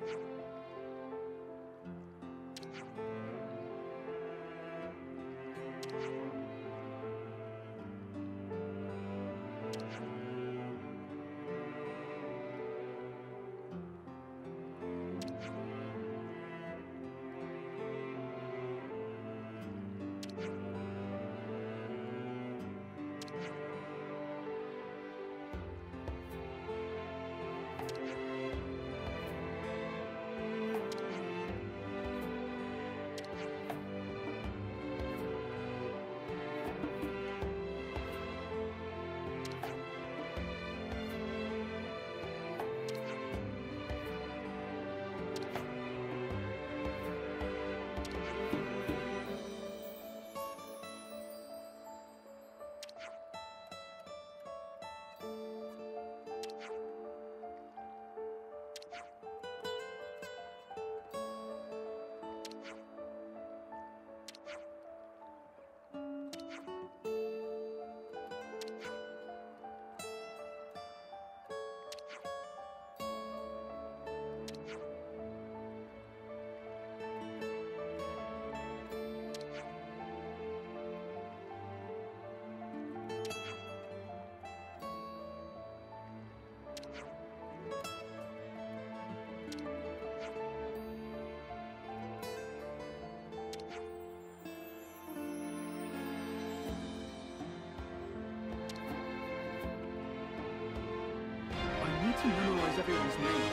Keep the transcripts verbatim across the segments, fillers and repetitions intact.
To memorize everyone's name.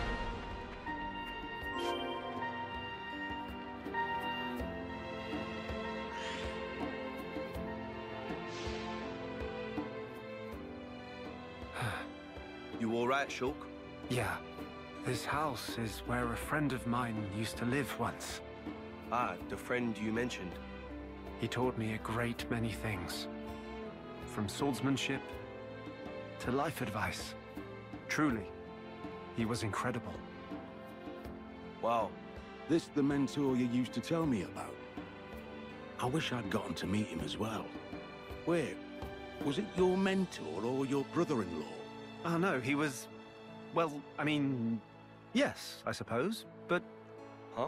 You all right, Shulk? Yeah. This house is where a friend of mine used to live once. Ah, the friend you mentioned. He taught me a great many things. From swordsmanship to life advice. Truly, he was incredible. Wow. This the mentor you used to tell me about? I wish I'd gotten to meet him as well. Wait, was it your mentor or your brother-in-law? Oh no, he was... well, I mean... yes, I suppose, but... Huh?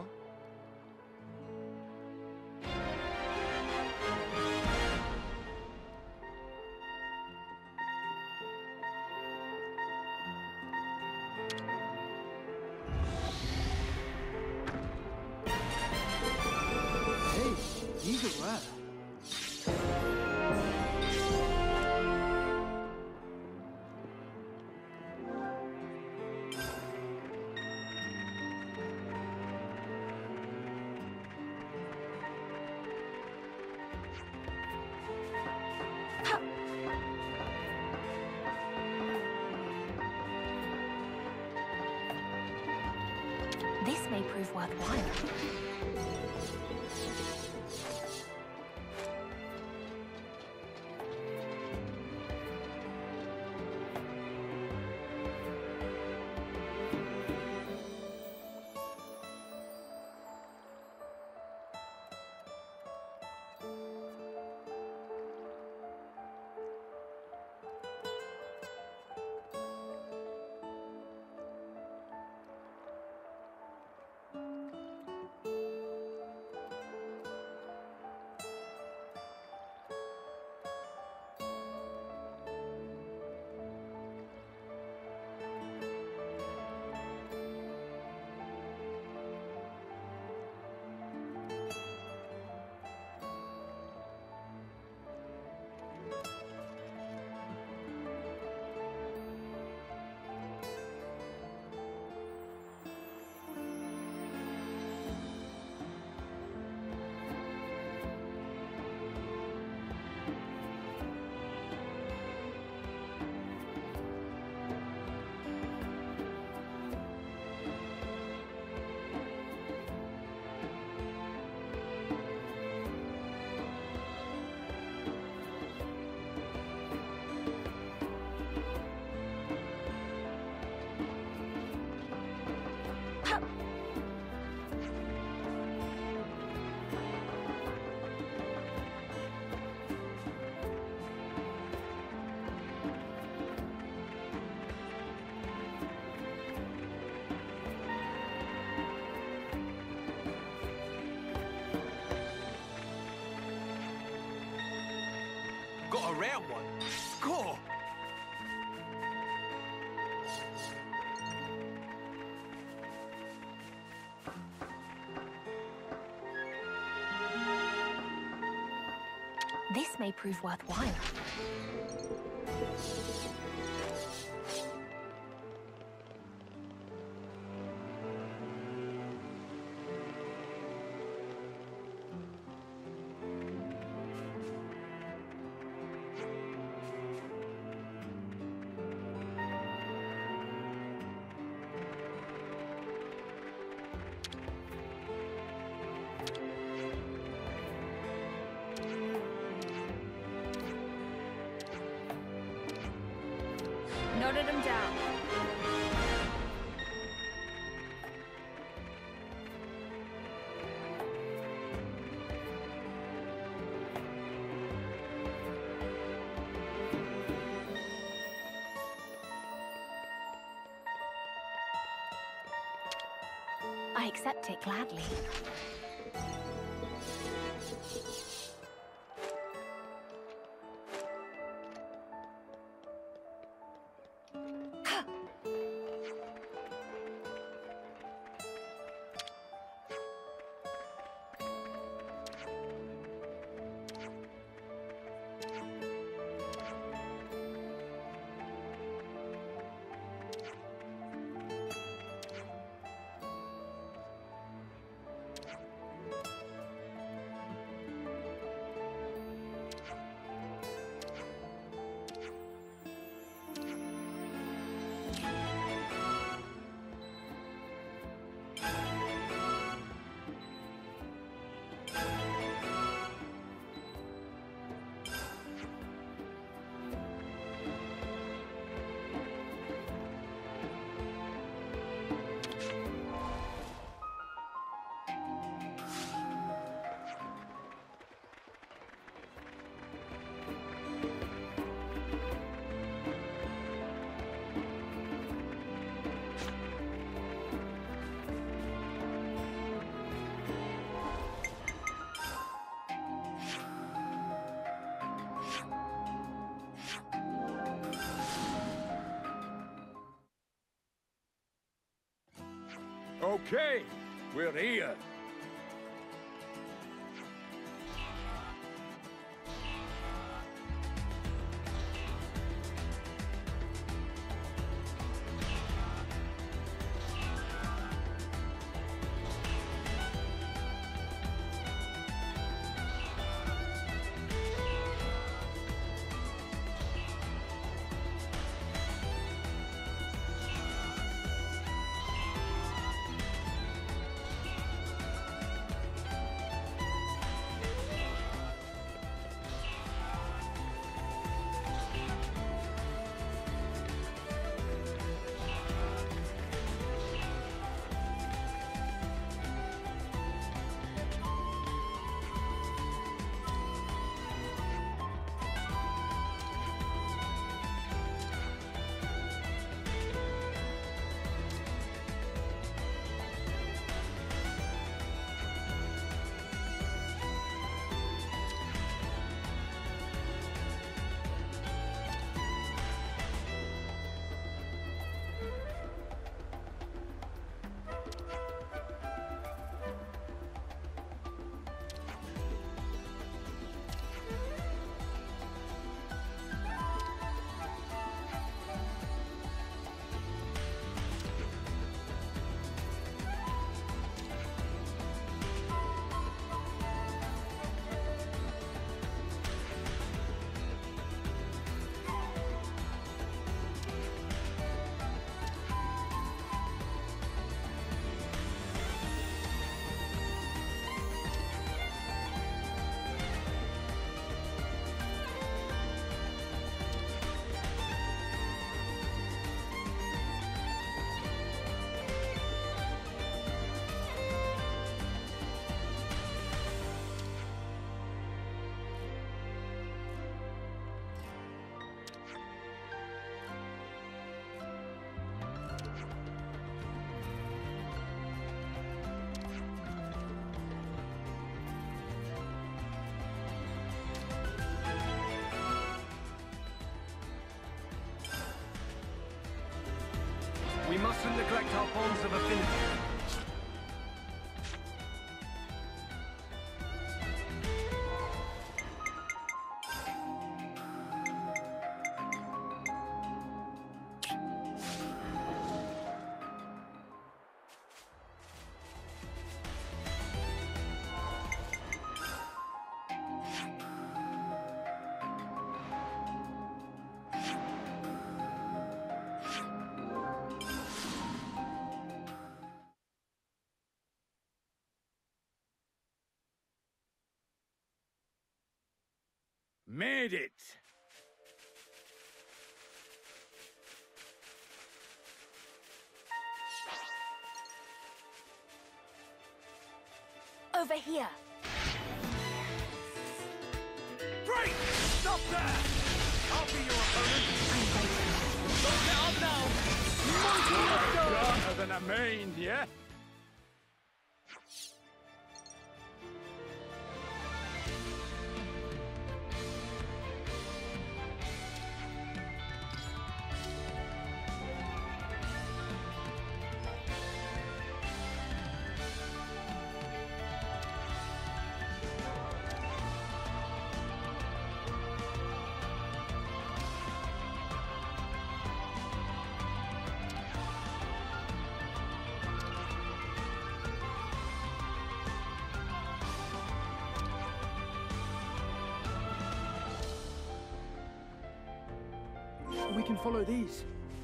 He's aware. This may prove worthwhile. rare one. Score! This may prove worthwhile. Noted him down. I accept it gladly. Okay, we're here. mustn't neglect our bonds of affinity. Made it! Over here. Break! Stop there! I'll be your opponent. Don't get up now! Better than a main, yeah? We can follow these.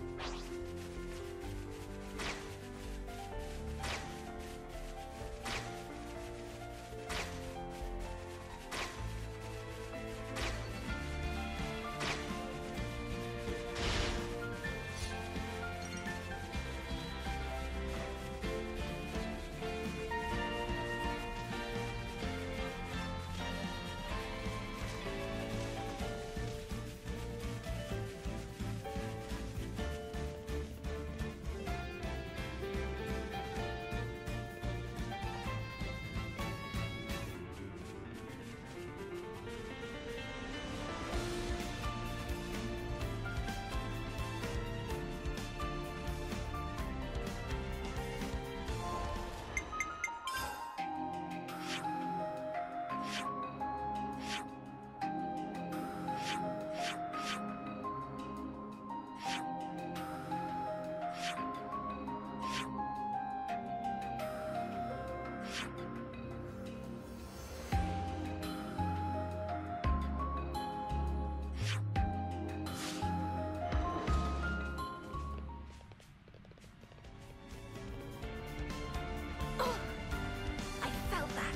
I felt that.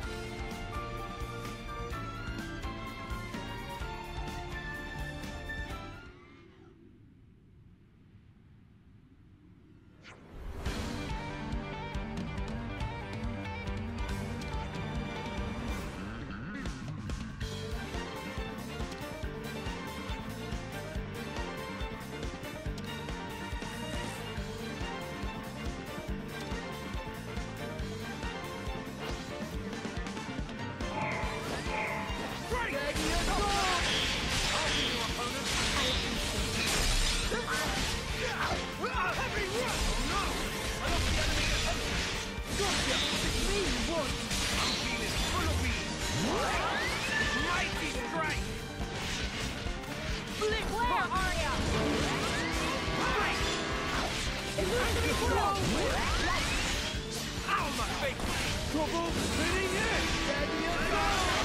Trouble spinning in! Steady and go!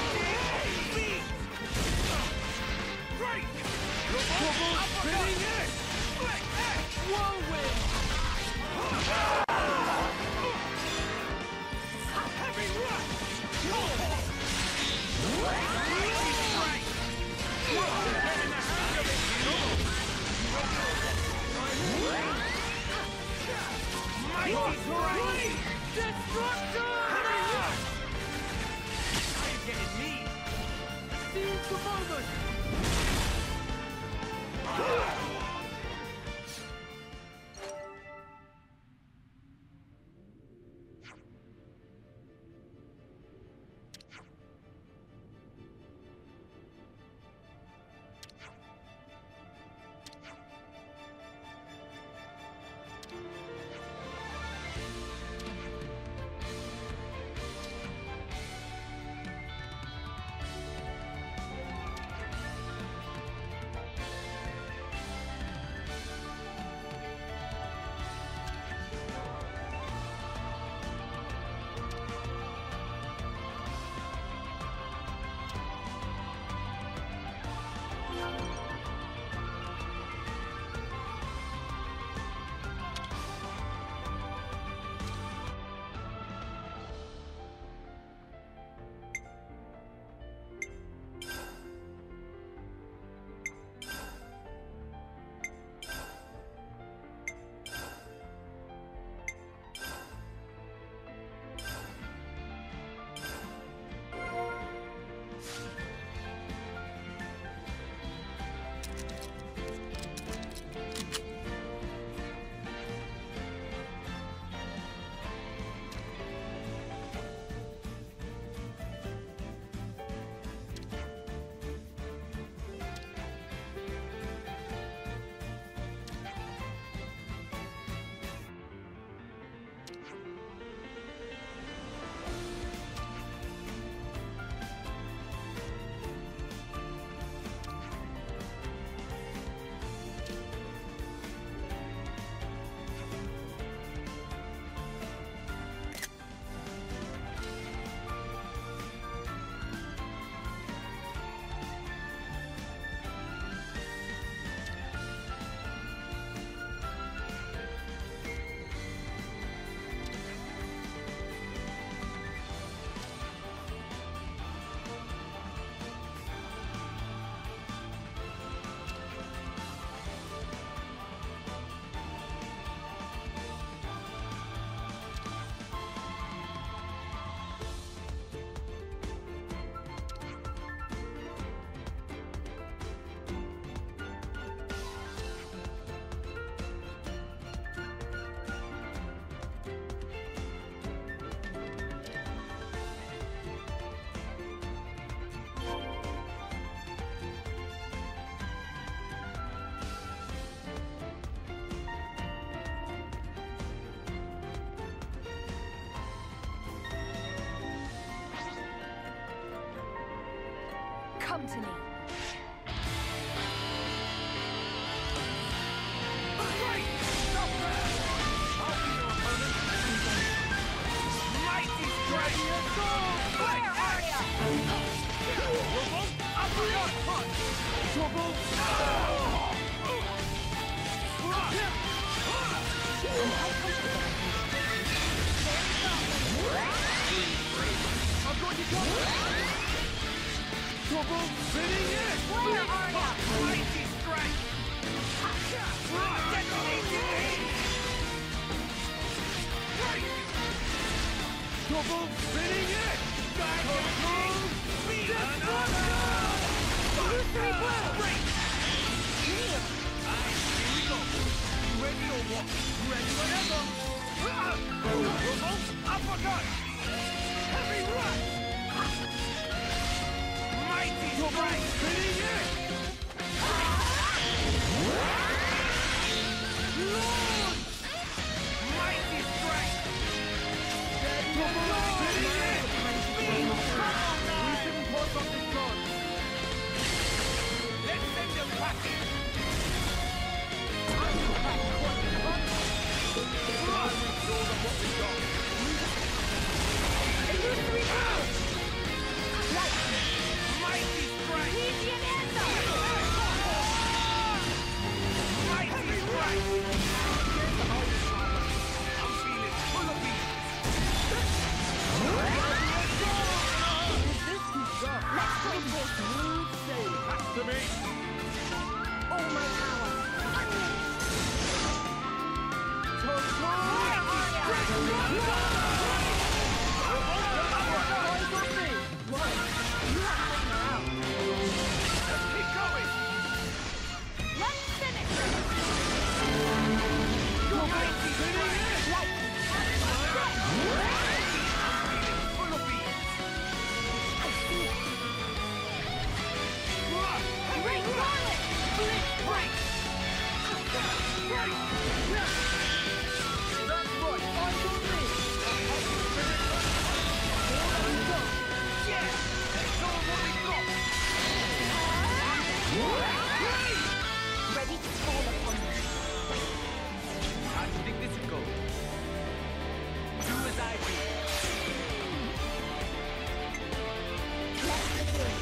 Break! Trouble spinning in! Whirlwind! Heavy rush! Mighty strike! Destruction! How you getting me? Seize the moment! Come to me. Great! Stop there! I'll be your opponent. Mighty strike! Where are ya? Trouble! Uppercut punch! Trouble! I've got you covered! Trouble! Spinning it! Where are ya? Mighty strike! Detonating aim! Great! Trouble! Spinning it! Control! Illusory blow! Great! Alright, here we go. Ready or what? Ready whenever! Revolt! Uppercut! Heavy rush! Mighty strike! Spinning it! Mighty strike! Trouble! Spinning it! Beam! We shouldn't pause up this card. Let's send them packing! Illusory blow! Lightning! Mighty strike! Legion Anthem! Mighty strike! I'm feeling full of beans! Let's go take smooth sail. Back to me. All my power. Total! Keep going! Let's finish! Mighty strike! Lightning! Full of beans! I see it! Great Garlic! Break! Break! That's right. Eyes on me. Yeah! That's all what we got! Ready to fall upon me. How do you think this would go? Do as I do. Let's begin.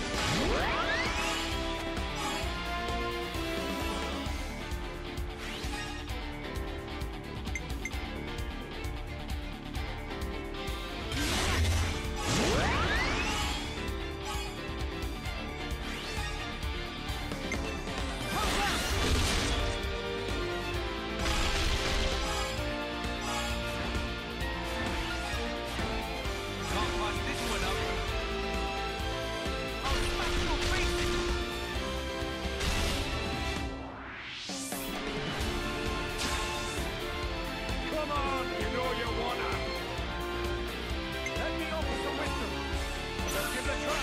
Can't pass this one up. I'll smash your face in. Come on, you know you wanna. Let me offer some wisdom. Let's give it a try.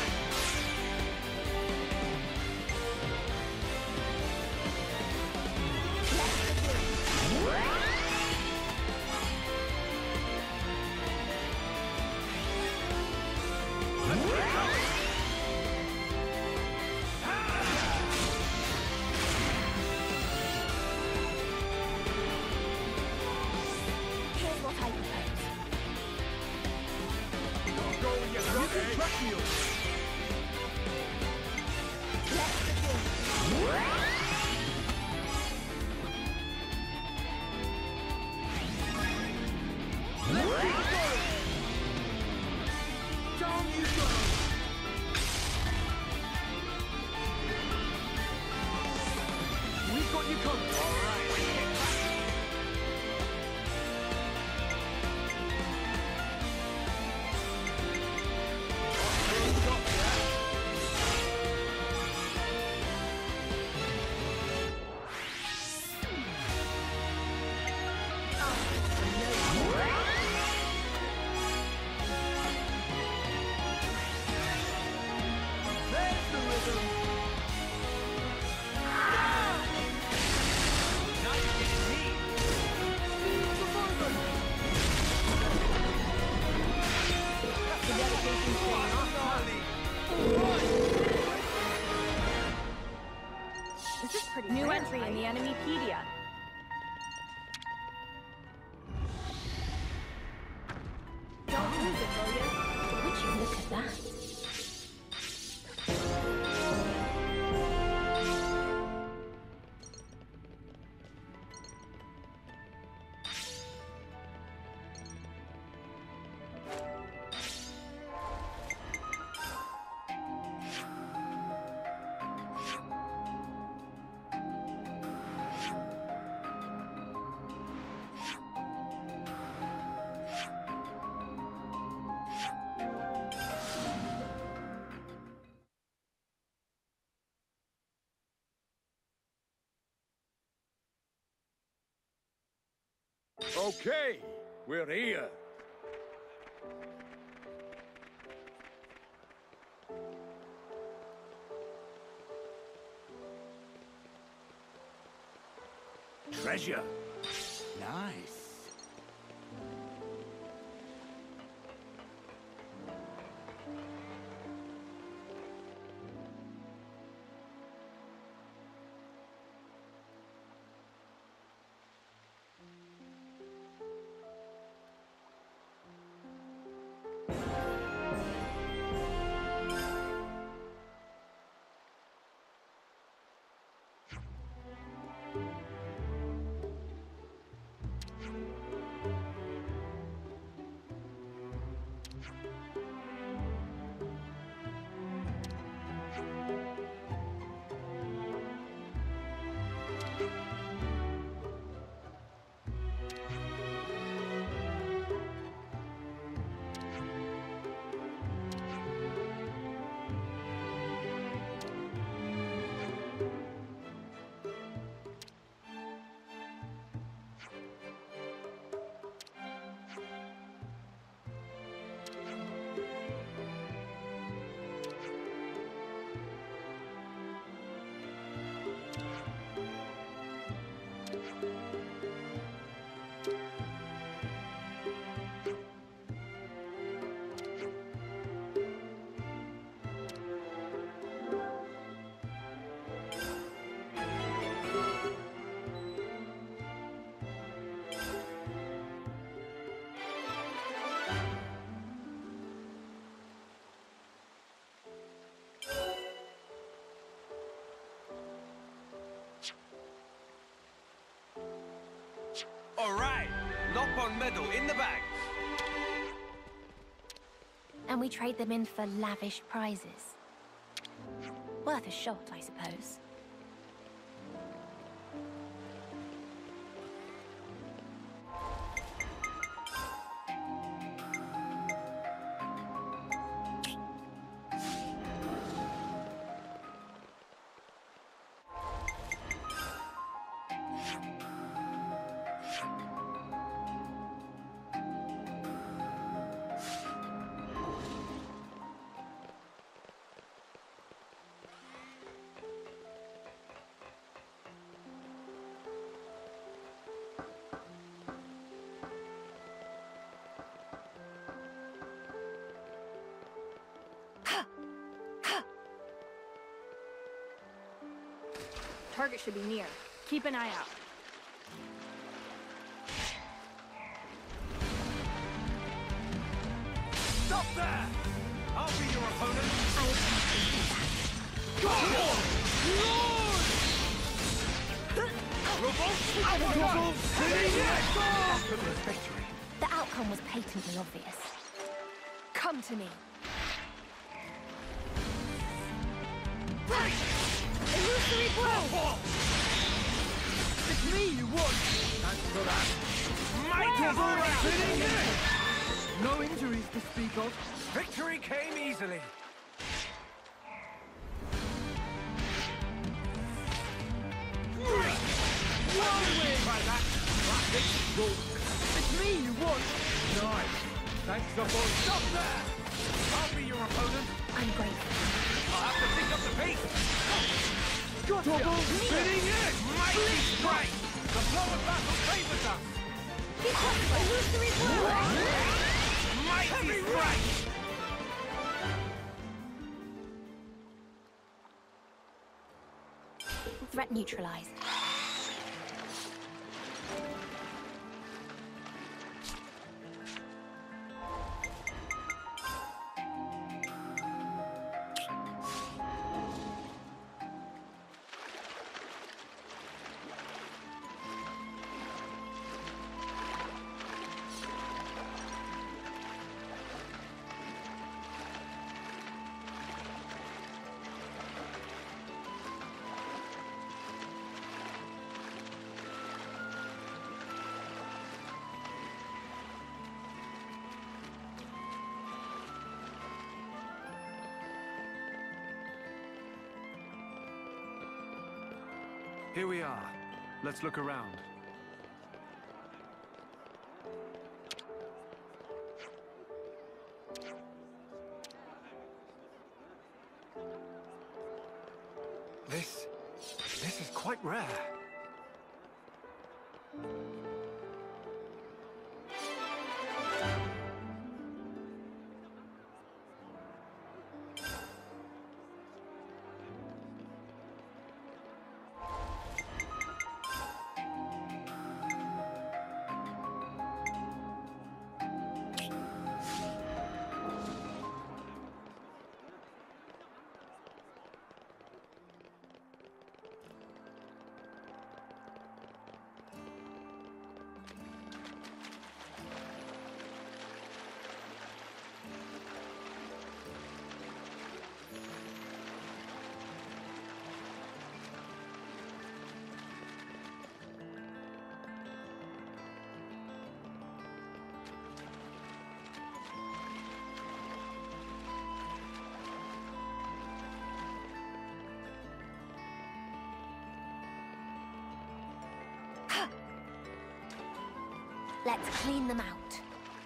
Here's what I propose. Don't go when you got can it. track me up. Let's begin. Down you go. We've got you covered. All right, let's get back. There's the rhythm. Enemypedia. Don't lose it, will you? Would you look at that? Okay, we're here. Treasure. Nice. All right, Lockbond medal in the bag. And we trade them in for lavish prizes. Worth a shot, I suppose. Target should be near. Keep an eye out. Stop there! I'll be your opponent. I can Go on! Lord! Revolt! Revolt! Victory. The outcome was patently obvious. Come to me. Illusory blow! It's me you want! Thanks for that. Mighty Fitting in! No injuries to speak of. Victory came easily. Try that. It's me you want. Nice. Thanks, the boy. Stop there! I'll be your opponent. I'm grateful. I'll have to pick up the pace. Gotcha. Double fitting in. Mighty strike! The flow of battle favors us. Keep up! Illusory blow! Mighty strike! Threat neutralized. Here we are. Let's look around. This... this is quite rare. Let's clean them out.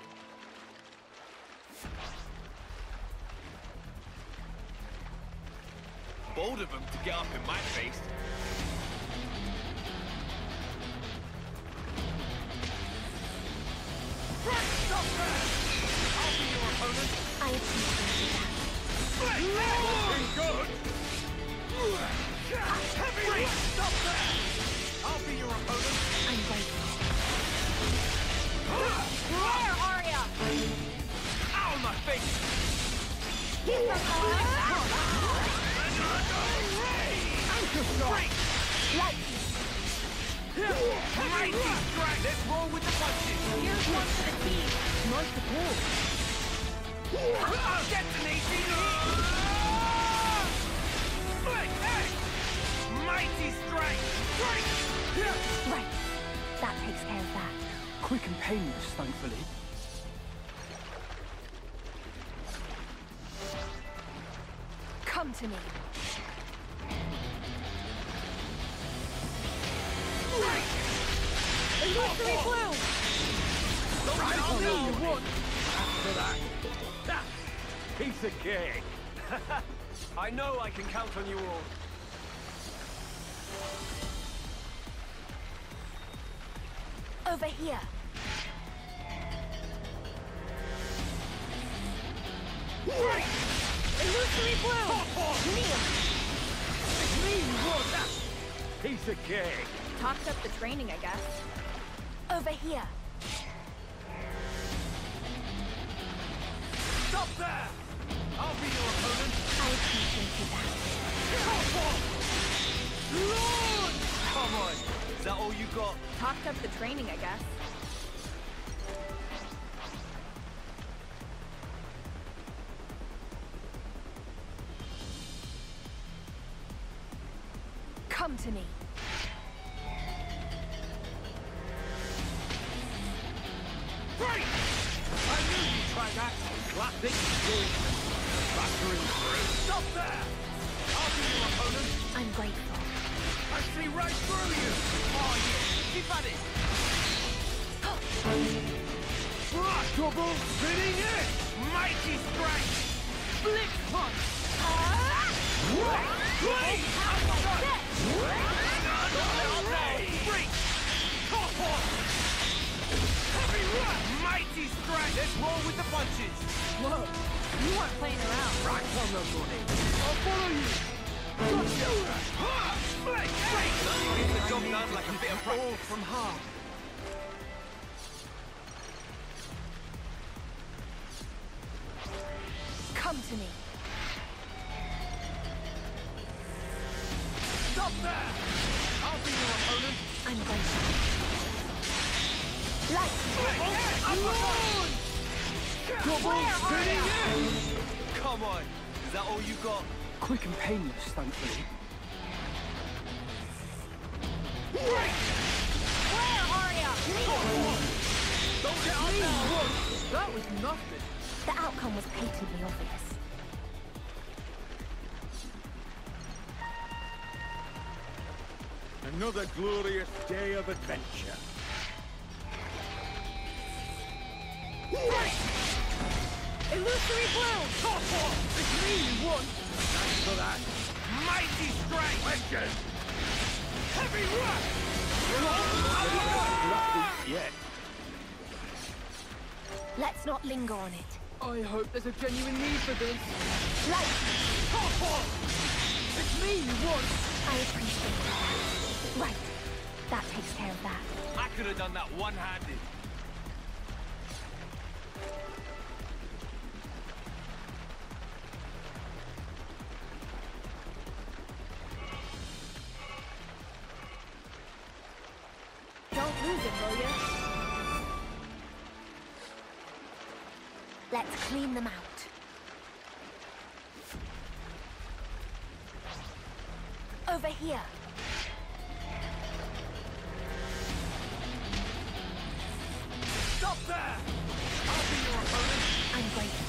Bold of them to get up in my face. Stop there! I'll be your opponent. I appreciate that. Looking good! Heavy! Stop there! I'll be your opponent. I'm grateful. Where are ya? Ow, my face! Keep them going. Anchor shot! Like Mighty strike! Let's roll with the punches! Here's one for the team. nice support. I'll detonate you! Hey! Mighty strike! Strike! Right. That takes care of that. Quick and painless, thankfully. Come to me. Illusory blue. Right on You won. After that. Ha! Piece of cake. I know I can count on you all. Over here. Illusory blue. Kneel. Me won. Piece of cake. Talked up the training, I guess. Over here. Stop there! I'll be your opponent. I appreciated that. Lord! Come on! Is that all you got? Talked up the training, I guess. Come to me. Great! I knew you'd try that! Classic skill! Battering through! Stop there! I'll be your opponent! I'm grateful. I see right through you! Oh, yeah! Keep at it! Double spinning it! Mighty strike! Blitz punch! Great! Uppercut! Break! Heavy right! Mighty strike! Let's roll with the punches! Whoa. You weren't playing around. Right on the money! I'll follow you! Break! Break! Get the job done like a bit of practice. All from half. Come to me. Stop there! I'll be your opponent. I'm grateful. Like Uppercut! Double spinning in! Come on! Is that all you got? Quick and painless, thankfully. Break! Where are ya? Don't get up now! That was nothing. the outcome was patently obvious. And Another glorious day of adventure. Illusory bloom! It's me you want! Thanks for that. Mighty strike! Legend! Heavy rush! Not yet. Let's not linger on it. I hope there's a genuine need for this. Light! It's me you want! I appreciate that. Right. That takes care of that. I could have done that one-handed. Don't lose it, will ya? Let's clean them out. Over here. Stop there! I'll be your opponent. I'm grateful.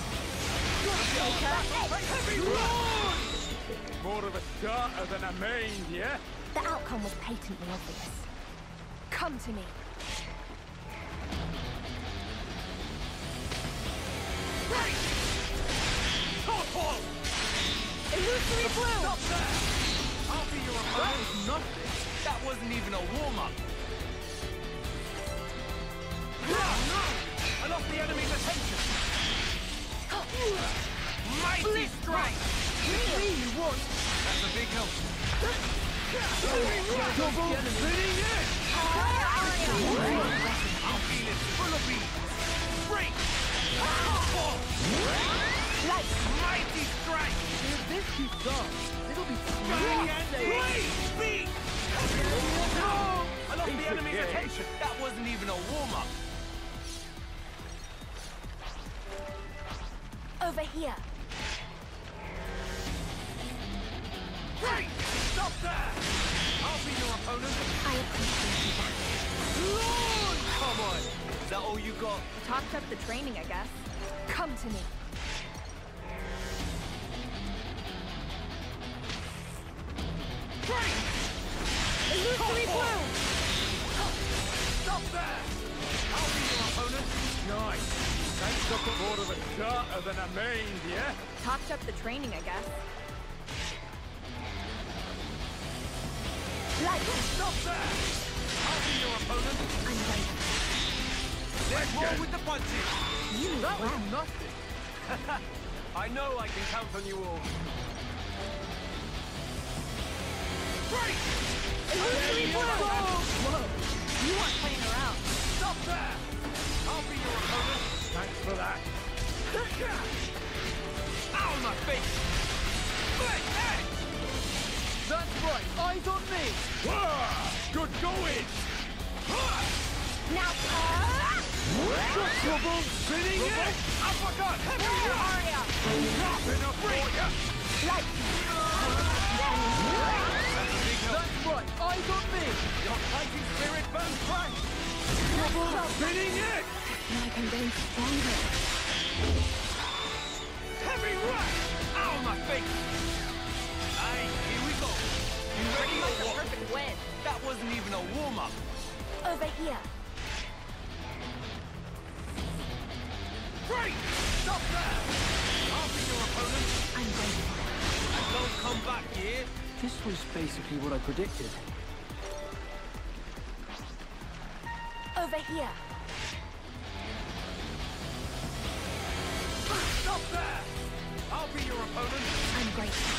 Heavy run! More of a starter than a main, yeah? The outcome was patently obvious. Come to me. Right! Topple! Illusory bloom! Stop there! I'll be your opponent. That was nothing. That wasn't even a warm-up. I lost the enemy's attention. Mighty strike! It's me you want! That's a big help. Double spinning it! I'll feel it full of beat. Break! Light! Mighty strike! If this keeps up, it'll be Bang and break! Beat! No! I lost Piece the of enemy's cake. attention. That wasn't even a warm-up. Over here. Break! Stop there! I'll be your opponent. I appreciate that. Lord! Come on! Is that all you got? Talked up the training, I guess. Come to me. Break! Illusory bloom! Stop there! I'll be your opponent. Nice. Thanks up more of a starter than a main, yeah? Talked up the training, I guess. Light! Stop there! I'll be your opponent. I'm grateful. There's more with the punches. You That was well. nothing. I know I can count on you all. Break! Illusory bloom! Whoa! You weren't playing around. Stop there! I'll be your opponent. Thanks for that. Ow, my face! Hey, hey! That's right. Eyes on me. Wah! Good going! Now, Trouble spinning it! Uppercut! Heavy Where run! are ya? Drop in a break! light! That's a big help. That's right. Eyes on me. Your fighting spirit burns bright! Trouble spinning it! Like I'm getting stronger. Heavy rush! Ow, my face! Aye, here we go. You ready Pretty much or a what? perfect win. That wasn't even a warm-up. Over here. Break! Stop there! I'll be your opponent. I'm grateful. And don't come back here. This was basically what I predicted. Over here. Stop there! I'll be your opponent. I'm grateful.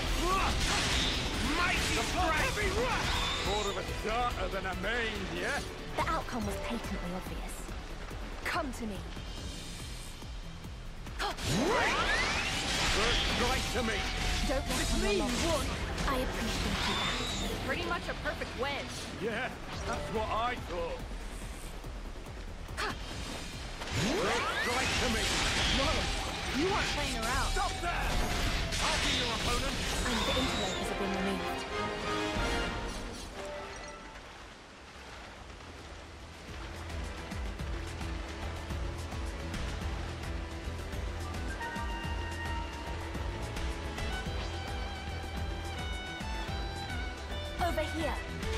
Mighty strike! Heavy rush! More of a starter than a main, yeah? The outcome was patently obvious. Come to me. First strike to me. Don't let It's them me along. you want. I appreciate that. Pretty much a perfect win. Yeah, that's what I thought. First strike to me. You weren't playing around. Stop there! I'll be your opponent. And the interlopers have been removed. Over Over here.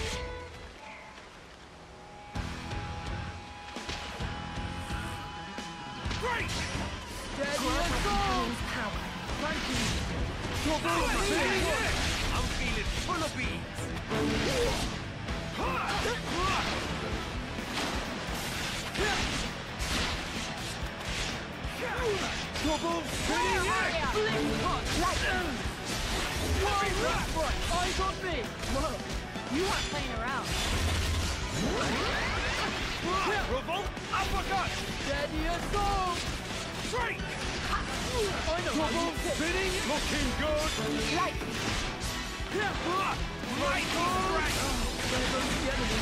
Great! Steady Grab and my go! companion's power. Thank you. Double Feeling speed! it! I'm feeling full of beans. Double spinning it! Blink punch! Lightning. Whoa, left foot! Eyes on me! Whoa, you aren't playing around. Revolt uppercut! Steady as go! Straight! I know how you hit. Spinning it! Looking good! Lightning. Mighty strike! There goes the enemy.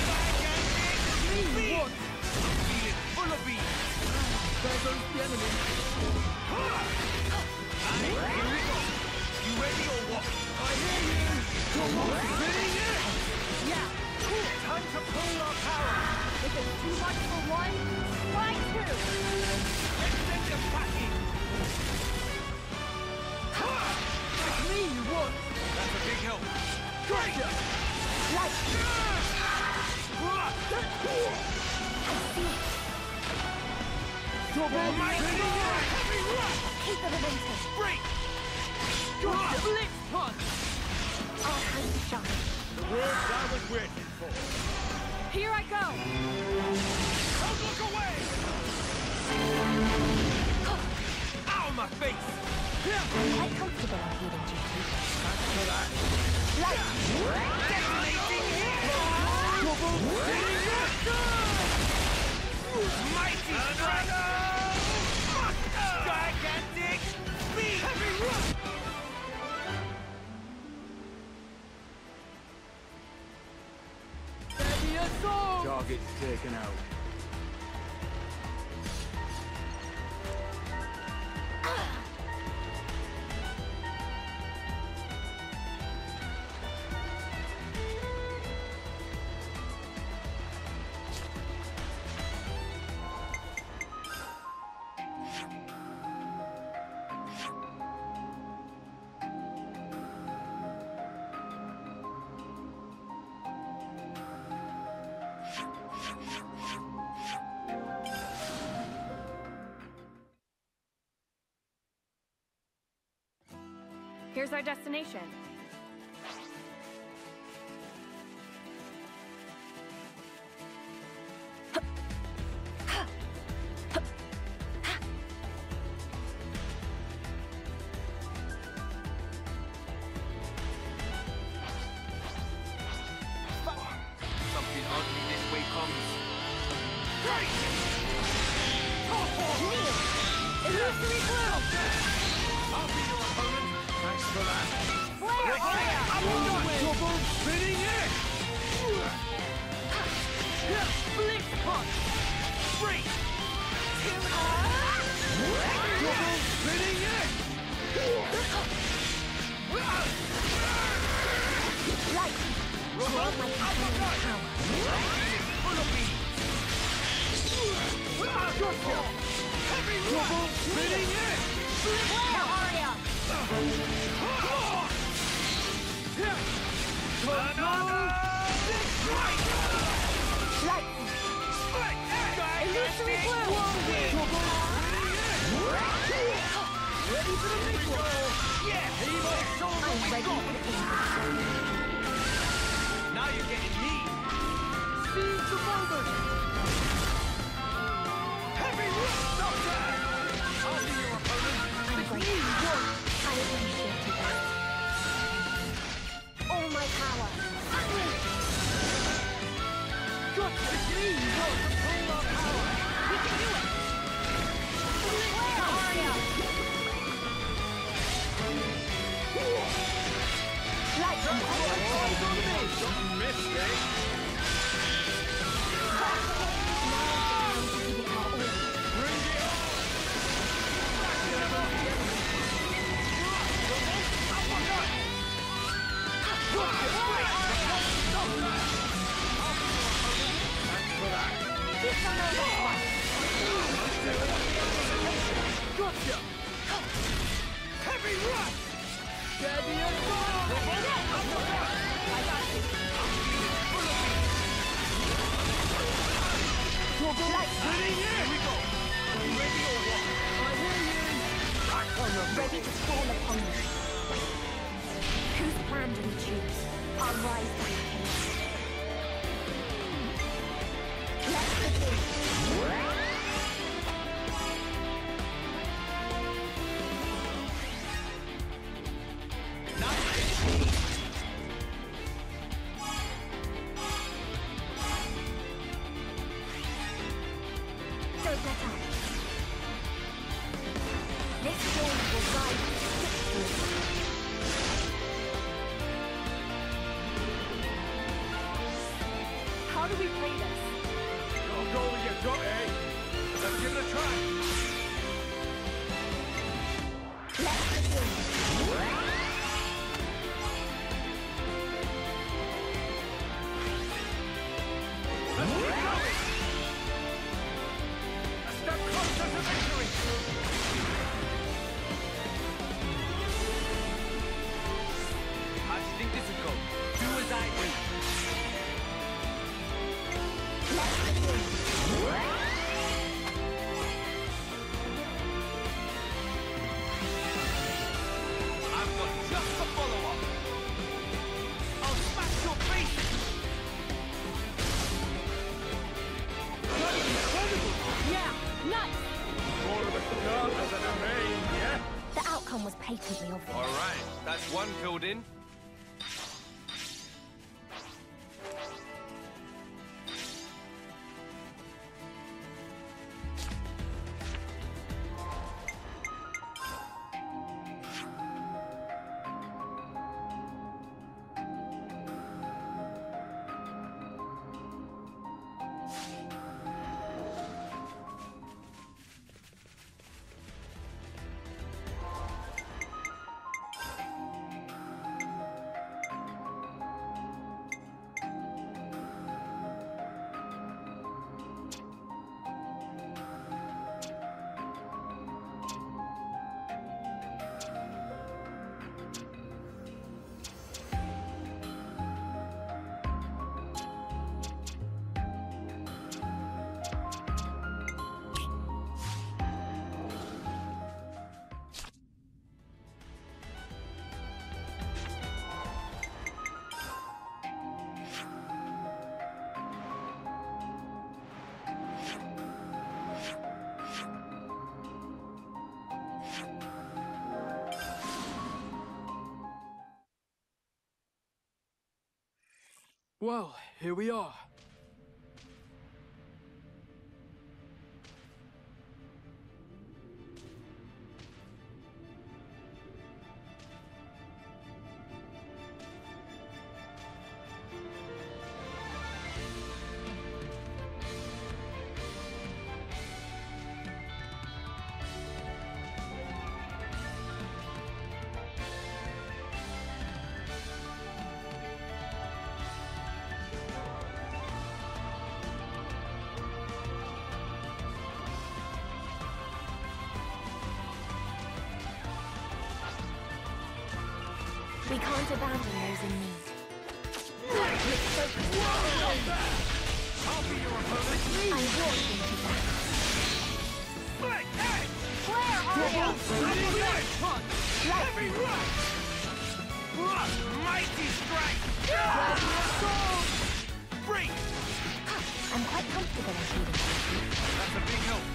Me once! I'm feeling full of beans. There goes the enemy. Here we go. You ready or what? I hear you! Double spinning it! Yeah. Time to pull our power. If it's too much for one, try two. Extend your packing. It's me you want! That's a big help. Gotcha! Lightning. Double Mighty spinning it! heavy rush. Keep the momentum. Straight. Gotcha! Blitz punch! Our time to shine. The word I was waiting for. Here I go! Don't look away. Ow, my face. Quite comfortable on healing duty. Thanks for that. Lightning. Detonating hit. Double spinning it! Mighty strike. Gigantic speed. Heavy rush. Steady as go! Target's taken out. Here's our destination. Something ugly this way comes. Illusory clue. I'll be your opponent. Thanks for that. Flare area. Double spinning it! Blitz punch! Straight. Double spinning it! Lightning. Grab my companion's power. Full of beans. Gotcha! Double spinning it! Flare area. Banana. Lightning. Illusory clue. Double ready for the big one! Yeah, he must show what I'm we ready got. for the game. Now you're getting me. Seize the moment! Heavy rush, doctor. I'll be your opponent. I'm grateful. I appreciate you guys. All my power. Unleash. Gotcha! It's me! You're the polar power! We can do it. Flare area. Lightning. Eyes on me! Don't miss, eh? Now it's time to give it our all. Bring it on. Gotcha! Heavy rush. Steady and go! I got it. Here we go! Are you ready or what? I hear you! Back on the Ready to fall upon you. Whose plan do we choose? I'll rise to the occasion. Let's begin. Don't let up. This flame will guide you victory. How do we play this? Go, go with your gut, eh? Let's give it a try. Let's begin. Let's keep going! A step closer to victory! How do you think this would go? Do as I do. Let's begin. I've got just the follow-up. I'll smash your face! Yeah, nice! More of a starter than a main, yeah? The outcome was patently obvious. All right, that's one filled in. Well, here we are. We can't abandon those in need. I'll be your opponent. I walk into battle. Flick, hey! Where are you? Double leg punch! Heavy rush! Rush! Mighty strike! Break! I'm quite comfortable in shooting. That's a big help.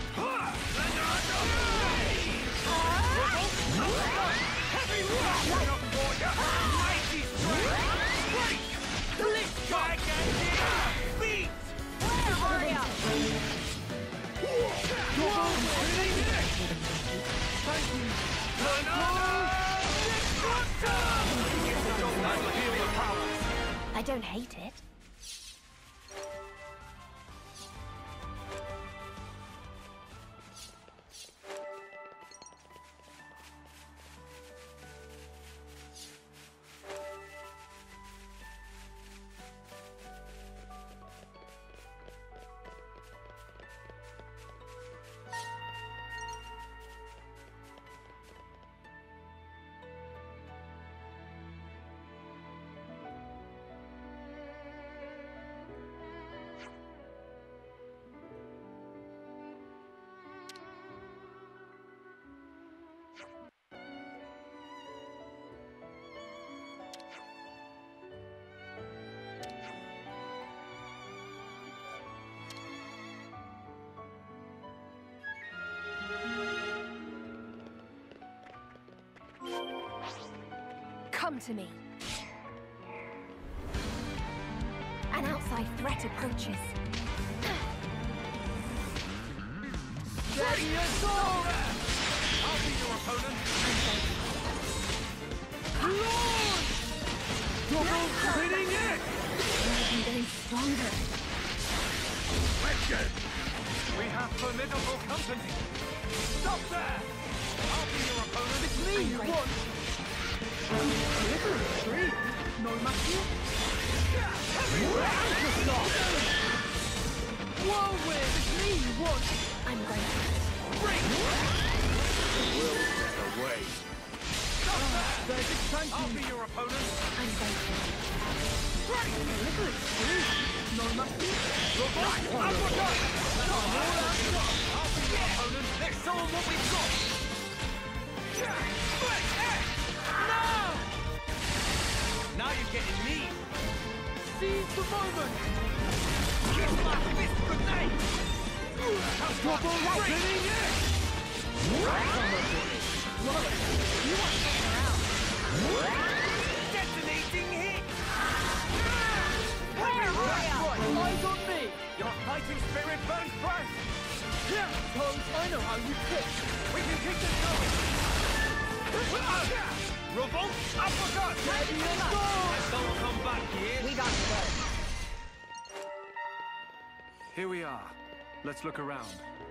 Heavy rush! Mighty strike! Break! Lick gigantic beat! Where are you? Thank you! I don't hate it. Come to me. An outside threat approaches. Ready your sword! I'll be your opponent. Lord! Double spinning it! I'm getting stronger. Legend! We have formidable company. Stop there! I'll be your opponent. It's me you want. Deliberate stream. No, Matthew. Whirlwind. It's me you want. I'm going to... Bring! The world get away. Stop there! There's expansion. I'll be your opponent. I'm going to... Deliberate stream. No, Matthew. Uppercut! I'll be your opponent. Let's show 'em what we've got. Now! Now you're getting me. Seize the moment. Kiss my fist grenade. Double spinning it. You want playing around. Detonating hit. Where are ya? Eyes on me. Your fighting spirit burns bright. Toes, I know how you pitch. We can keep this going. Revolt uppercut. Ready and go. Don't come back here. We got you there. Here we are. Let's look around.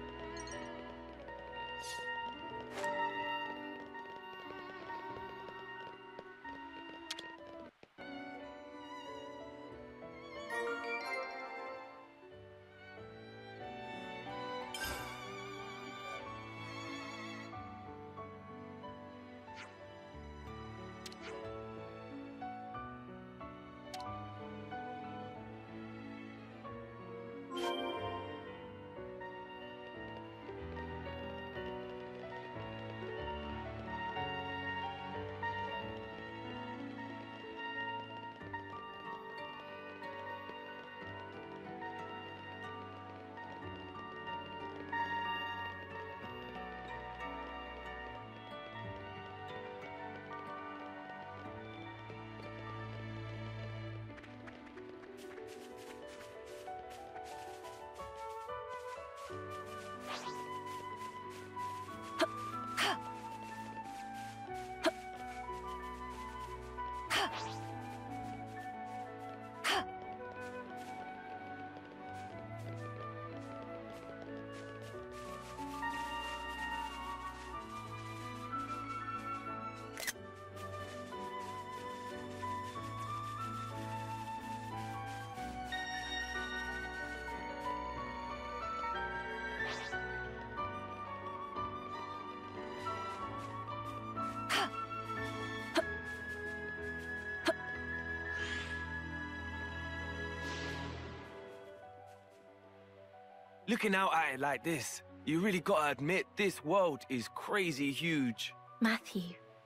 Looking out at it like this, you really gotta admit this world is crazy huge. Matthew,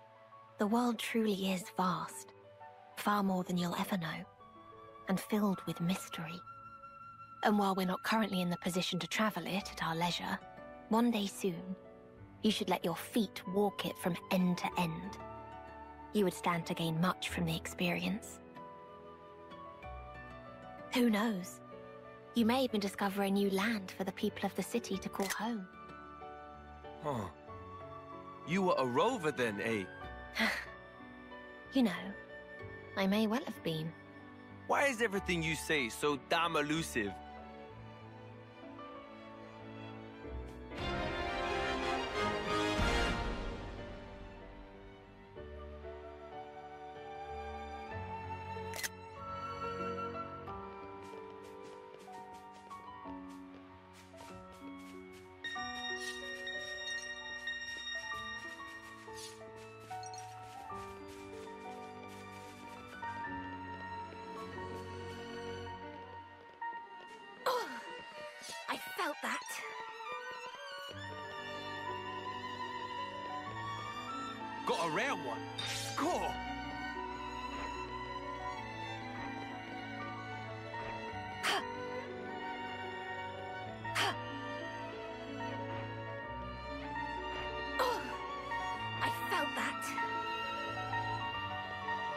the world truly is vast. Far more than you'll ever know. And filled with mystery. And while we're not currently in the position to travel it at our leisure, one day soon, you should let your feet walk it from end to end. You would stand to gain much from the experience. Who knows? You may even discover a new land for the people of the city to call home. Huh. You were a rover then, eh? You know, I may well have been. Why is everything you say so damn elusive? I felt that. Got a rare one. Score! Oh, I felt that.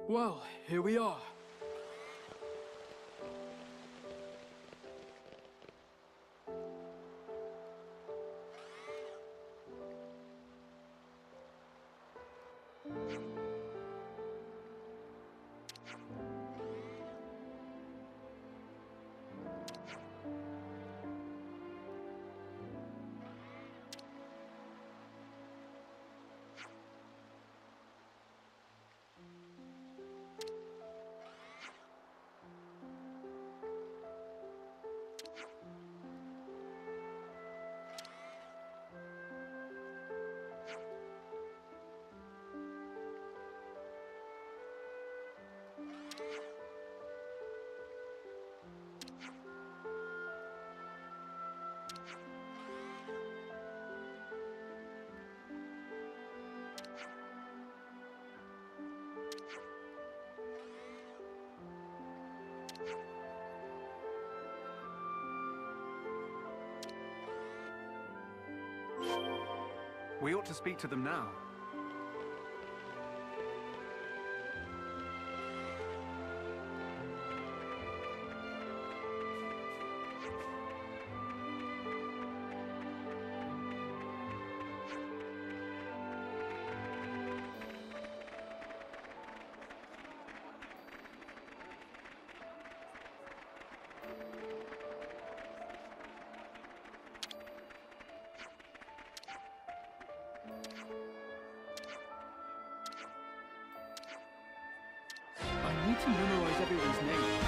Well, here we are. We ought to speak to them now. I need to memorize everyone's name.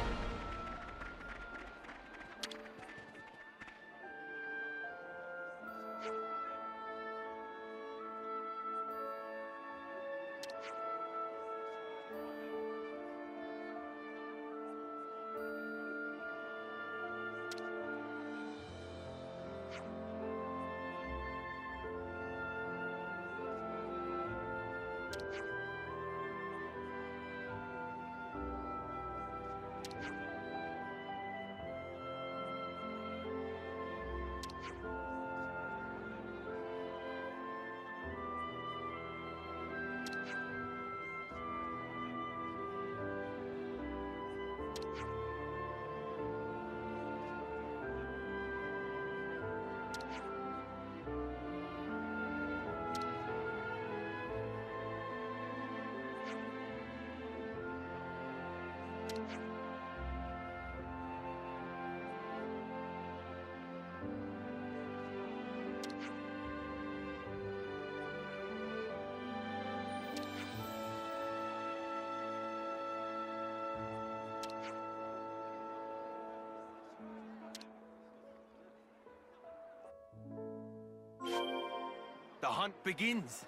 The hunt begins.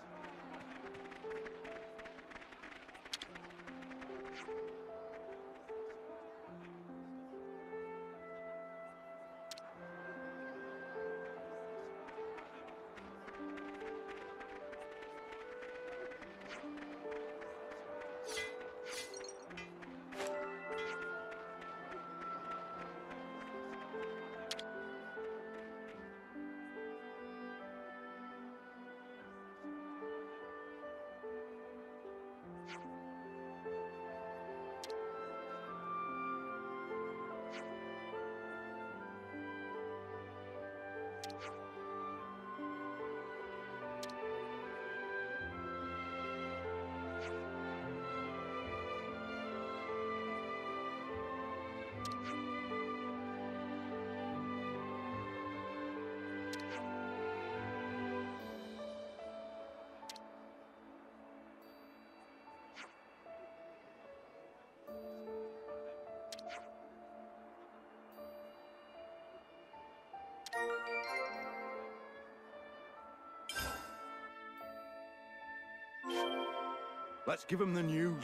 Let's give him the news.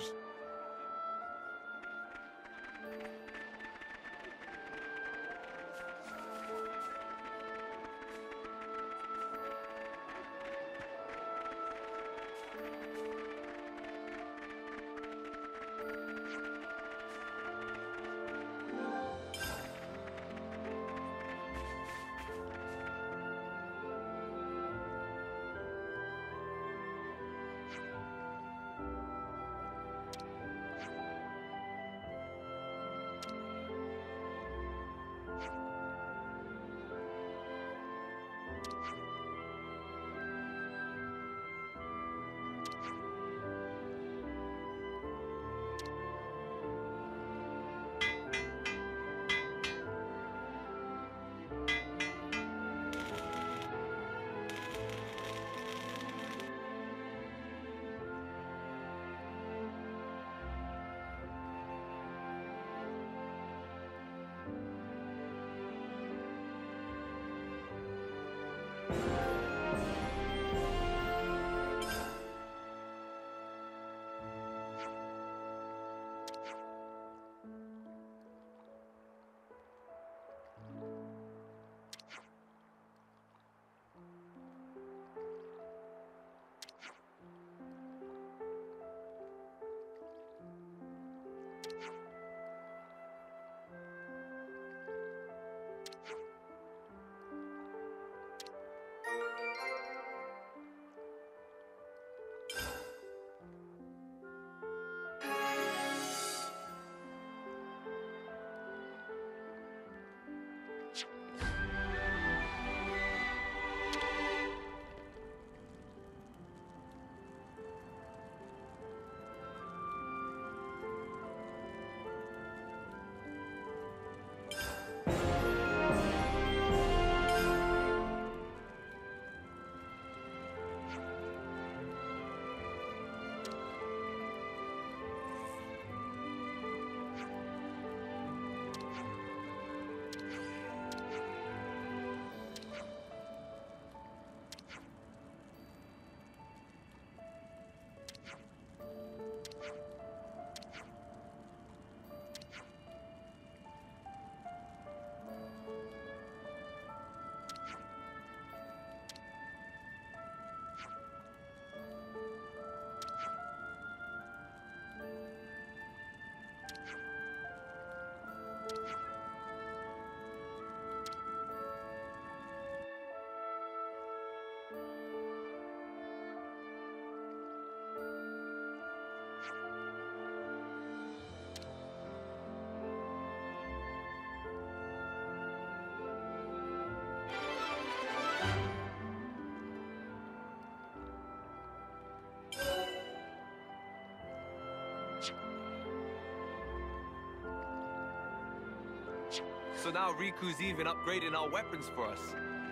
So now Riku's even upgrading our weapons for us.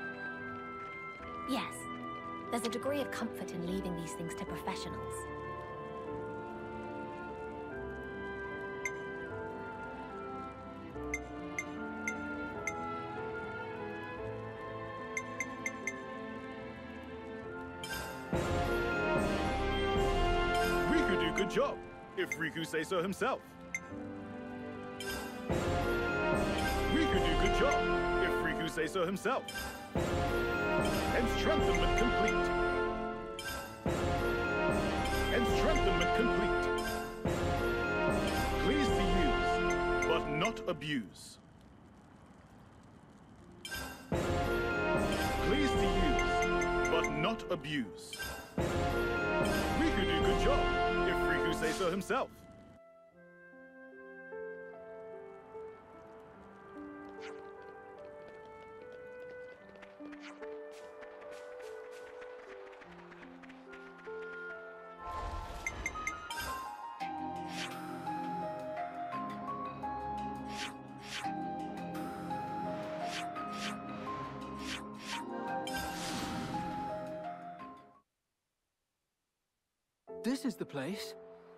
Yes. There's a degree of comfort in leaving these things to professionals. Riku do good job, if Riku say so himself. Riku do good job, if Riku say so himself. And strengthenment complete. And strengthenment complete. Please to use, but not abuse. Please to use, but not abuse. Riku do good job, if Riku say so himself. This is the place.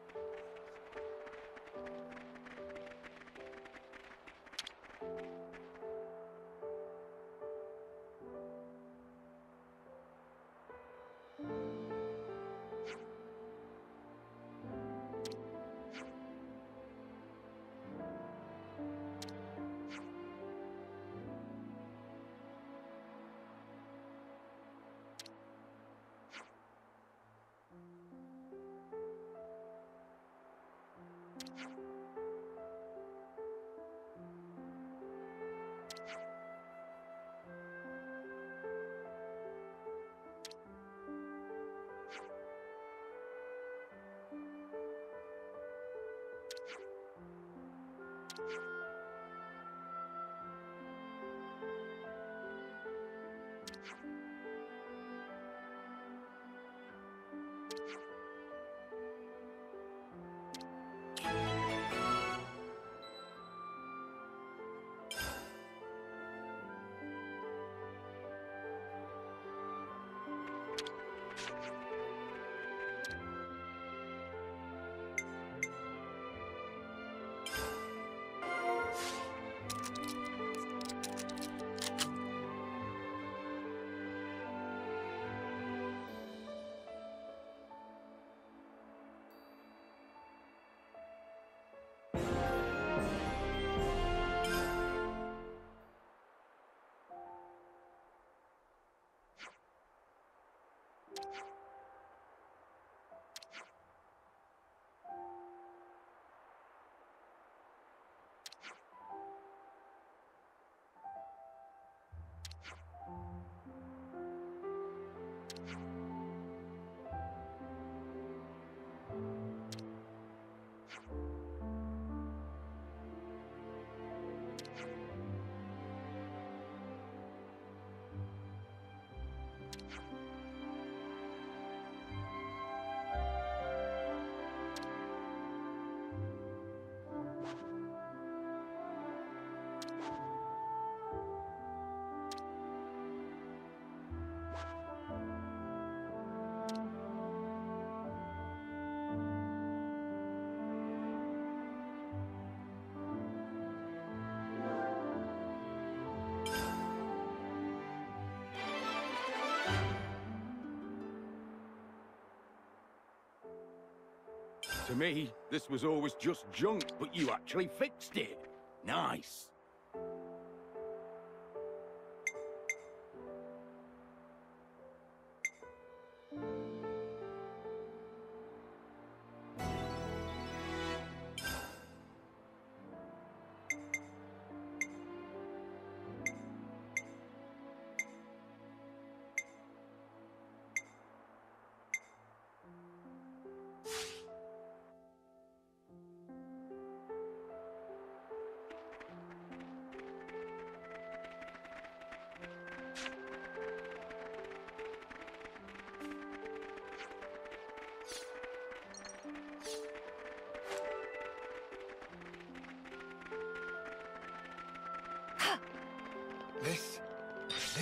To me, this was always just junk, but you actually fixed it. Nice.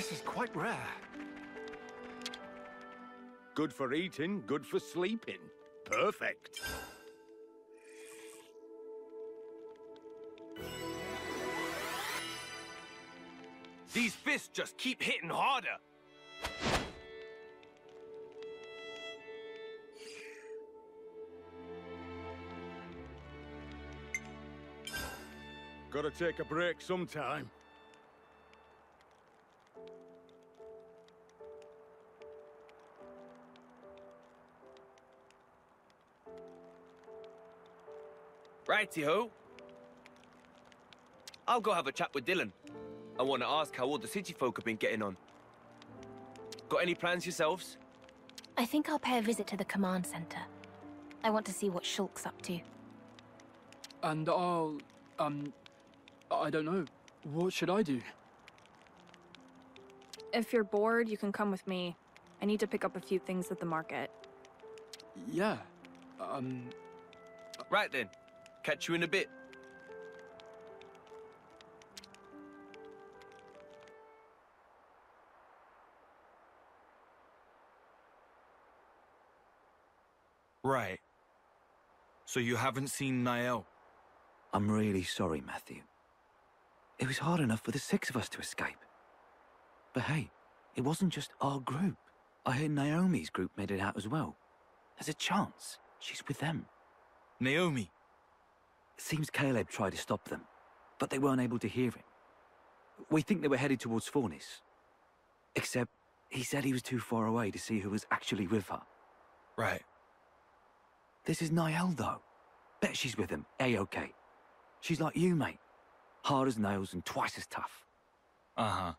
This is quite rare. Good for eating, good for sleeping. Perfect. These fists just keep hitting harder. Gotta take a break sometime. Righty-ho. I'll go have a chat with Dylan. I want to ask how all the city folk have been getting on. Got any plans yourselves? I think I'll pay a visit to the command center. I want to see what Shulk's up to. And I'll... um... I don't know. What should I do? If you're bored, you can come with me. I need to pick up a few things at the market. Yeah. Um... Right then. Catch you in a bit. Right. So you haven't seen Niall? I'm really sorry, Matthew. It was hard enough for the six of us to escape. But hey, it wasn't just our group. I heard Naomi's group made it out as well. There's a chance she's with them. Naomi? It seems Caleb tried to stop them, but they weren't able to hear him. We think they were headed towards Fornis. Except, he said he was too far away to see who was actually with her. Right. This is Niall, though. Bet she's with him, A-okay. She's like you, mate. Hard as nails and twice as tough. Uh-huh.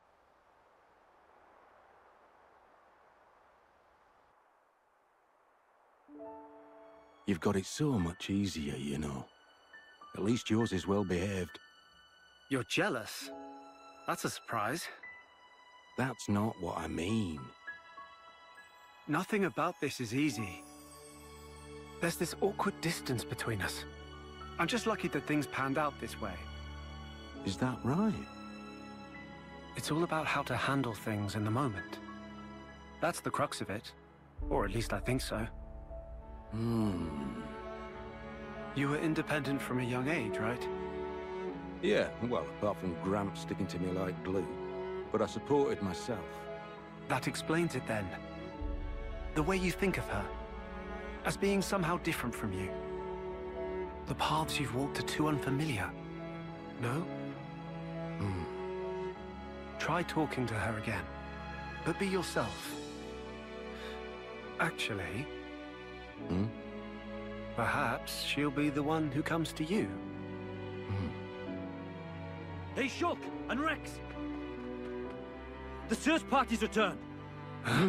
You've got it so much easier, you know. At least yours is well behaved. You're jealous? That's a surprise. That's not what I mean. Nothing about this is easy. There's this awkward distance between us. I'm just lucky that things panned out this way. Is that right? It's all about how to handle things in the moment. That's the crux of it. Or at least I think so. Hmm. You were independent from a young age, right? Yeah, well, apart from Gramps sticking to me like glue. But I supported myself. That explains it then. The way you think of her. As being somehow different from you. The paths you've walked are too unfamiliar. No? Hmm. Try talking to her again. But be yourself. Actually... Hmm? Perhaps she'll be the one who comes to you. Hmm. Hey, Shulk and Rex! The search party's returned! Huh?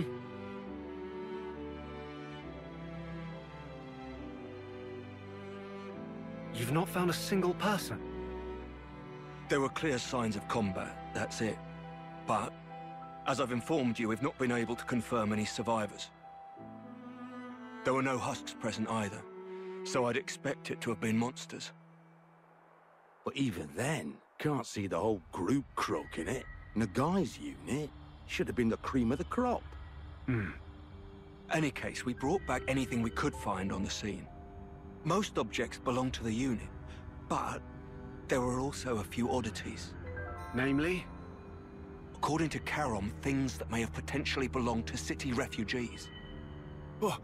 You've not found a single person? There were clear signs of combat, that's it. But, as I've informed you, we've not been able to confirm any survivors. There were no husks present either, so I'd expect it to have been monsters. But even then, can't see the whole group croaking it. Nagai's unit should have been the cream of the crop. Hmm. Any case, we brought back anything we could find on the scene. Most objects belong to the unit, but there were also a few oddities. Namely? According to Charon, things that may have potentially belonged to city refugees. Oh.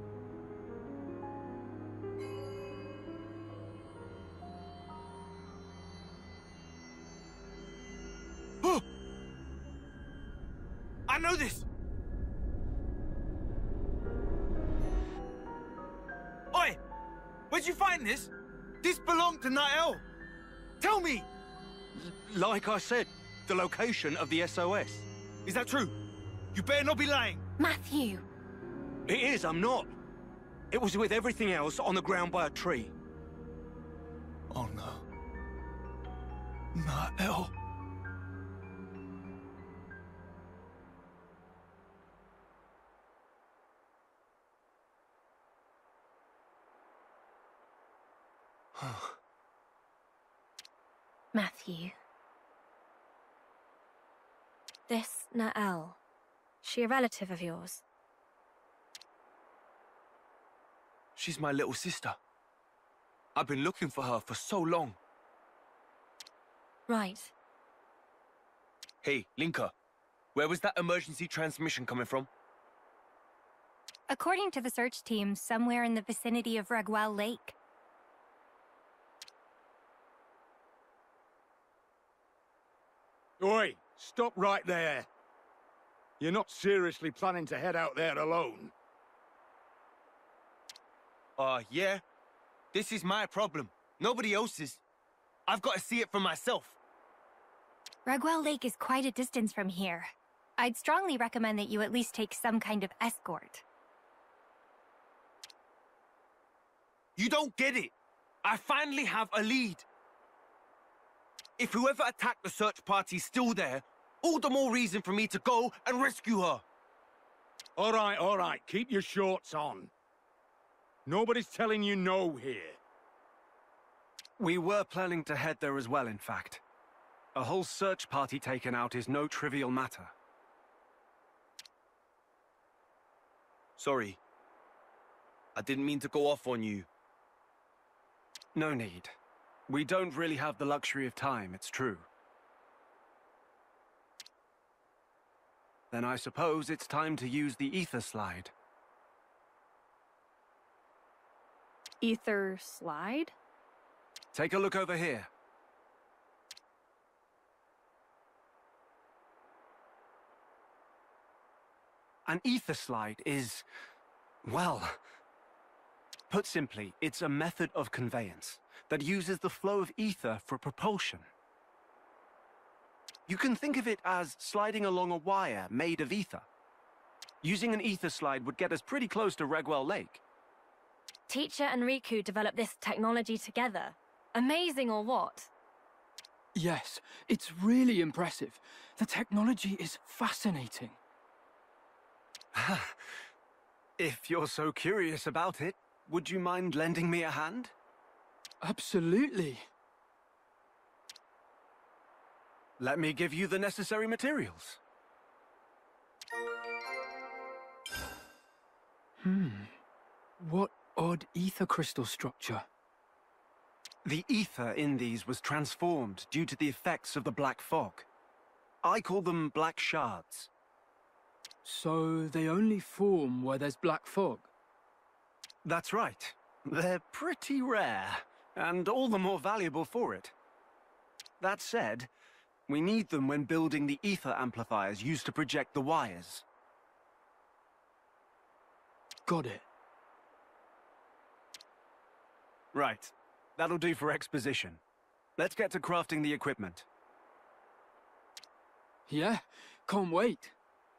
Oh. I know this! Oi! Where'd you find this? This belonged to Niall! Tell me! L like I said, the location of the S O S. Is that true? You better not be lying! Matthew! It is, I'm not. It was with everything else on the ground by a tree. Oh no. Niall. Matthew. This Na'el, she a relative of yours? She's my little sister. I've been looking for her for so long. Right. Hey, Linka, where was that emergency transmission coming from? According to the search team, somewhere in the vicinity of Raguel Lake. Oi, stop right there. You're not seriously planning to head out there alone? Uh, yeah. This is my problem. Nobody else's. I've got to see it for myself. Raguel Lake is quite a distance from here. I'd strongly recommend that you at least take some kind of escort. You don't get it. I finally have a lead. If whoever attacked the search party's still there, all the more reason for me to go and rescue her. All right, all right. Keep your shorts on. Nobody's telling you no here. We were planning to head there as well, in fact. A whole search party taken out is no trivial matter. Sorry. I didn't mean to go off on you. No need. We don't really have the luxury of time, it's true. Then I suppose it's time to use the ether slide. Ether slide? Take a look over here. An ether slide is, well, put simply, it's a method of conveyance that uses the flow of ether for propulsion. You can think of it as sliding along a wire made of ether. Using an ether slide would get us pretty close to Raguel Lake. Teacher and Riku developed this technology together. Amazing or what? Yes, it's really impressive. The technology is fascinating. If you're so curious about it, would you mind lending me a hand? Absolutely. Let me give you the necessary materials. Hmm. What odd ether crystal structure. The ether in these was transformed due to the effects of the black fog. I call them black shards. So they only form where there's black fog? That's right. They're pretty rare, and all the more valuable for it. That said, we need them when building the ether amplifiers used to project the wires. Got it. Right. That'll do for exposition. Let's get to crafting the equipment. Yeah, can't wait.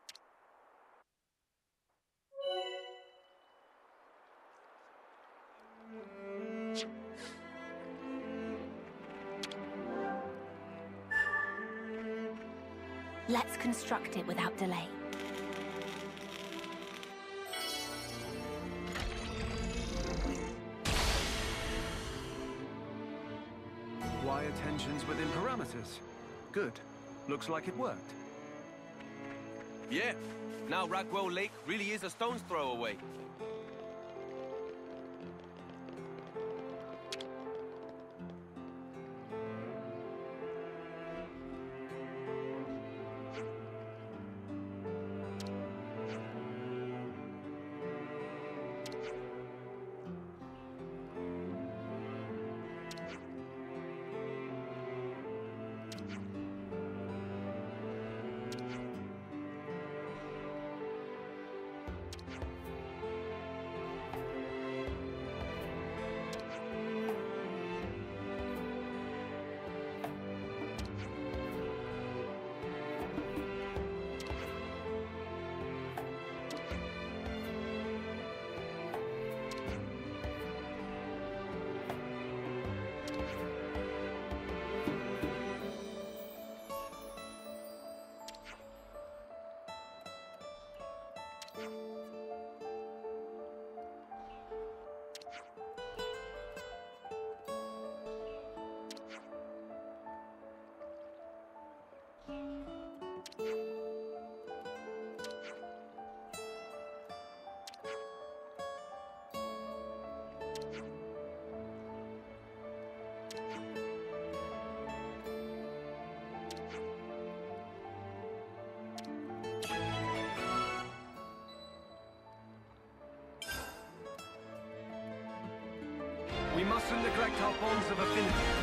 Let's construct it without delay. Wire tensions within parameters. Good. Looks like it worked. Yeah. Now Raguel Lake really is a stone's throw away. mustn't neglect our bonds of affinity.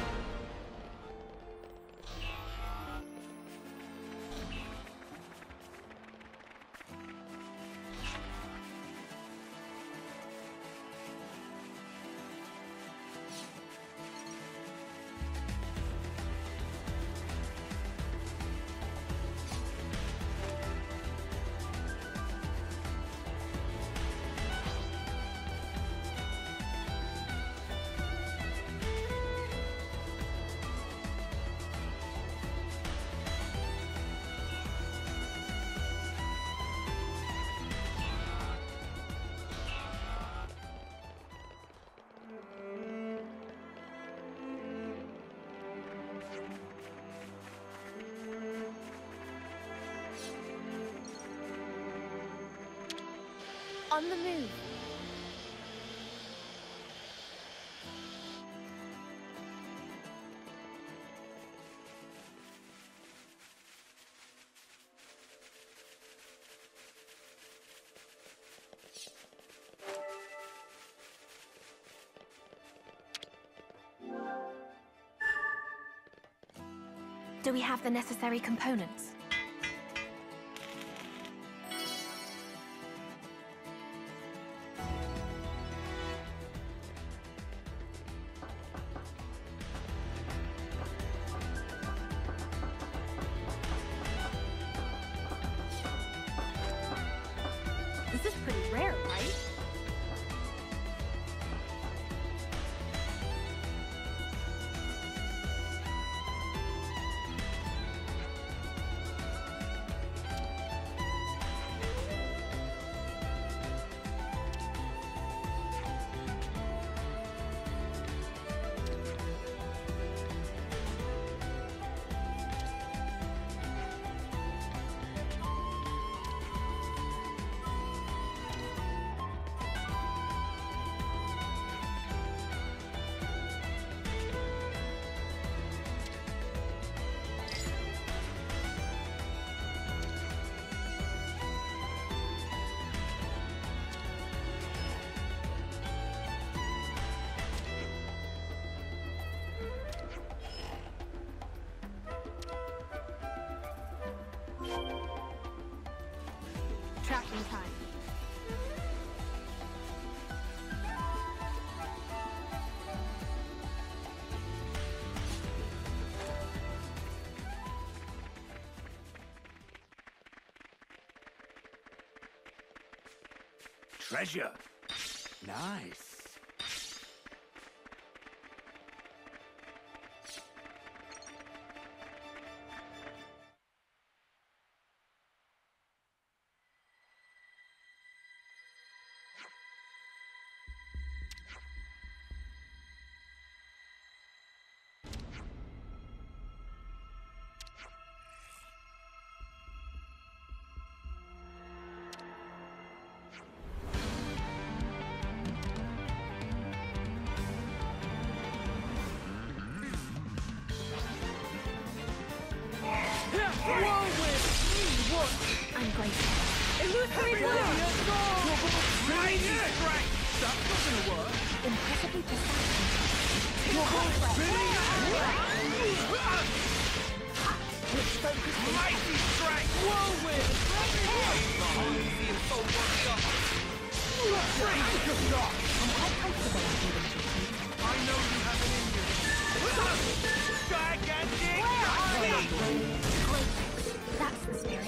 On the move. Do we have the necessary components? This is pretty rare, right? Tracking time. Treasure. Nice. I'm grateful. Illusory blast! That doesn't work. Impressively precise. Mighty strike! Whirlwind! I know you have an engine. Gigantic! Great. That's the spirit.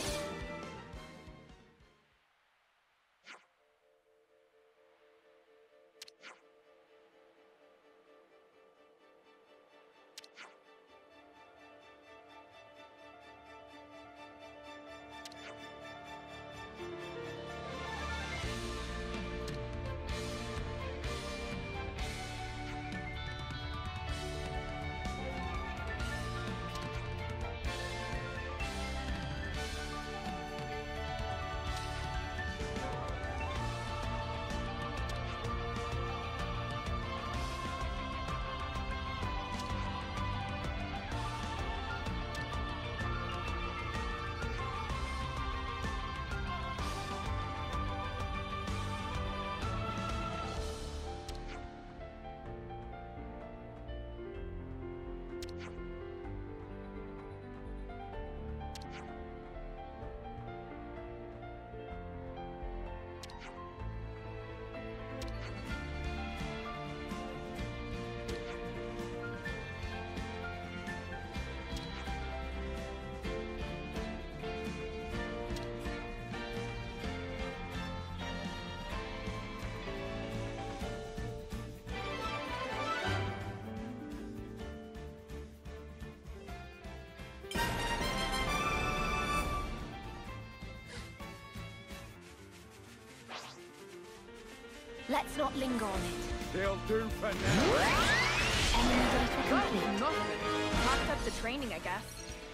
Let's not linger on it. They'll do for now. Enemy data complete. Nothing. Knocked up the training, I guess.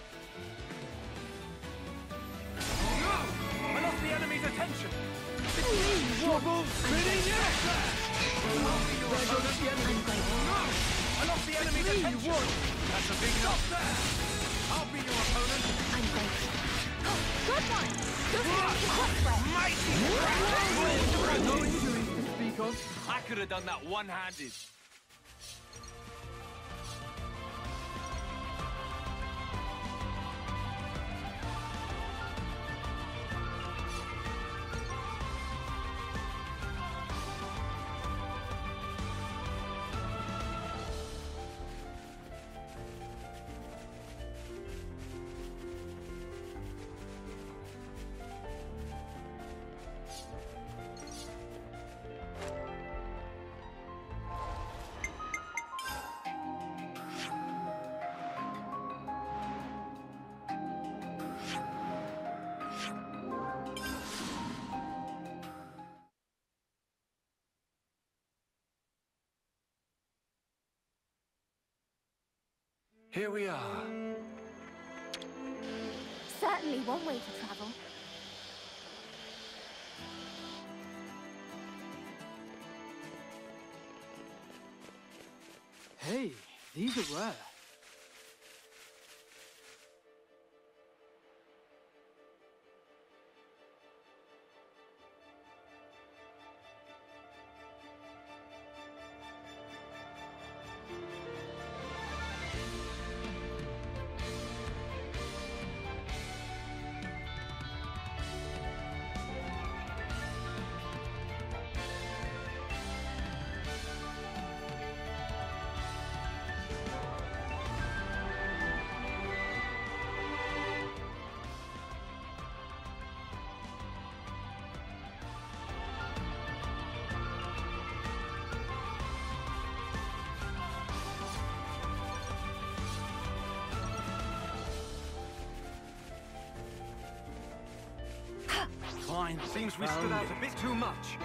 I lost the enemy's attention. Trouble spinning it! There goes the enemy. No! I lost the enemy's attention. That's a big knock there. I'll be your opponent. I'm grateful. Good one! Good one! Mighty! No injuries to speak of. I could have done that one-handed. Here we are. Certainly one way to travel. Hey, these are rare. Fine. Seems we stood out a bit too much.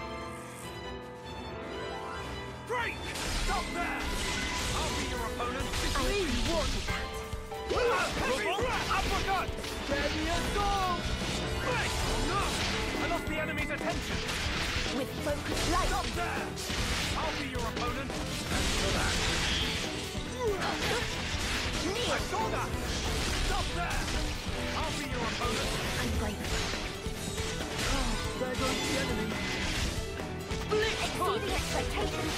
Break! Stop there! I'll be your opponent. I wanted that. Heavy right! Uppercut! Ready and go! Break! No! I lost the enemy's attention. With focused light. Stop there! I'll be your opponent. Thanks for that. I saw that! Stop there! I'll be your opponent. I'm grateful. There goes the enemy. Exceeding expectations.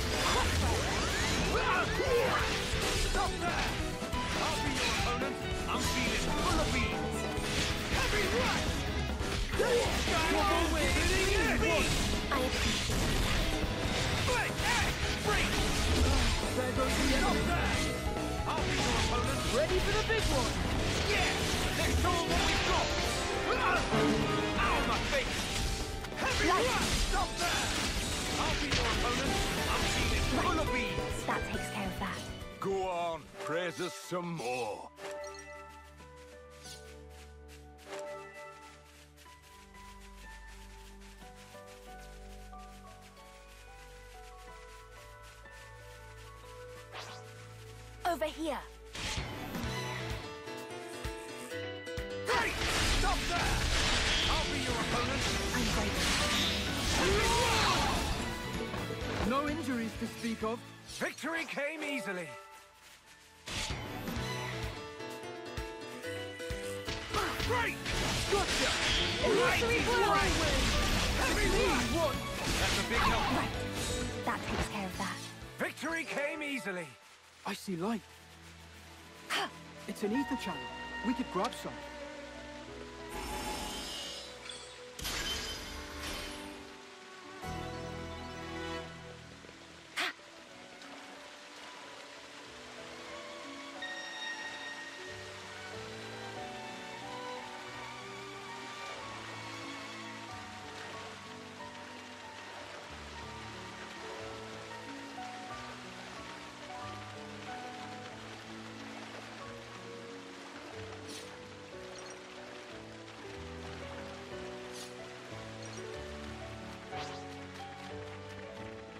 Stop there! I'll be your opponent. I'm feeling full of beans. Heavy right! Double winning it! I appreciate that. Break! Hey! Break! There goes the Stop enemy. there! I'll be your opponent. Ready for the big one. Yeah! Let's show 'em what we've got! Ow, my face! Heavy right! Stop there! I'll be your opponent. I'm feeling full of beans. That takes care of that. Go on, praise us some more. Over here. Break! Stop there! I'll be your opponent. I'm grateful. No injuries to speak of. Victory came easily. Break! Gotcha! Mighty right! Heavy right! That's a big help. Right. That takes care of that. Victory came easily. I see light. It's an ether channel. We could grab some.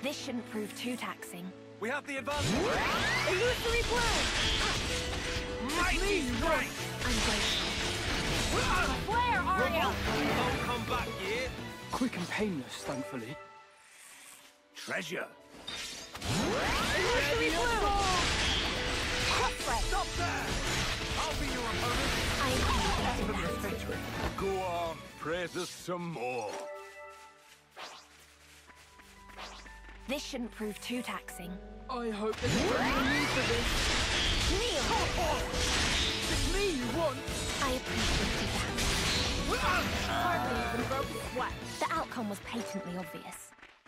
This shouldn't prove too taxing. We have the advantage. Illusory blow! Mighty strike! I'm grateful. Flare, Arya! Don't come back here. Quick and painless, thankfully. Treasure. Illusory blow! Stop there! I'll be your opponent. I appreciate that. Victory. Go on, praise us some more. This shouldn't prove too taxing. I hope there's no need for this. Kneel! It's me you want! I appreciated that. Hardly even broke a sweat. The outcome was patently obvious.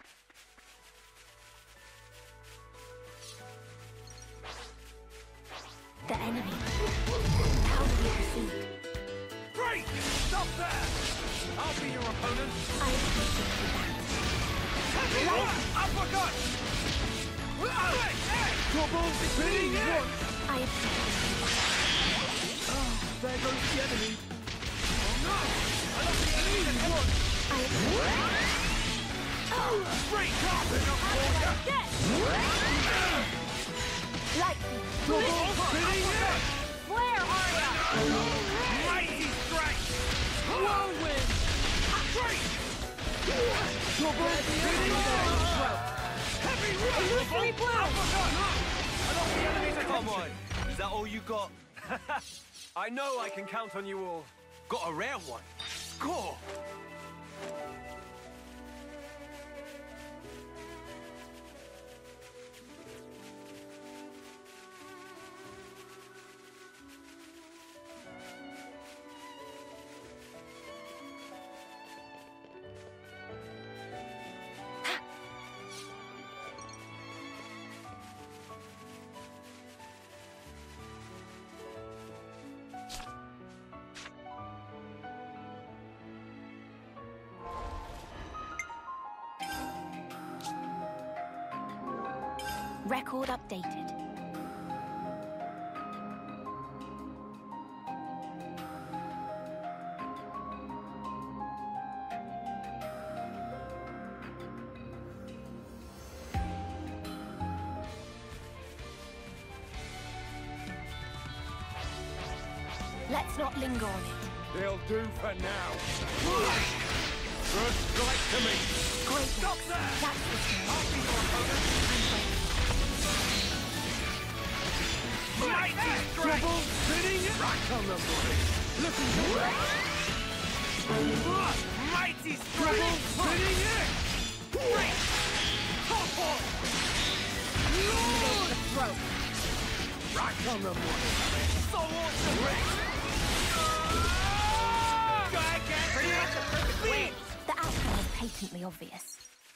The enemy. How do we proceed? Break! Stop there! I'll be your opponent. I appreciated that. Heavy one! Uppercut! Double spinning one! I appreciated that. Oh, there goes the enemy. Oh no! I love the enemy one! I appreciated Break up enough water! Lightning! Double spinning it! Flare, Arya! Mighty strike! Whirlwind! Strike! Double spinning one! Heavy one! Illusory blow! I love the enemy's attention! Come on. Is that all you got? I know I can count on you all. Got a rare one. Score! Record updated. Let's not linger on it. They'll do for now. First strike to me. Great. Stop there! That's the thing. I'll be your opponent. Mighty strike! Double spinning it. Right on the money. Looking good! Mighty strike! Double spinning it. Break! Top on! Lord! Throat. Right on the money. So awesome! Gigantic! Please! The outcome was patently obvious.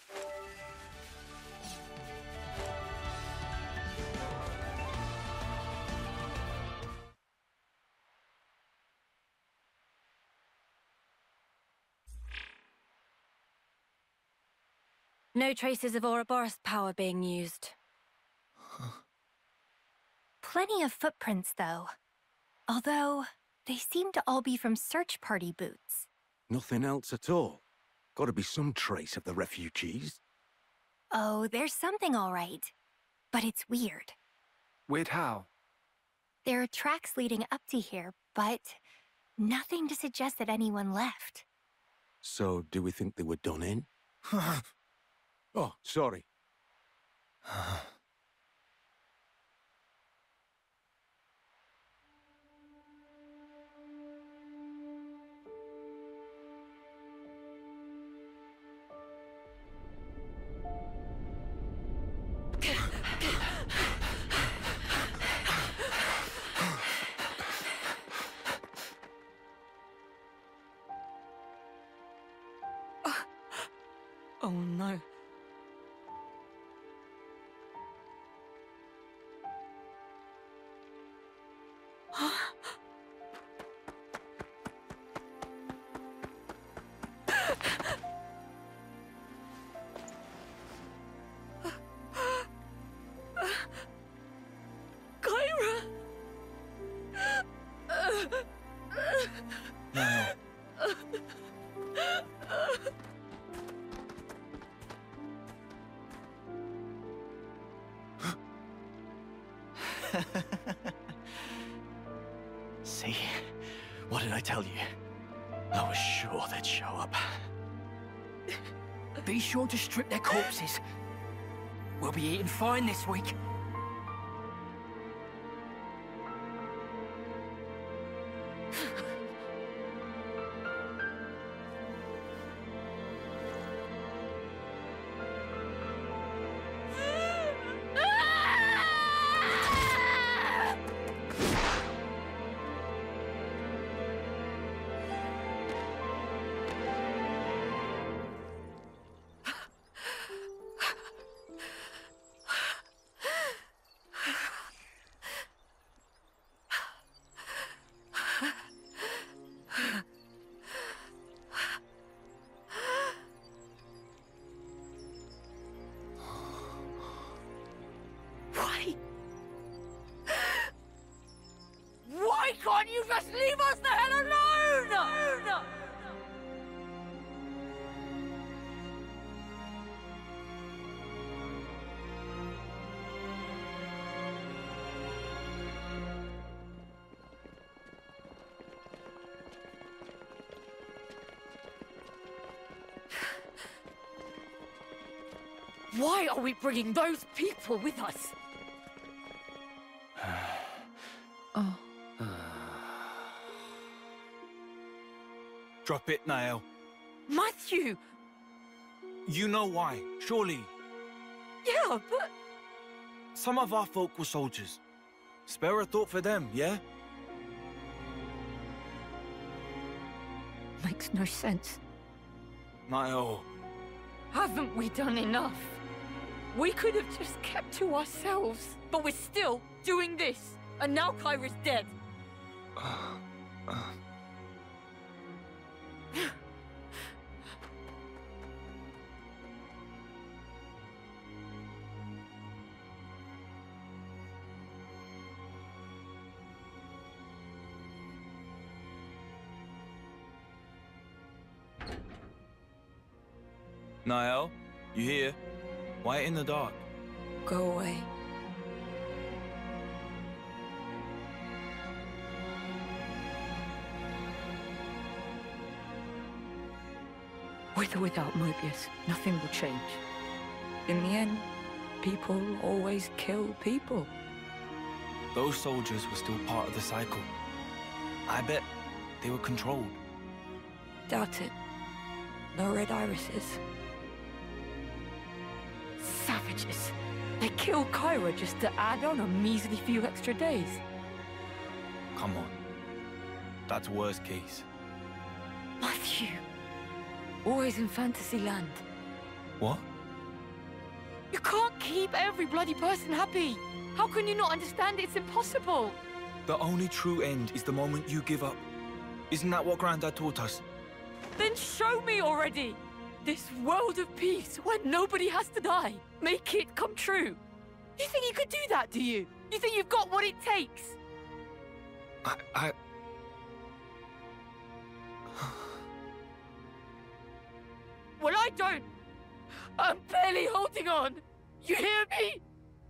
No traces of Ouroboros power being used. Plenty of footprints, though. Although, they seem to all be from search party boots. Nothing else at all. Gotta be some trace of the refugees. Oh, there's something all right. But it's weird. Weird how? There are tracks leading up to here, but nothing to suggest that anyone left. So, do we think they were done in? Oh, sorry. Oh no. Kyra! No. See? What did I tell you? I was sure they'd show up. Be sure to strip their corpses. We'll be eating fine this week. Why can't you just leave us the hell alone? Why are we bringing those people with us? Oh. Drop it, Niall. Matthew! You know why, surely. Yeah, but... Some of our folk were soldiers. Spare a thought for them, yeah? Makes no sense. Niall. Haven't we done enough? We could have just kept to ourselves, but we're still doing this. And now Kyra's dead. Uh, uh. Niall, you here? Why in the dark? Go away. With or without Mobius, nothing will change. In the end, people always kill people. Those soldiers were still part of the cycle. I bet they were controlled. Doubt it. No red irises. Savages. They killed Kyra just to add on a measly few extra days. Come on. That's worst case. Matthew. Always in fantasy land. What? You can't keep every bloody person happy. How can you not understand it's impossible? The only true end is the moment you give up. Isn't that what Grandad taught us? Then show me already! This world of peace where nobody has to die. Make it come true. You think you could do that, do you? You think you've got what it takes? I... I... Well, I don't. I'm barely holding on. You hear me?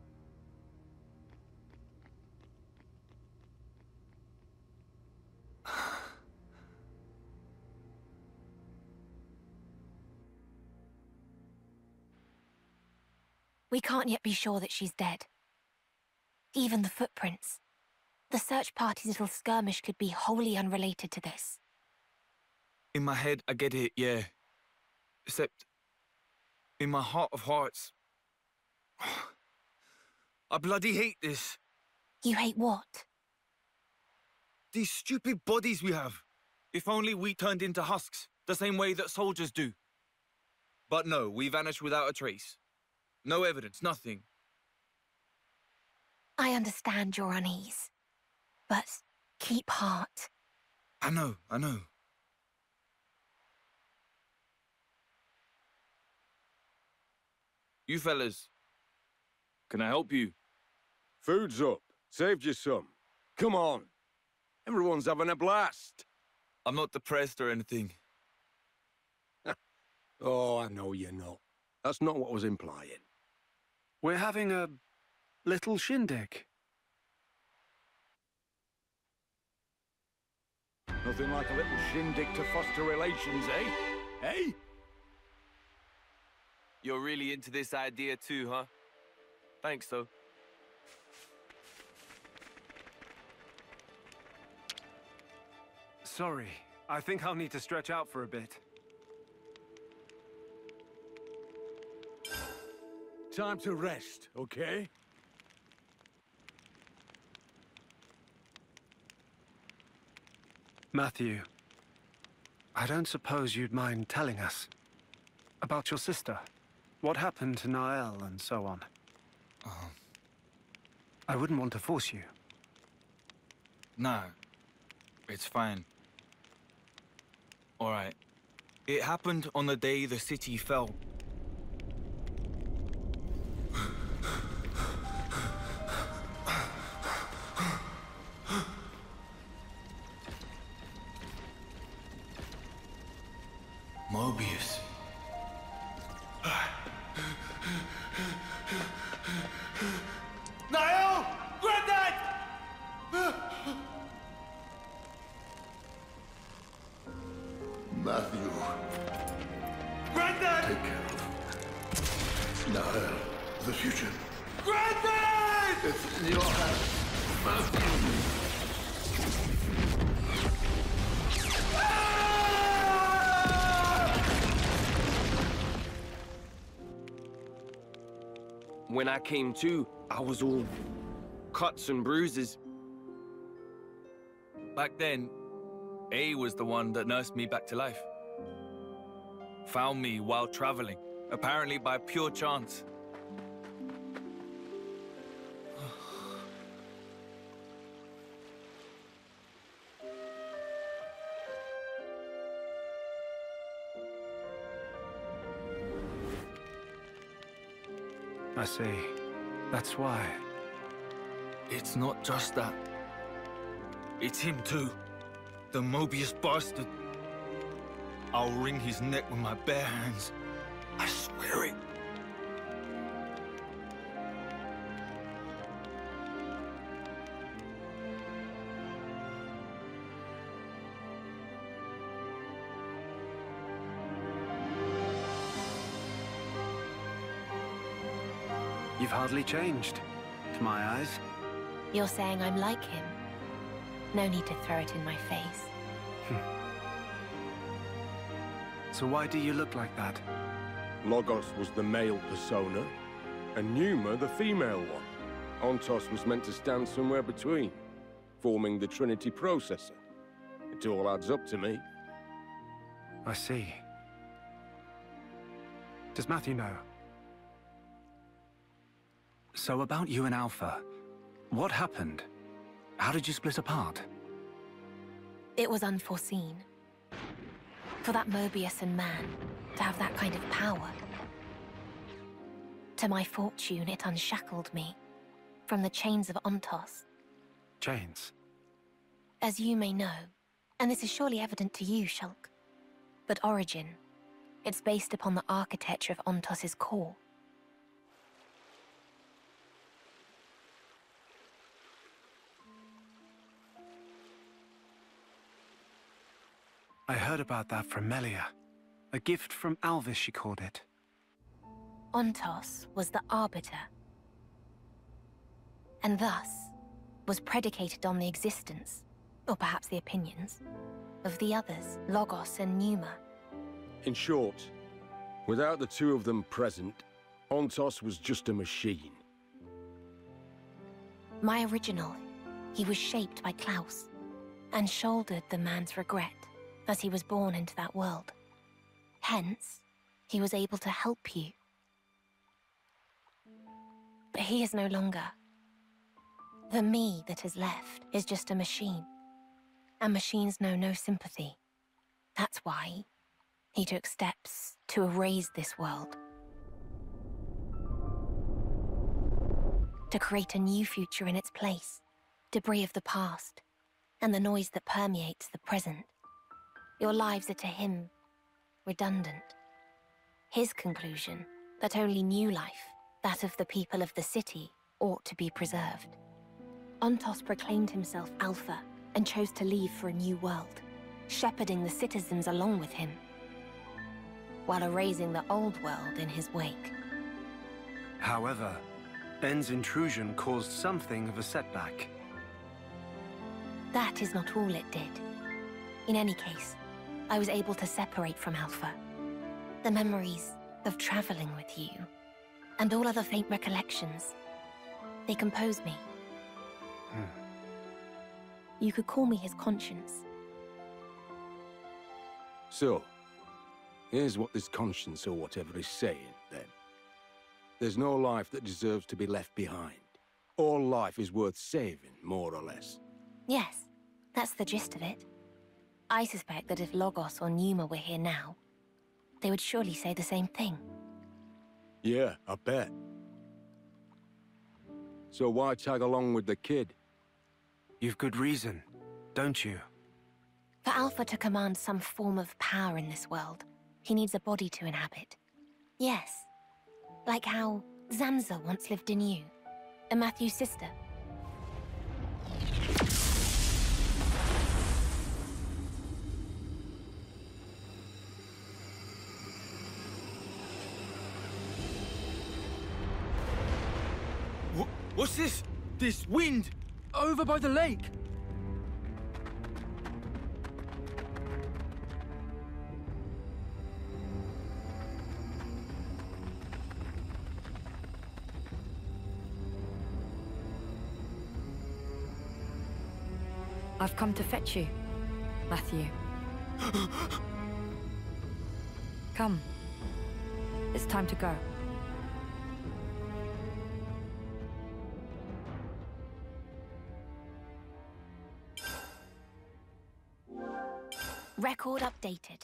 We can't yet be sure that she's dead. Even the footprints. The search party's little skirmish could be wholly unrelated to this. In my head, I get it, yeah. Except, in my heart of hearts, I bloody hate this. You hate what? These stupid bodies we have. If only we turned into husks, the same way that soldiers do. But no, we vanished without a trace. No evidence, nothing. I understand your unease, but keep heart. I know, I know. You fellas, can I help you? Food's up. Saved you some. Come on. Everyone's having a blast. I'm not depressed or anything. Oh, I know you're not. That's not what I was implying. We're having a little shindig. Nothing like a little shindig to foster relations, eh? Eh? You're really into this idea too, huh? Thanks, though. Sorry, I think I'll need to stretch out for a bit. Time to rest, okay? Matthew, I don't suppose you'd mind telling us about your sister. What happened to Nael and so on? Oh. I wouldn't want to force you. No, it's fine. All right. It happened on the day the city fell. Mobius. Nael! Granddad! Matthew. Granddad! Take care of Nael, the future. Granddad! It's in your hands, Matthew. When I came to, I was all cuts and bruises. Back then, A was the one that nursed me back to life. Found me while traveling, apparently by pure chance. I see. That's why. It's not just that. It's him too. The Mobius bastard. I'll wring his neck with my bare hands. I swear it. You've hardly changed, to my eyes. You're saying I'm like him? No need to throw it in my face. So why do you look like that? Logos was the male persona, and Pneuma the female one. Ontos was meant to stand somewhere between, forming the Trinity processor. It all adds up to me. I see. Does Matthew know? So about you and Alpha, what happened? How did you split apart? It was unforeseen. For that Mobius and man to have that kind of power. To my fortune, it unshackled me from the chains of Ontos. Chains? As you may know, and this is surely evident to you, Shulk, but Origin, it's based upon the architecture of Ontos's core. I heard about that from Melia. A gift from Alvis, she called it. Ontos was the Arbiter, and thus was predicated on the existence, or perhaps the opinions, of the others, Logos and Pneuma. In short, without the two of them present, Ontos was just a machine. My original, he was shaped by Klaus, and shouldered the man's regret as he was born into that world. Hence, he was able to help you. But he is no longer. The me that is left is just a machine. And machines know no sympathy. That's why he took steps to erase this world. To create a new future in its place. Debris of the past, and the noise that permeates the present. Your lives are to him redundant. His conclusion that only new life, that of the people of the city, ought to be preserved. Ontos proclaimed himself Alpha and chose to leave for a new world. shepherding the citizens along with him, while erasing the old world in his wake. However, Ben's intrusion caused something of a setback. That is not all it did. In any case, I was able to separate from Alpha. The memories of traveling with you, and all other faint recollections, they compose me. Hmm. You could call me his conscience. So, here's what this conscience or whatever is saying, then. There's no life that deserves to be left behind. All life is worth saving, more or less. Yes, that's the gist of it. I suspect that if Logos or Numa were here now, they would surely say the same thing. Yeah, I bet. So why tag along with the kid? You've good reason, don't you? For Alpha to command some form of power in this world, he needs a body to inhabit. Yes, like how Zamza once lived in you, and Matthew's sister. Wh what's this? This wind? Over by the lake. I've come to fetch you, Matthew. Come. It's time to go. Record updated.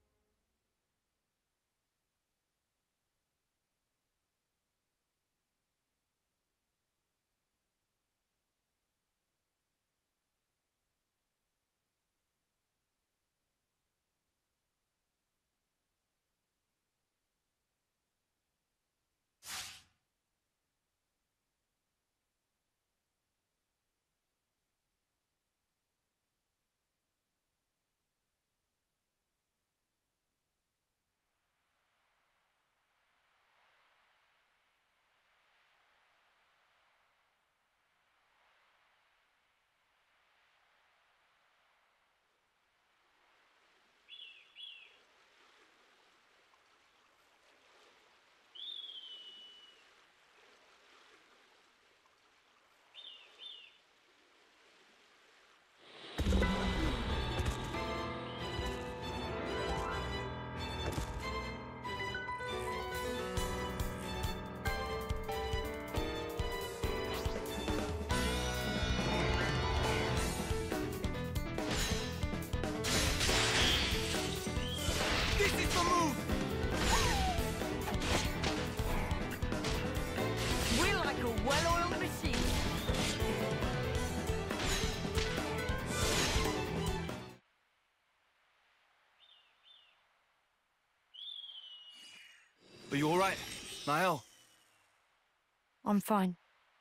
Are you all right, Niall? I'm fine.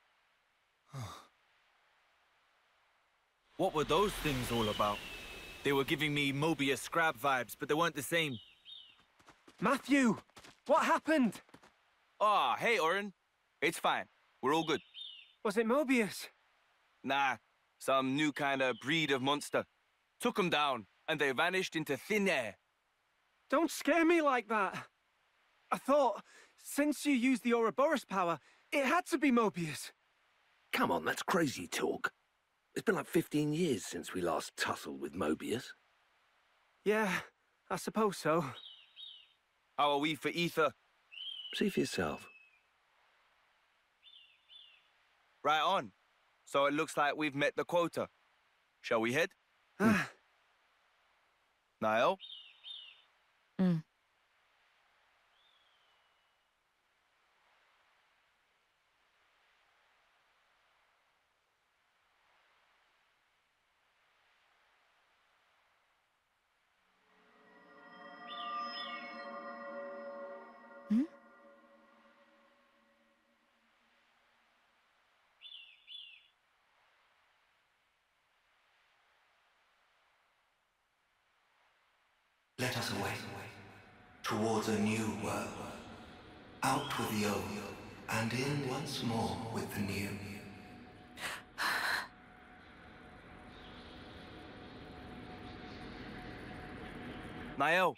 What were those things all about? They were giving me Mobius Scrab vibes, but they weren't the same. Matthew! What happened? Ah, oh, hey, Orin. It's fine. We're all good. Was it Mobius? Nah, some new kind of breed of monster. Took them down, and they vanished into thin air. Don't scare me like that. I thought, since you used the Ouroboros power, it had to be Mobius. Come on, that's crazy talk. It's been like fifteen years since we last tussled with Mobius. Yeah, I suppose so. How are we for ether? See for yourself. Right on. So it looks like we've met the quota. Shall we head? Niall? Mm. Hmm? Let us away, towards a new world. Out with the old, and in once more with the new. Nael!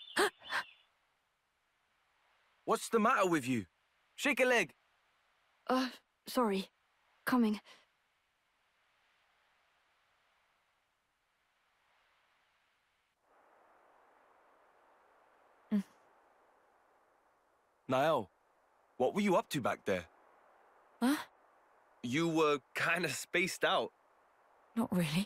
What's the matter with you? Shake a leg! Uh, sorry. Coming. Mm. Nael, what were you up to back there? Huh? You were kind of spaced out. Not really.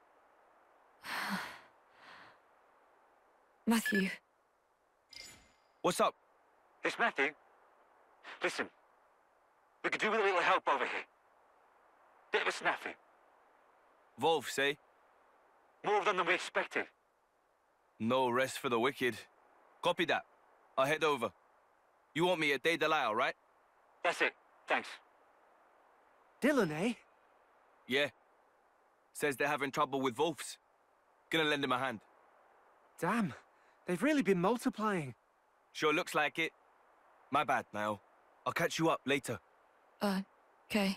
Matthew. What's up? It's Matthew. Listen, we could do with a little help over here. Bit of a snafu. Wolf, say? More of them than we expected. No rest for the wicked. Copy that. I'll head over. You want me at Day Delisle, right? That's it. Thanks. Dylan, eh? Yeah. Says they're having trouble with Wolves. Gonna lend him a hand. Damn, they've really been multiplying. Sure looks like it. My bad, Nael. I'll catch you up later. Uh, okay.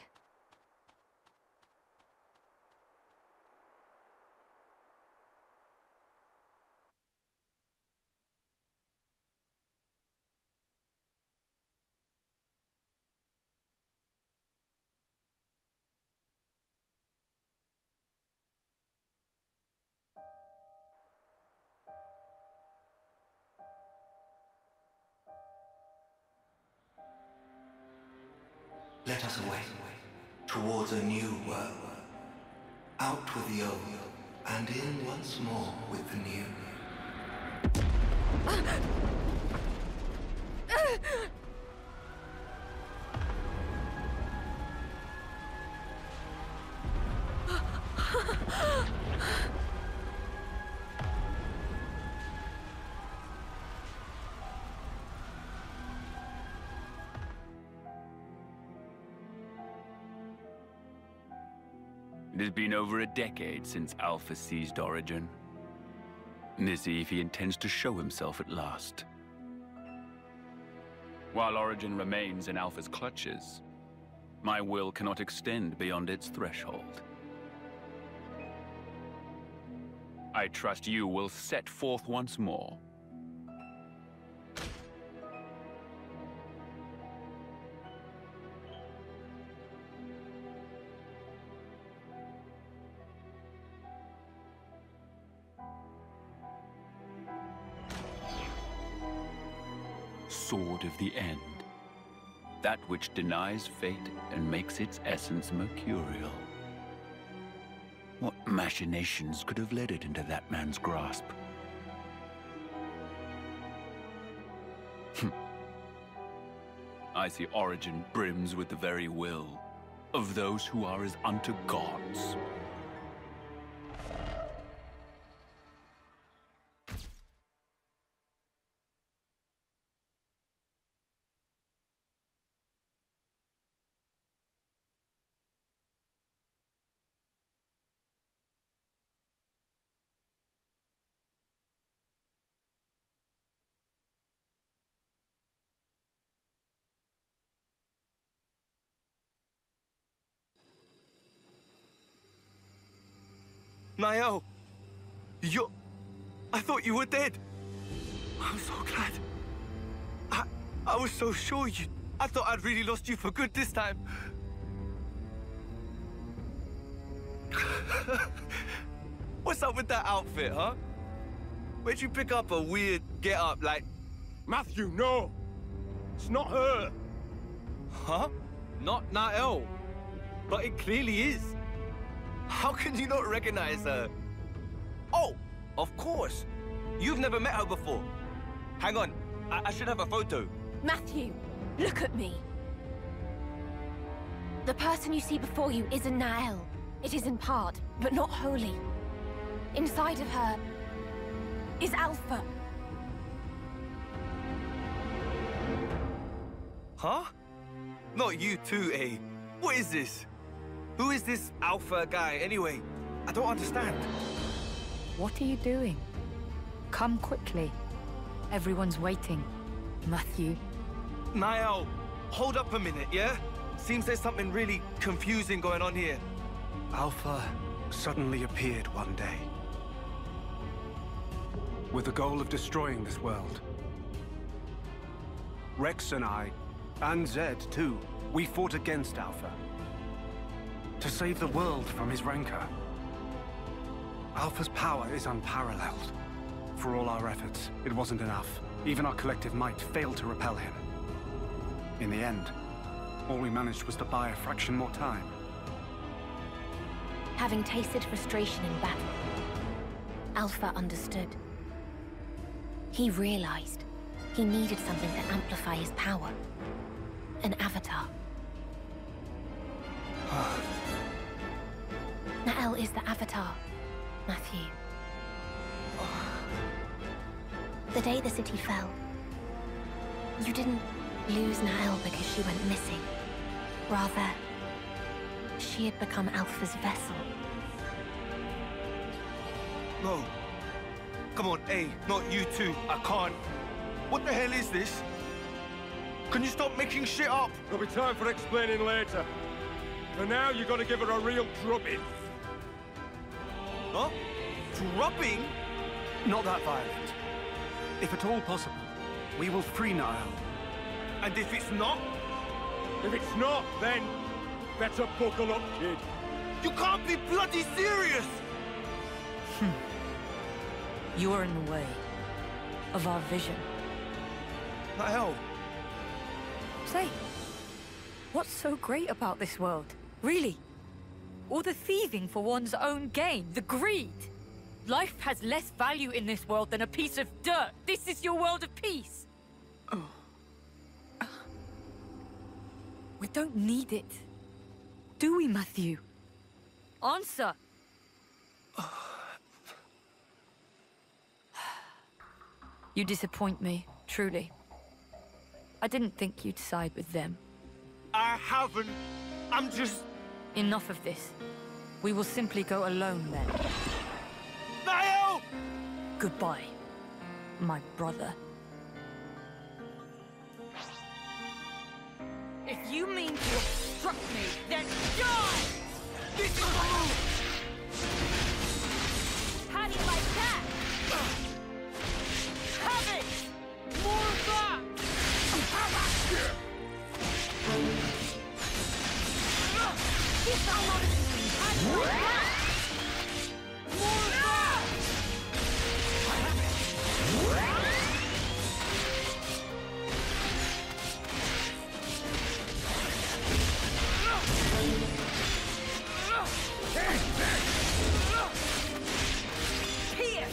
Let us away, towards a new world. Out with the old, and in once more with the new. It has been over a decade since Alpha seized Origin. Let's see if he intends to show himself at last. While Origin remains in Alpha's clutches, my will cannot extend beyond its threshold. I trust you will set forth once more. Sword of the End. That which denies fate and makes its essence mercurial. What machinations could have led it into that man's grasp? I see Origin brims with the very will of those who are as unto gods. Nael! You... I thought you were dead. I'm so glad. I... I was so sure you... I thought I'd really lost you for good this time. What's up with that outfit, huh? Where'd you pick up a weird get-up like... Matthew, no! It's not her! Huh? Not Nael. But it clearly is. How can you not recognize her? Oh, of course. You've never met her before. Hang on, I, I should have a photo. Matthew, look at me. The person you see before you isn't Nael. It is in part, but not wholly. Inside of her is Alpha. Huh? Not you too, eh? What is this? Who is this Alpha guy, anyway? I don't understand. What are you doing? Come quickly. Everyone's waiting. Matthew. Niall, hold up a minute, yeah? Seems there's something really confusing going on here. Alpha suddenly appeared one day, with the goal of destroying this world. Rex and I, and Zed too, we fought against Alpha, to save the world from his rancor. Alpha's power is unparalleled. For all our efforts, it wasn't enough. Even our collective might failed to repel him. In the end, all we managed was to buy a fraction more time. Having tasted frustration in battle, Alpha understood. He realized he needed something to amplify his power. An avatar. Na'el is the avatar, Matthew. The day the city fell, you didn't lose Na'el because she went missing. Rather, she had become Alpha's vessel. No. Come on, hey, not you two. I can't. What the hell is this? Can you stop making shit up? There'll be time for explaining later. For now, you gotta give her a real drubbing. Huh? Drubbing? Not that violent. If at all possible, we will free Na'el. And if it's not? If it's not, then better buckle up, kid. You can't be bloody serious! You are in the way of our vision. Na'el. Say, what's so great about this world? Really? All the thieving for one's own gain, the greed. Life has less value in this world than a piece of dirt. This is your world of peace. Oh. We don't need it. Do we, Matthew? Answer. You disappoint me, truly. I didn't think you'd side with them. I haven't. I'm just... Enough of this. We will simply go alone then. Na'el! Goodbye, my brother. If you mean to obstruct me, then die! This is the move! How do you like that? Have it! More of that! Keep on noticing. How do you like that? More of that! Here!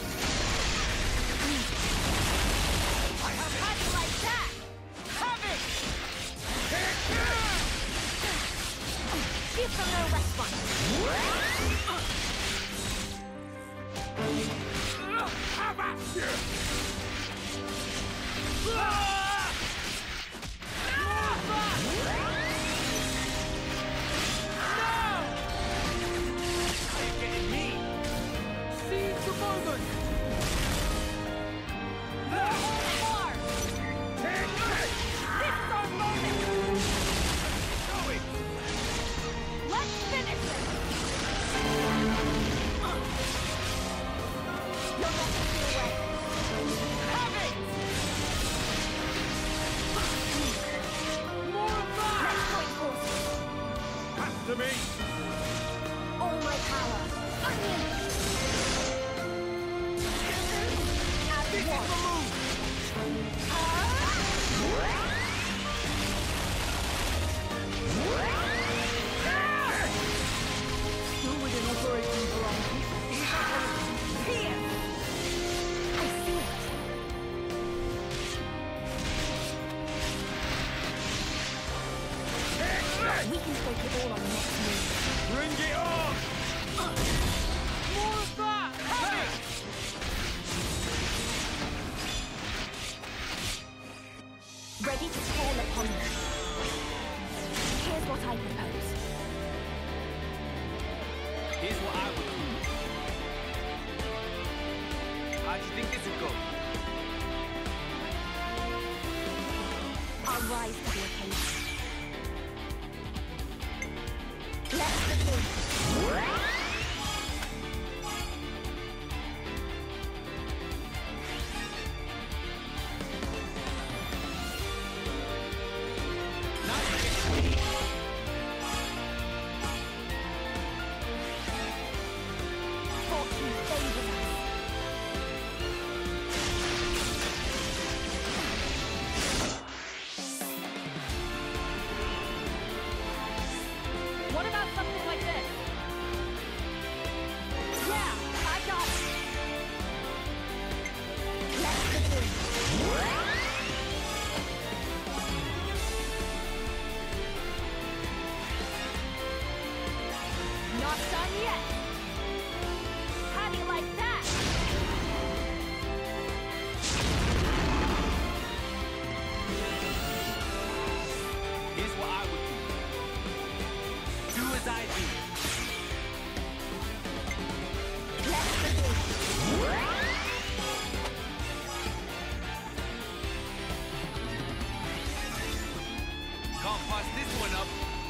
How do you like that? Have it! Give them no response. Have it! Are you getting me? Seize the moment! More! This is our moment! Let's finish it! You'll not get me away! Have it! More of that! Let's join forces! Pass to me! All my power! Unleash! As This is one! the move! Still within operating parameters. Here! I see it! We can break it all on the next move. Bring it on! More of that! Have it! Ready to fall upon them. Here's what I propose. Here's what I would do. How do you think this would go? I'll rise to the occasion. Let's begin. What about something like this? Yeah, I got it. Let's begin. Not done yet. How do you like that? Here's what I would do. Do as I do. Let's begin. Can't pass this one up.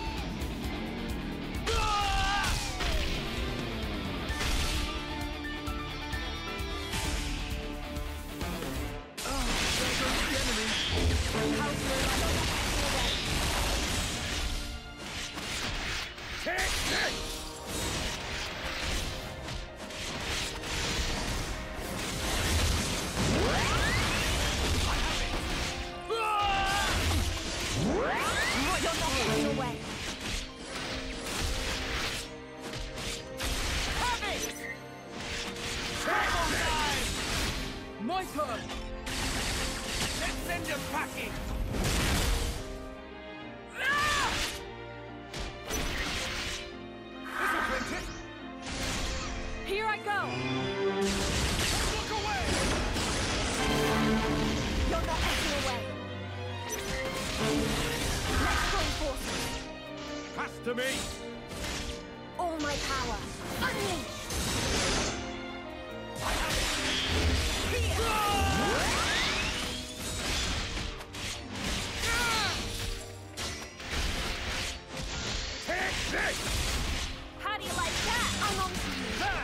My turn! Let's send them packing! This'll clinch it! Here I go! Look away! You're not getting away. Let's join forces. Pass to me! All my power. Unleash. How do you like that? I'm on to you.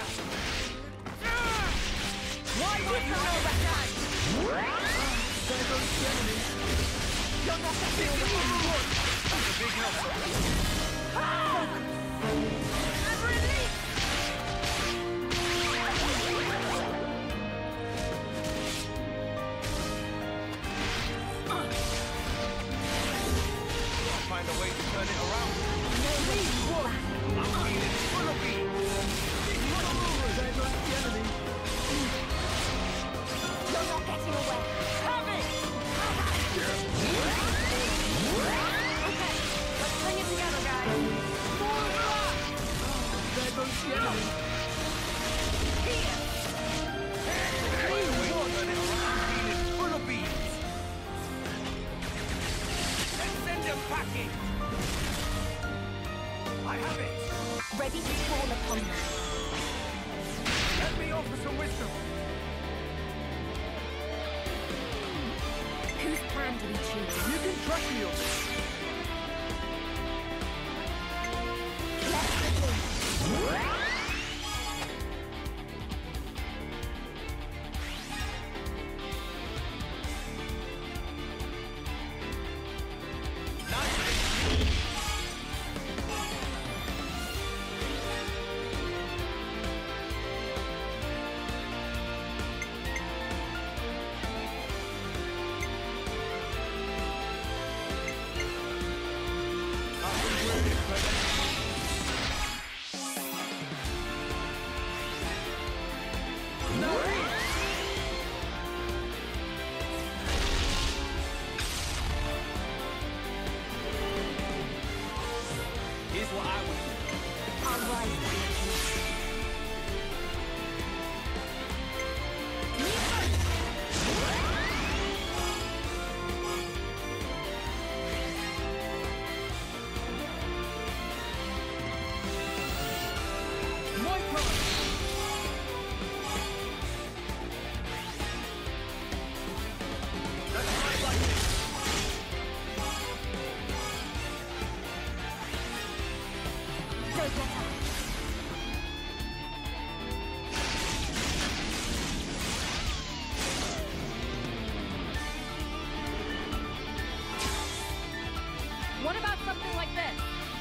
Why would you know that? There goes the enemy. You're not getting away. That's a big help. And release. Gotta find a way to turn it around. No way. I'm feeling full of beans. There goes the enemy. You're not getting away. Have it! Okay, let's bring it together, guys. There goes the enemy. Here. Find a way to turn it around. I'm feeling full of beans. Let's send them packing. I have it. Ready to fall upon them. Let me offer some wisdom. Whose plan do we choose? You can trust me on this. Let's begin. Here's what I would do. I'll rise to the occasion. My turn! Let's fight like this. better. What about something like this?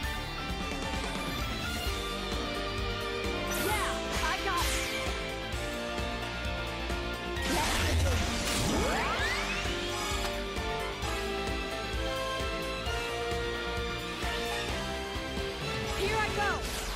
Yeah, I got it. Here I go.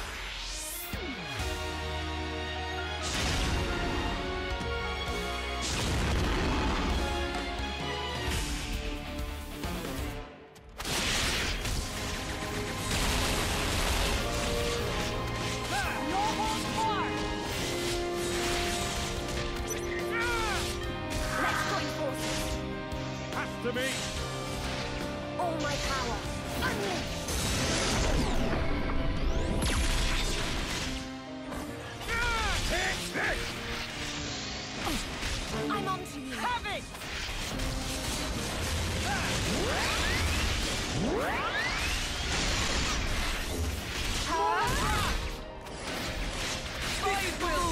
To me! All my power. Unleash! I'm on to you. Have it! Please, Will!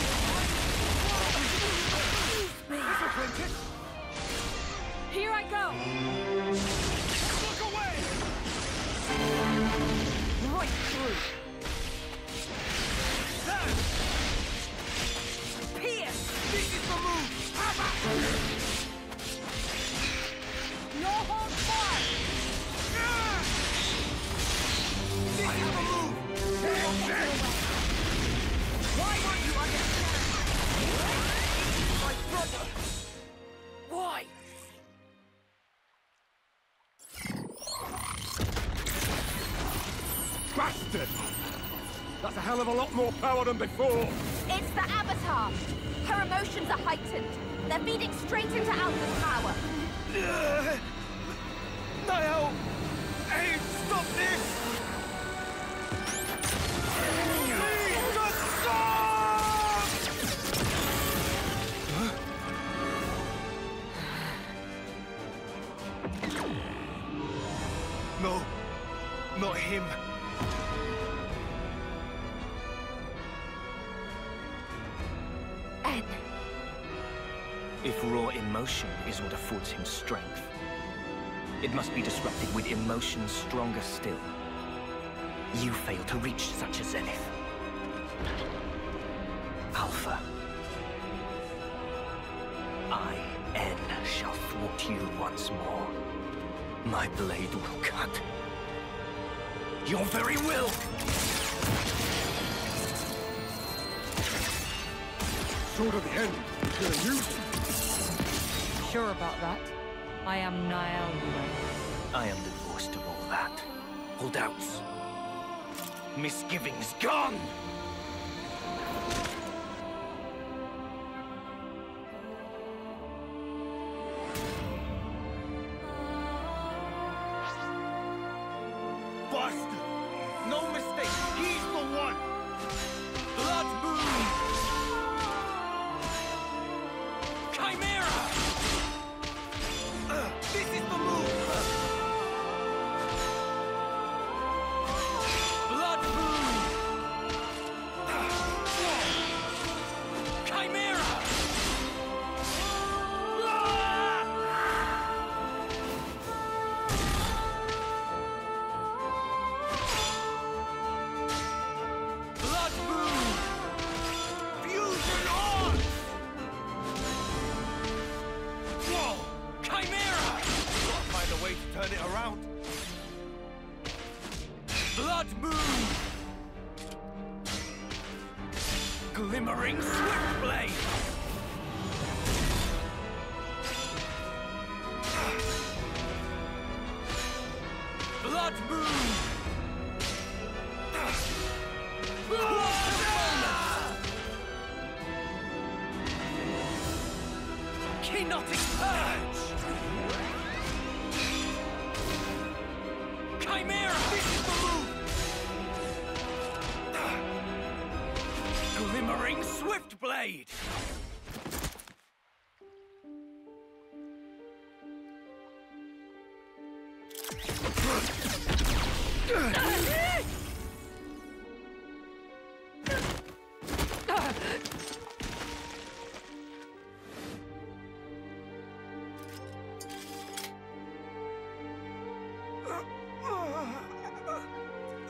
Here I go. Look away! Right through. Pierce! This is the move! Hammer! No hold barred. This is the move! Why won't you understand? My brother! Why? Bastard! That's a hell of a lot more power than before! It's the Avatar! Her emotions are heightened. They're feeding straight into Alpha's power. No! Hey, stop this! Please, just stop! No, not him. N. If raw emotion is what affords him strength, it must be disrupted with emotions stronger still. You fail to reach such a zenith. Alpha. I, N, shall thwart you once more. My blade will cut your very will! Sword of the end. Gonna use it. Sure about that? I am Niall. I am divorced of all that. All doubts. Misgivings gone! Bastard! No mistake, he's the one! Blood moon! Chimera! Uh, this is the move! Blood moon! Chimera! Blood moon! Fusion on! Whoa! Chimera! Gotta find a way to turn it around. Blood moon! Glimmering Swiftblade! Blood moon! Kenotic Purge! Chimera! This is the move! Glimmering Swiftblade!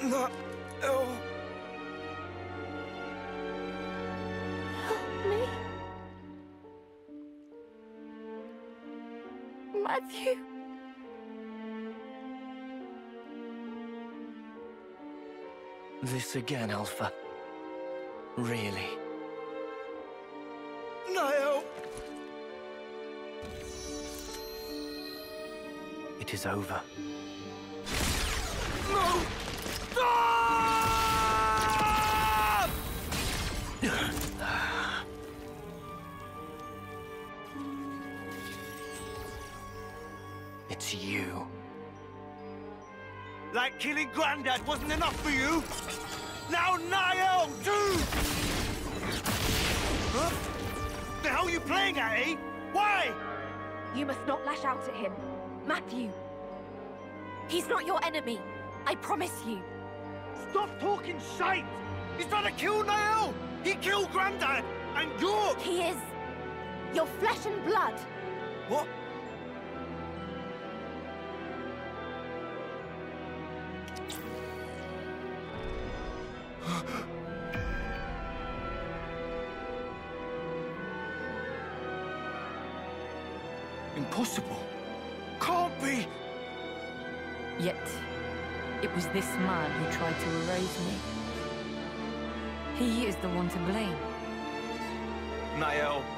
No. Oh. Help me. Matthew. This again, Alpha. Really? Niall! It is over. No! Stop! It's you. Like killing Grandad wasn't enough for you? Now Niall, too! Huh? The hell are you playing at, eh? Why? You must not lash out at him. Matthew. He's not your enemy. I promise you. Stop talking shite! He's trying to kill Niall! He killed Grandad! And you're... He is... your flesh and blood. What? Impossible. Can't be! Yet, it was this man who tried to erase me. He is the one to blame. Niall.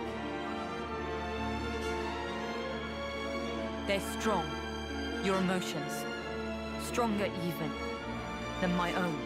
They're strong. Your emotions. Stronger even than my own.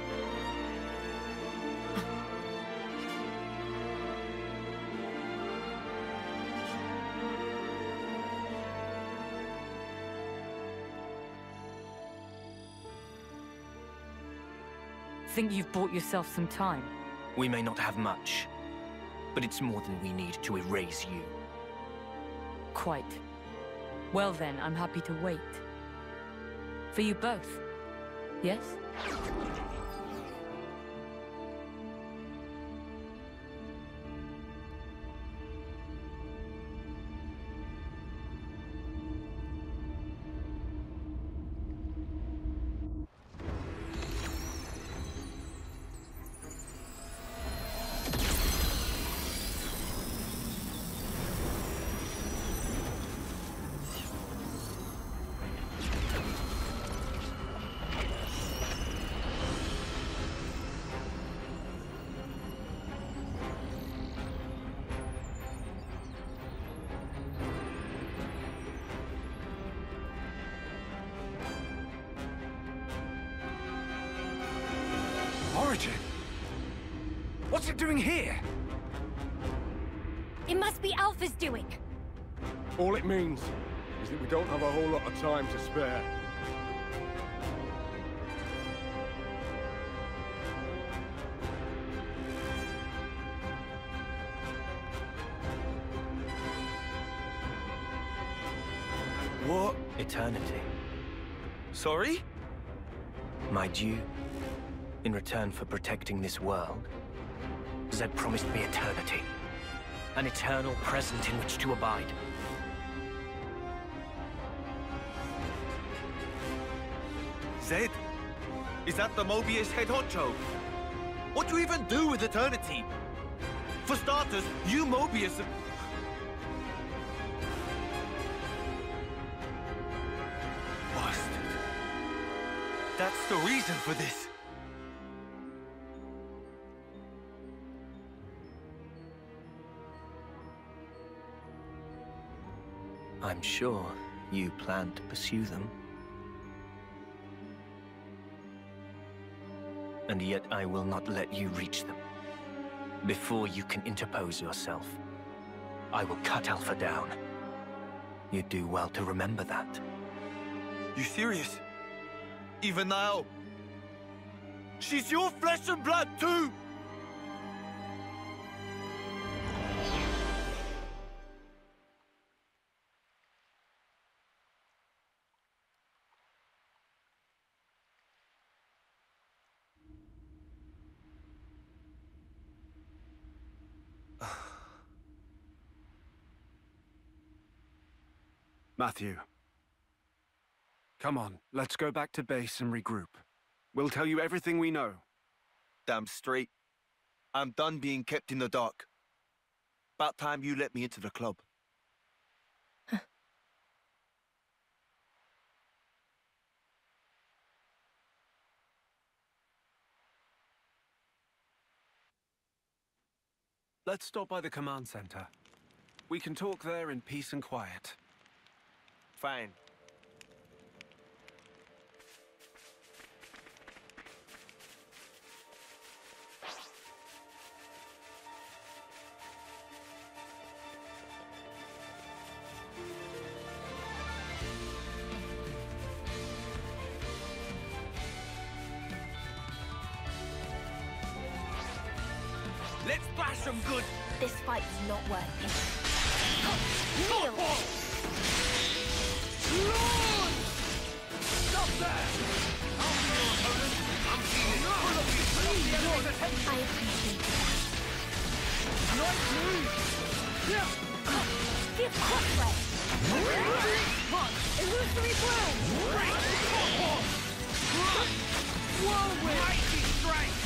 Think you've bought yourself some time? We may not have much, but it's more than we need to erase you. Quite. Well then, I'm happy to wait. For you both, yes? Origin? What's it doing here? It must be Alpha's doing. All it means is that we don't have a whole lot of time to spare. What? Eternity. Sorry? My due? In return for protecting this world, Zed promised me eternity. An eternal present in which to abide. Zed? Is that the Mobius head honcho? What do you even do with eternity? For starters, you Mobius... Bastard. That's the reason for this. I'm sure you plan to pursue them. And yet I will not let you reach them. Before you can interpose yourself, I will cut Alpha down. You do well to remember that. You serious? Even now? She's your flesh and blood too! Matthew. Come on, let's go back to base and regroup. We'll tell you everything we know. Damn straight. I'm done being kept in the dark. About time you let me into the club. Let's stop by the command center. We can talk there in peace and quiet. Fine. Let's bash them good! This fight's not worth it. Kneel! Lord! Stop there! I'll be your opponent. I'm feeling full of you. I appreciate that. Nice move! Yeah! Give crossway! Illusory blow! Whirlwind! Mighty strength!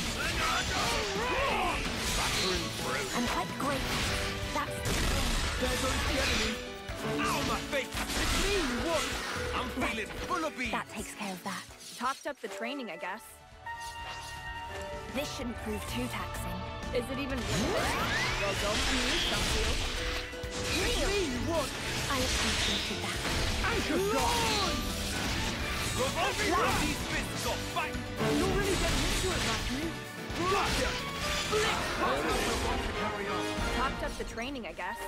I'm quite grateful. That's There goes the enemy. Ow, my face! It's me you want! I'm feeling full of beans! That takes care of that. Topped up the training, I guess. This shouldn't prove too taxing. Is it even worth it? Well done to you, Sunfield. It's me you want! I appreciated that. Anchor shot! These fists got bang! You're really getting into it, Matthew. Gotcha! Topped up the training, I guess.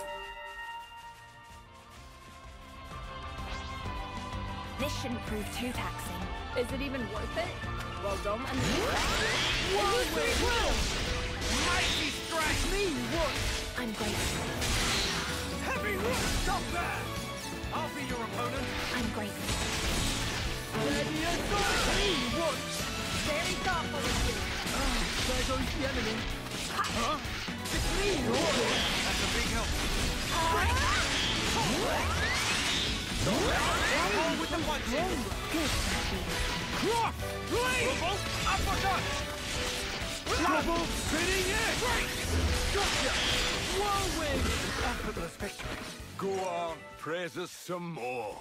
This shouldn't prove too taxing. Is it even worth it? Well done, and Whirlwind! Mighty strike! Me what? I'm grateful. Heavy look! Stop there! I'll be your opponent. I'm grateful. Ready and fire! Me what? very thoughtful of you. Oh, there goes the enemy. Huh? It's me, Lord! That's a big help. Roll with the punches! Good, Cross! Blade! Uppercut! Double spinning it! Gotcha! Whirlwind! Effortless victory. Go on, praise us some more.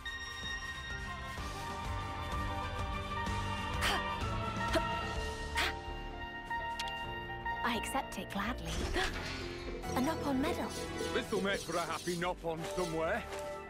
I accept it gladly. A Nopon medal. This'll make for a happy Nopon somewhere.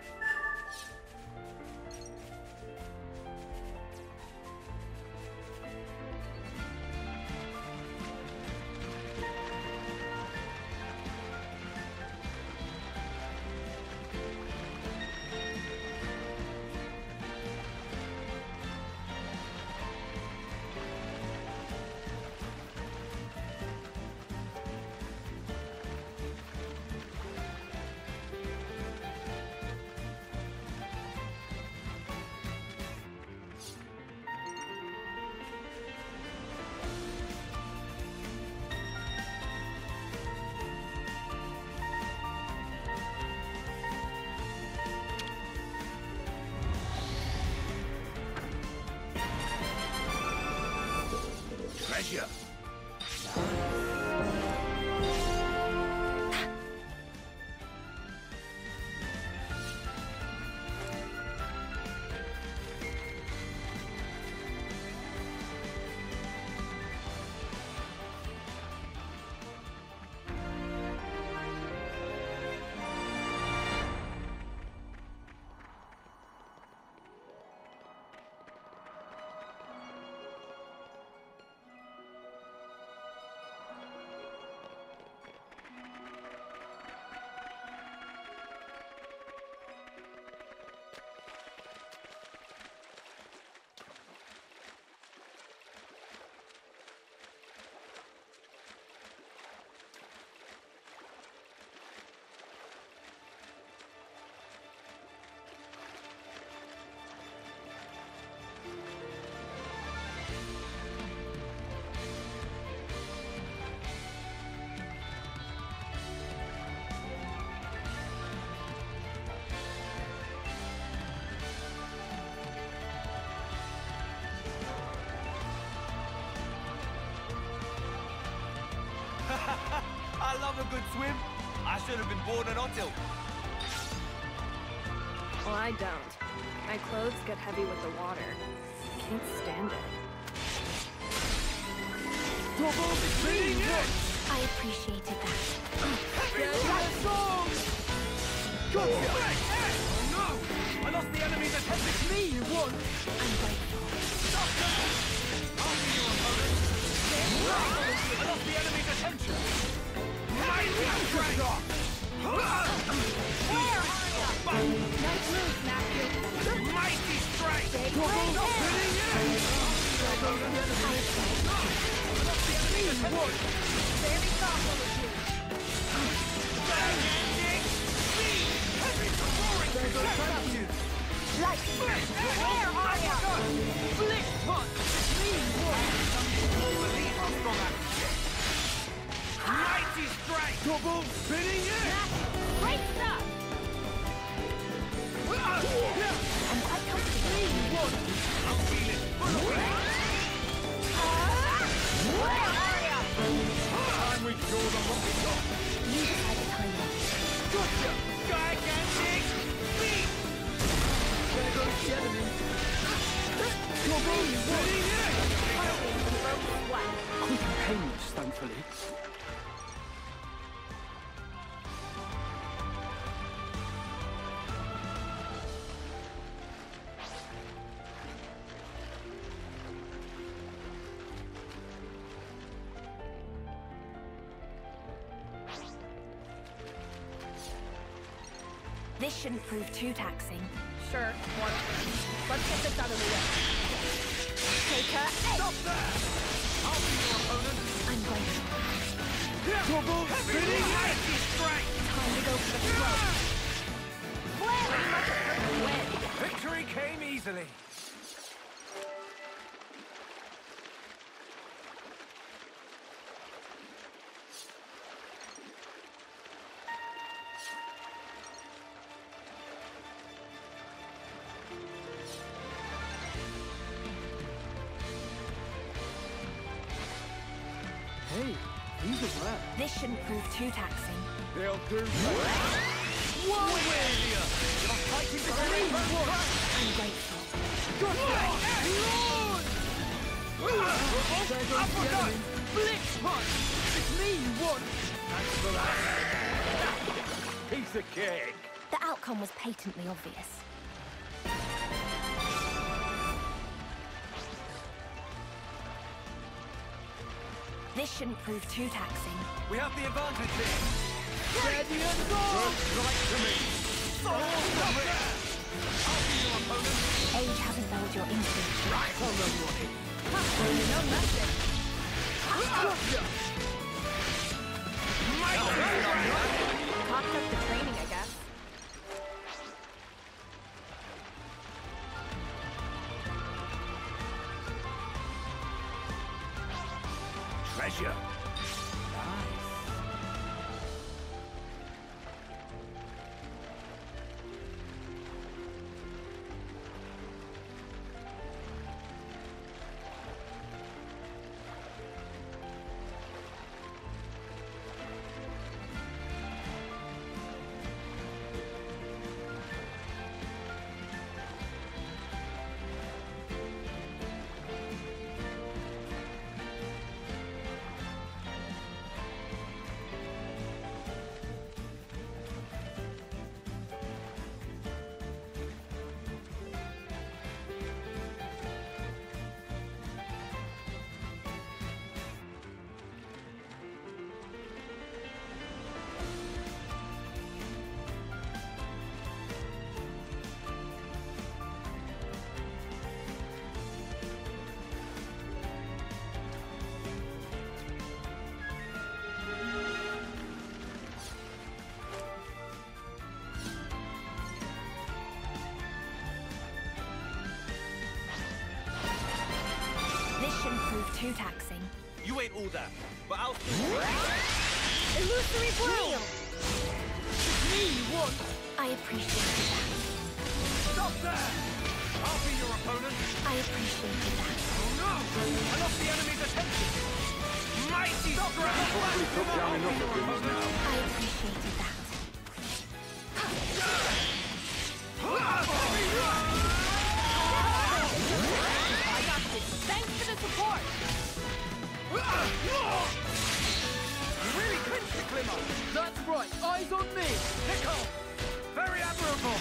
Treasure. good swim? I should have been born an Ottil. Well, I don't. My clothes get heavy with the water. Can't stand it. I appreciated that. Gotcha! Oh no! I lost the enemy's attention! It's me you won! I'm grateful. Stop there! I'll be your opponent! I lost the enemy's attention! Mighty strike! Where are you? Nice move, Matthew. Mighty strike! Stay right there! Very thoughtful of you. Gigantic speed! Heavy roaring you! Like, where are you? Flick punch! Lean one! You'll believe how strong I can get. Mighty strike! Double spinning it! Great stuff! I'm quite comfortable. Lean one! I'll feel it! Where are you? Time we show them what we got! You decide the timing. Gotcha! Gigantic speed! There goes the enemy! Double spinning it! Quick and painless, thankfully. This shouldn't prove too taxing. Sure, one. Let's get this out of the way. Take her. Stop there! I'll be your opponent! I'm grateful. Double spinning mighty strike! Time to go for the throat. Pretty much a perfect win. Victory came easily. Hey, these are rare. This shouldn't prove too taxing. They'll do that. Whoa! You're fighting the green one! I'm grateful. Good Lord! Uppercut! Blitz punch! It's me you won! Thanks for that. Piece of cake. The outcome was patently obvious. This shouldn't prove too taxing. We have the advantage here. Ready and go! Good strike to me. Stop there! I'll be your opponent. Age hasn't dulled your instinct. Right on the money. No message. Gotcha! Mighty! Cocked up the training, I guess. Treasure. Shouldn't prove too taxing. You ain't all that, but I'll... Illusory Braille! It's me you won! I appreciate that. Stop there! I'll be your opponent! I appreciate that. Oh no! I lost the enemy's attention! Mighty strength! Probably took down enough of these now. I appreciated that. I got this. Thanks for the support. You really clinched the Glimmer! That's right, eyes on me! Nicole! Very admirable!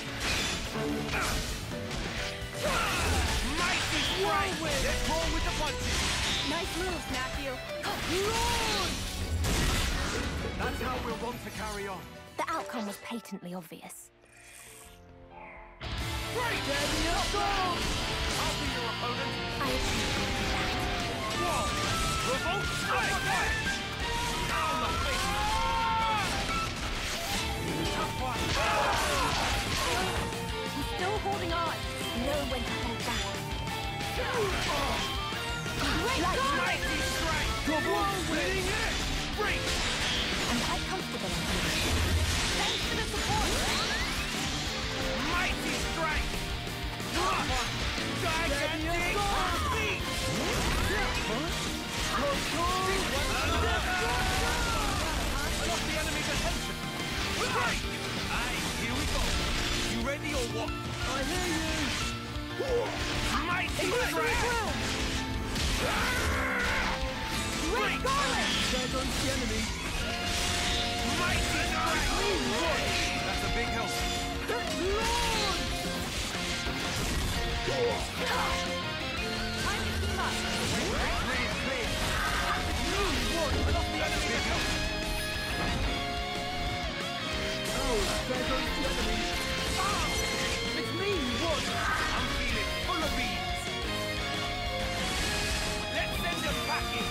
Mighty strike! Let's roll with the punches! Nice moves, Matthew. That's how we'll want to carry on. The outcome was patently obvious. Break! I'll be your opponent! I appreciated that. Whoa! Revolt strike! Down the face! Tough one! He's still holding on. Know when to hold back. Great Like goal! Mighty strike! Double winning it! Break! I'm quite comfortable in here. Thanks for the support. Mighty strike! Gigantic beat! I lost the enemy's attention! Right! Aye, here we go! You ready or what? I hear you! Mighty strike! Great Garland! There goes the enemy! Mighty strike! That's a big help! Time to team up. Clear, clear! I lost the enemy! Big help! Oh, there goes the enemy! Oh, it's me, what? I'm feeling full of beans! Let's send them packing!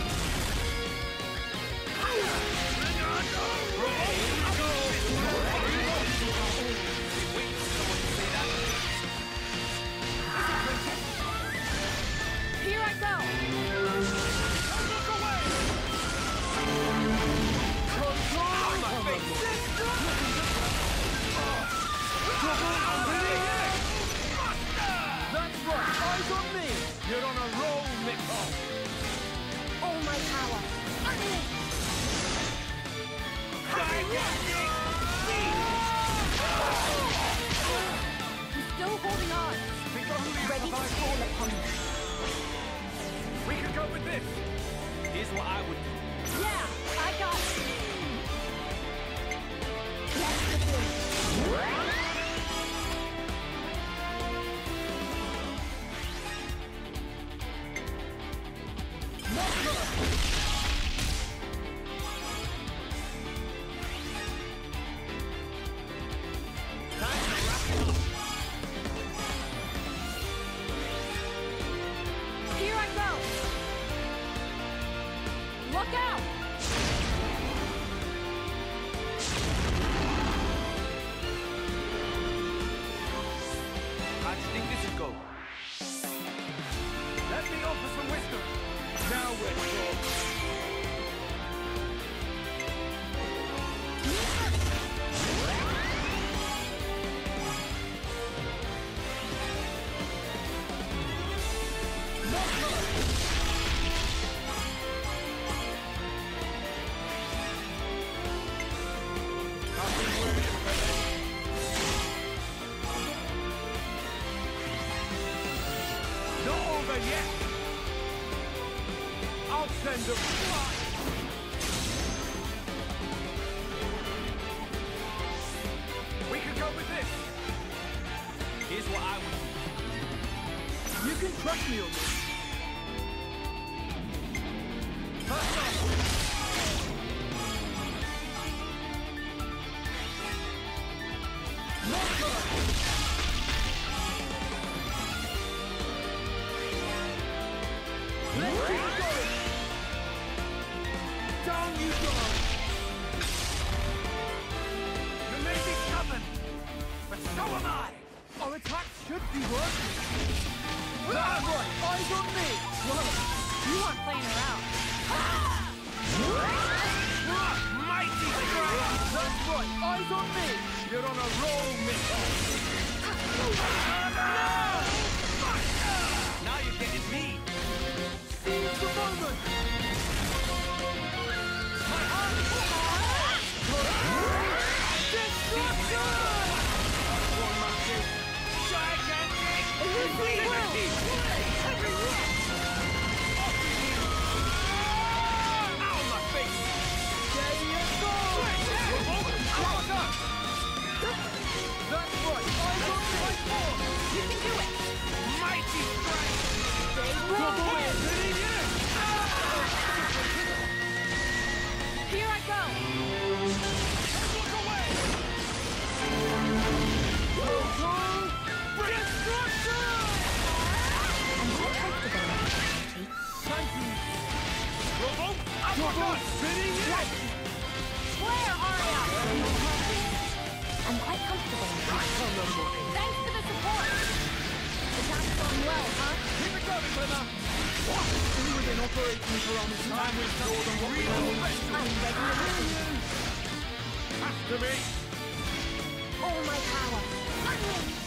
Here I go. Don't look away! On my face! That's right, eyes on me! You're on a roll, Nicole! All my power. Gigantic beat! He's still holding on. Think of who you Ready to provide fall upon me. We could go with this. Here's what I would do. Yeah, I got it. Let's begin. Here I go. Look out. How do you think this would go? Let me offer some wisdom. Now we're talking. Not over yet. I'll send them flying. We could go with this. Here's what I would do. You can trust me on this. First off. Let's keep going! Down you go! You may be stubborn, but so am I. Our attack should be working! That's right, eyes on me! Whoa, you aren't playing around. Mighty strike! That's right, eyes on me! You're on a roll, Nicole. Now you're getting me. Seize the moment! Double spinning it! Where are you? I'm quite comfortable. Right on the money. Thanks for the support. Attack's gone well, huh? Keep it going, Glimmer. What? We were in operating parameters. Time we saw the real best. I'm ready to listen. Has to be. All my power. Unleash.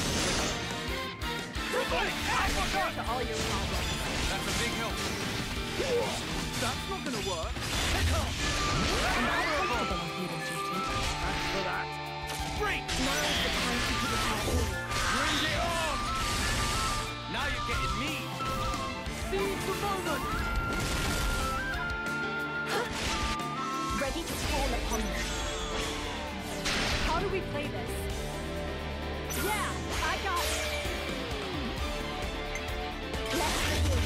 To all your problems. That's a big help. That's not gonna work. Pick up. I'm quite comfortable with you, Duty. Thanks for that. Break. Now's the time to give it our all. Bring it on. Now you're getting me. Seize the moment! Ready to fall upon them. How do we play this? Yeah, I got it. Let's begin.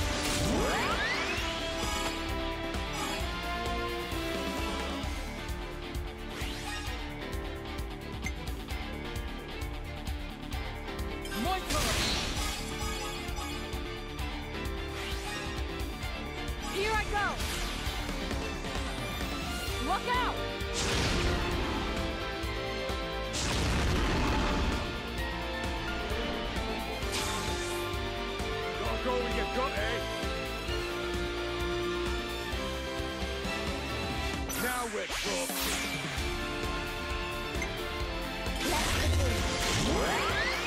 My turn! Here I go! Look out! Gotta go with your gut, eh? Now we're talking. Let's begin.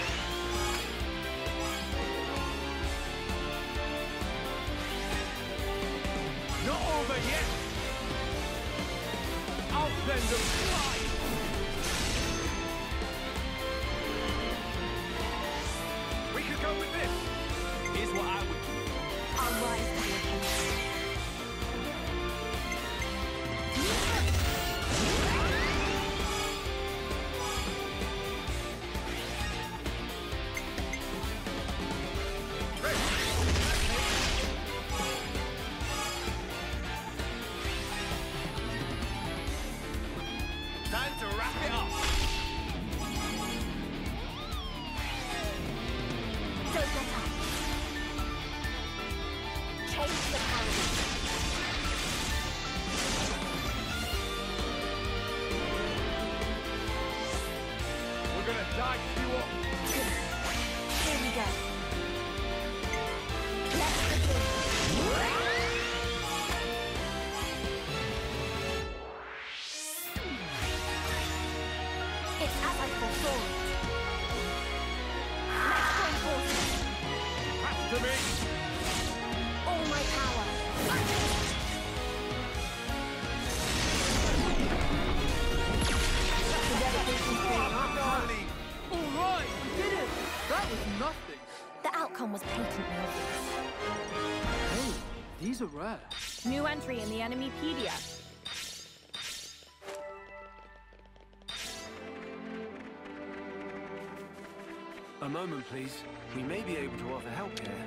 Not over yet. I'll send them flying. We could go with this. Here's what I would do. I'll rise to the occasion. Time to wrap it up. Don't let up. Change the paradigm. We're gonna dice you up. Here we go. Let's begin. It's as I foresaw it. Let's join forces. Has to be. All my power. The dedication's paying off, huh? All right, we did it! That was nothing. The outcome was patently obvious. Hey, these are rare. New entry in the Enemypedia. A moment, please. We may be able to offer help here.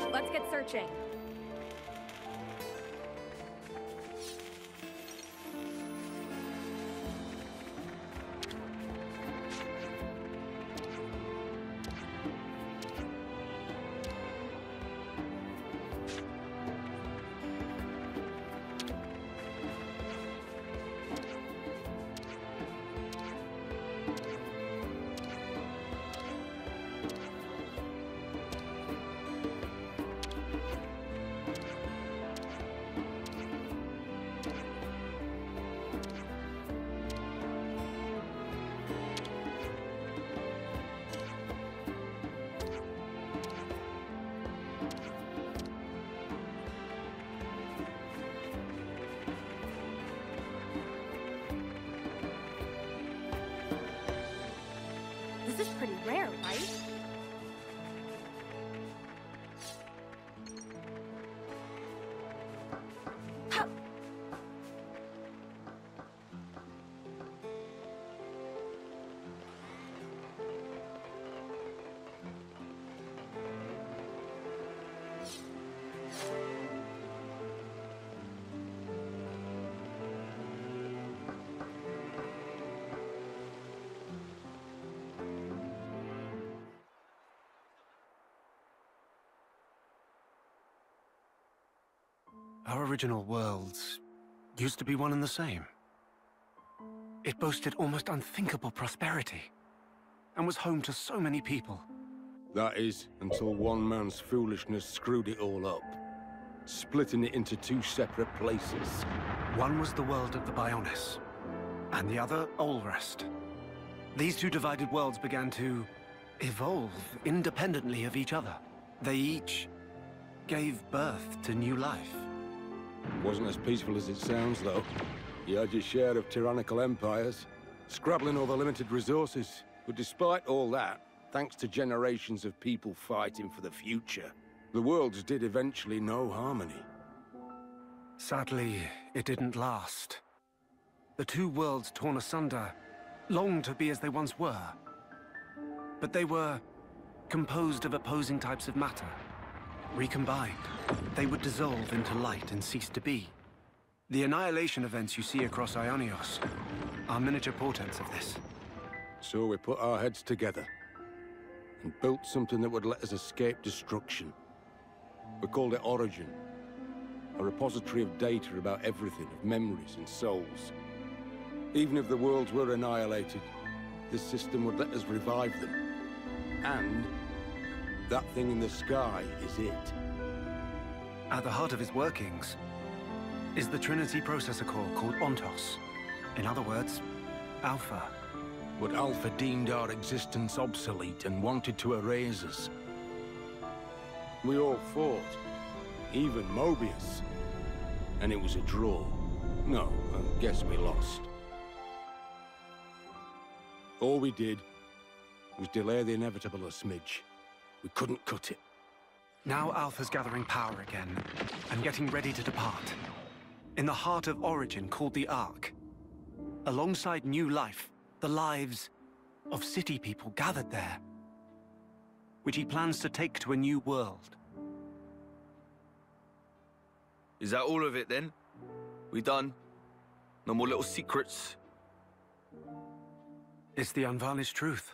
let's get searching. This is pretty rare, right? Our original worlds used to be one and the same. It boasted almost unthinkable prosperity, and was home to so many people. That is, until one man's foolishness screwed it all up, splitting it into two separate places. One was the world of the Bionis, and the other, Olrest. These two divided worlds began to evolve independently of each other. They each gave birth to new life. Wasn't as peaceful as it sounds, though. You had your share of tyrannical empires, scrabbling over limited resources. But despite all that, thanks to generations of people fighting for the future, the worlds did eventually know harmony. Sadly, it didn't last. The two worlds torn asunder longed to be as they once were. But they were composed of opposing types of matter. Recombined, they would dissolve into light and cease to be. The annihilation events you see across Ionios are miniature portents of this. So we put our heads together and built something that would let us escape destruction. We called it Origin, a repository of data about everything, of memories and souls. Even if the worlds were annihilated, this system would let us revive them. And that thing in the sky is it. At the heart of its workings is the Trinity processor core called Ontos. In other words, Alpha. But Alpha deemed our existence obsolete and wanted to erase us. We all fought, even Mobius. And it was a draw. No, I guess we lost. All we did was delay the inevitable a smidge. We couldn't cut it. Now Alpha's gathering power again, and getting ready to depart. In the heart of Origin called the Ark. Alongside new life, the lives of city people gathered there, which he plans to take to a new world. Is that all of it then? We done? No more little secrets? It's the unvarnished truth.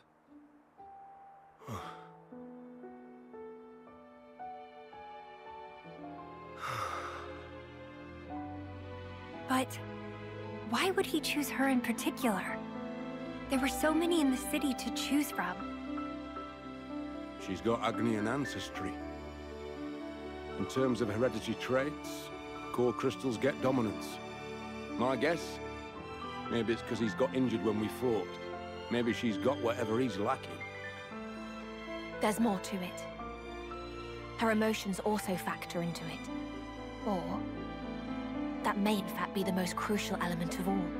But why would he choose her in particular? There were so many in the city to choose from. She's got Agnian ancestry. In terms of hereditary traits, core crystals get dominance. My guess? Maybe it's because he's got injured when we fought. Maybe she's got whatever he's lacking. There's more to it. Her emotions also factor into it. Or that may in fact be the most crucial element of all.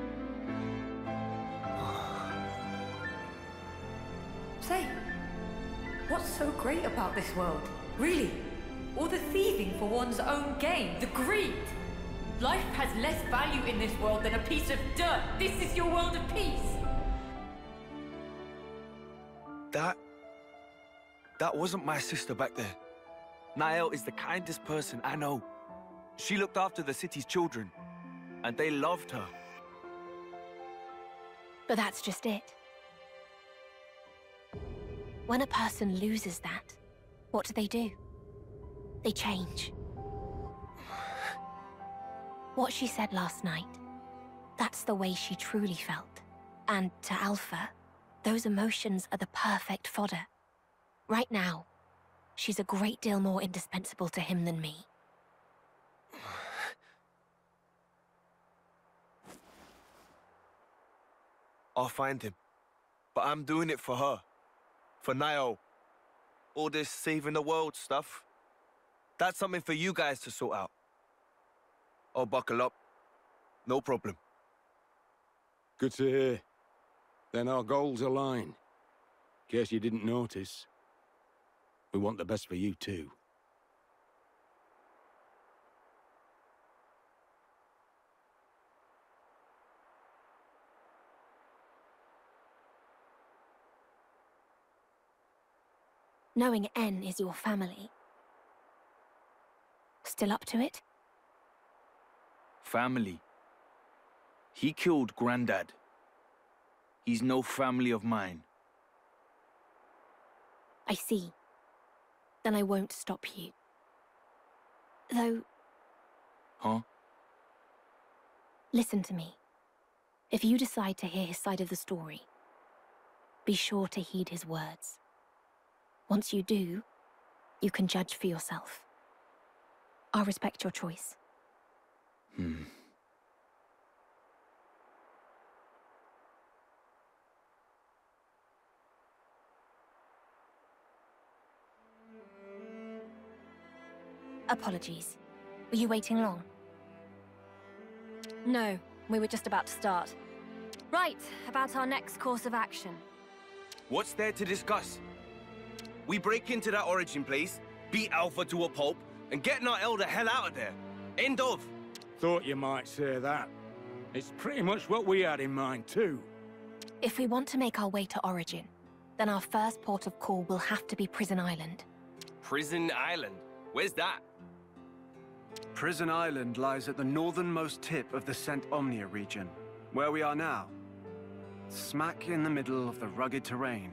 Say, what's so great about this world? Really? All the thieving for one's own gain, the greed. Life has less value in this world than a piece of dirt. This is your world of peace. That... That wasn't my sister back there. Nael is the kindest person I know. She looked after the city's children, and they loved her. But that's just it. When a person loses that, what do they do? They change. What she said last night, that's the way she truly felt. And to Alpha, those emotions are the perfect fodder. Right now, she's a great deal more indispensable to him than me. I'll find him. But I'm doing it for her. For Nael. All this saving the world stuff, that's something for you guys to sort out. I'll buckle up. No problem. Good to hear. Then our goals align. In case you didn't notice. We want the best for you too. Knowing N is your family. Still up to it? Family. He killed Grandad. He's no family of mine. I see. Then I won't stop you. Though... Huh? Listen to me. If you decide to hear his side of the story, be sure to heed his words. Once you do, you can judge for yourself. I'll respect your choice. Hmm. Apologies. Were you waiting long? No, we were just about to start. Right, about our next course of action. What's there to discuss? We break into that origin place, beat Alpha to a pulp, and get Nael the hell out of there. End of. Thought you might say that. It's pretty much what we had in mind too. If we want to make our way to Origin, then our first port of call will have to be Prison Island. Prison Island? Where's that? Prison Island lies at the northernmost tip of the Saint Omnia region, where we are now. Smack in the middle of the rugged terrain.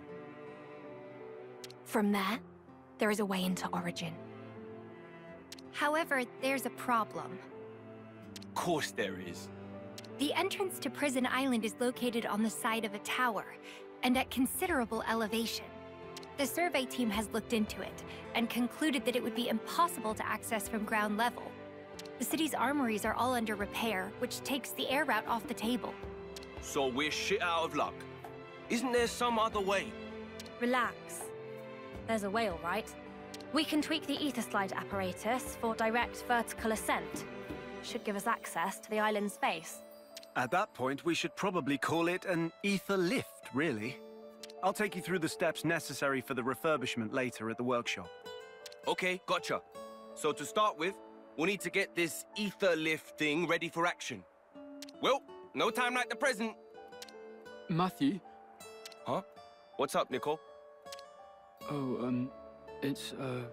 From there, there is a way into Origin. However, there's a problem. Of course there is. The entrance to Prison Island is located on the side of a tower, and at considerable elevation. The survey team has looked into it, and concluded that it would be impossible to access from ground level. The city's armories are all under repair, which takes the air route off the table. So we're shit out of luck. Isn't there some other way? Relax. There's a way, all right. We can tweak the ether slide apparatus for direct vertical ascent. Should give us access to the island's face. At that point, we should probably call it an ether lift, really. I'll take you through the steps necessary for the refurbishment later at the workshop. Okay, gotcha. So to start with, we'll need to get this ether lift thing ready for action. Well, no time like the present. Matthew? Huh? What's up, Nicole? Oh, um, it's, uh...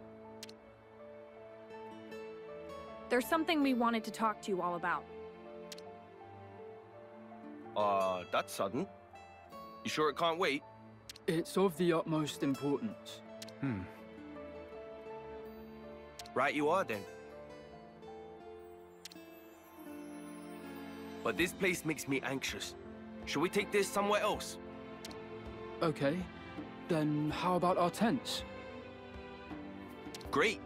There's something we wanted to talk to you all about. Uh, that's sudden. You sure it can't wait? It's of the utmost importance. Hmm. Right you are, then. But this place makes me anxious. Should we take this somewhere else? Okay. Then how about our tents? Great.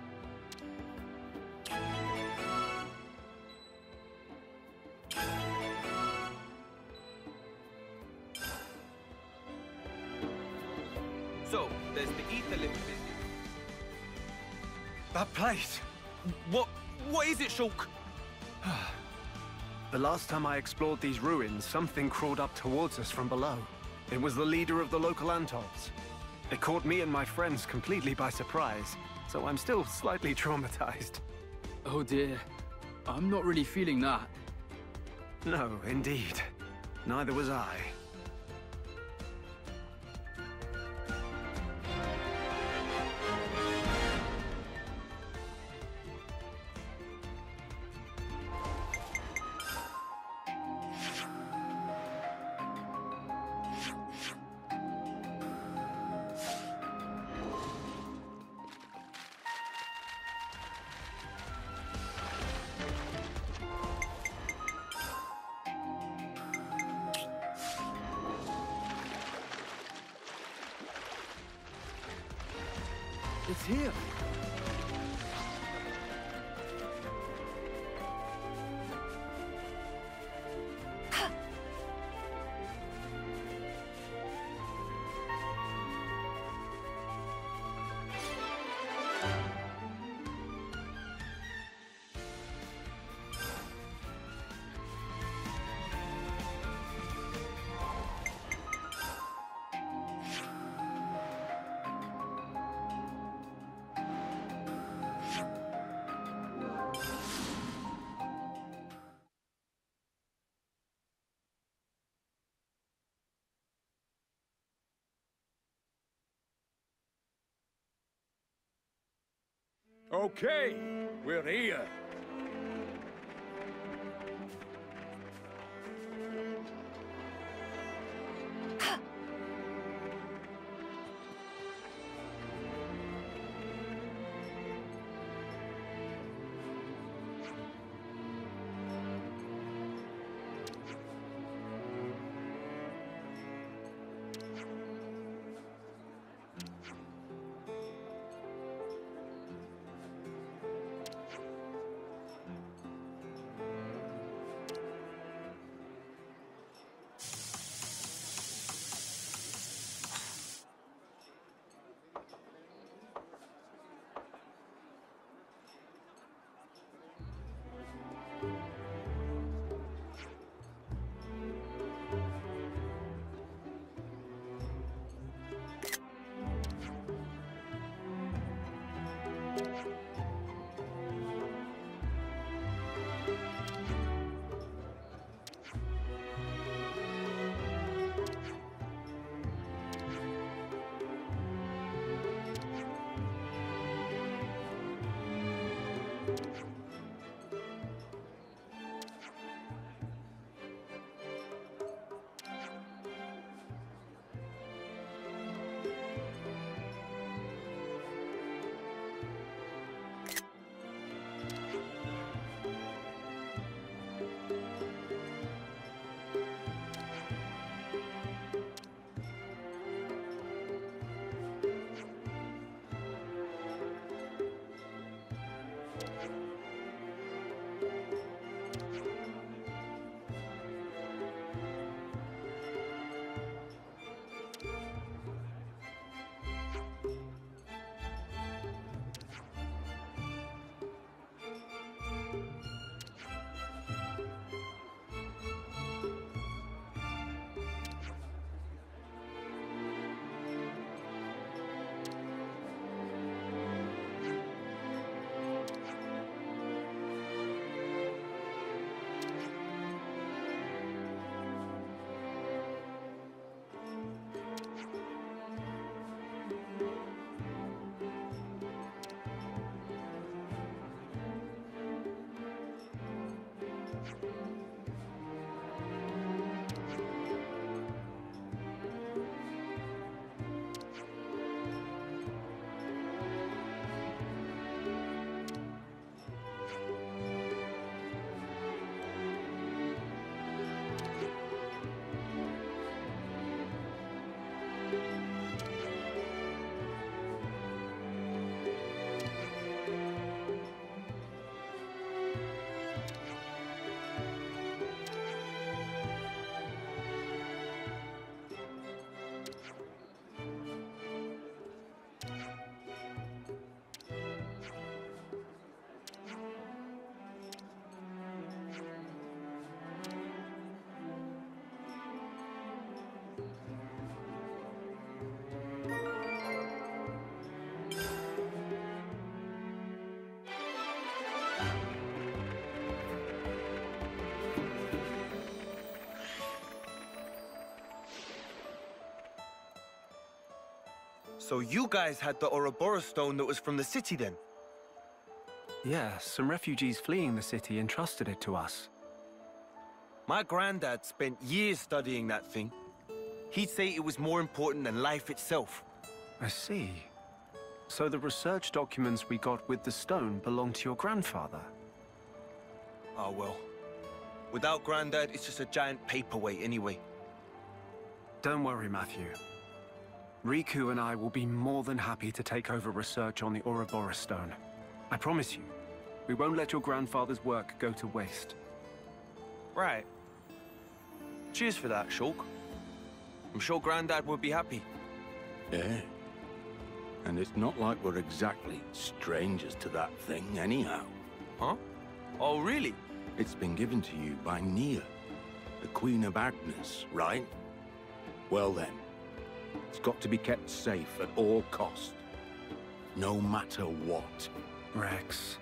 So, there's the ether lift business. That place! What... what is it, Shulk? The last time I explored these ruins, something crawled up towards us from below. It was the leader of the local Antals. It caught me and my friends completely by surprise, so I'm still slightly traumatized. Oh dear. I'm not really feeling that. No, indeed. Neither was I. It's here. Okay, we're here. So you guys had the Ouroboros stone that was from the city then? Yeah, some refugees fleeing the city entrusted it to us. My granddad spent years studying that thing. He'd say it was more important than life itself. I see. So the research documents we got with the stone belong to your grandfather? Oh well. Without Granddad, it's just a giant paperweight anyway. Don't worry, Matthew. Riku and I will be more than happy to take over research on the Ouroboros stone. I promise you, we won't let your grandfather's work go to waste. Right. Cheers for that, Shulk. I'm sure Grandad would be happy. Yeah. And it's not like we're exactly strangers to that thing, anyhow. Huh? Oh, really? It's been given to you by Nia, the Queen of Agnes, right? Well then, it's got to be kept safe at all cost. No matter what. Rex.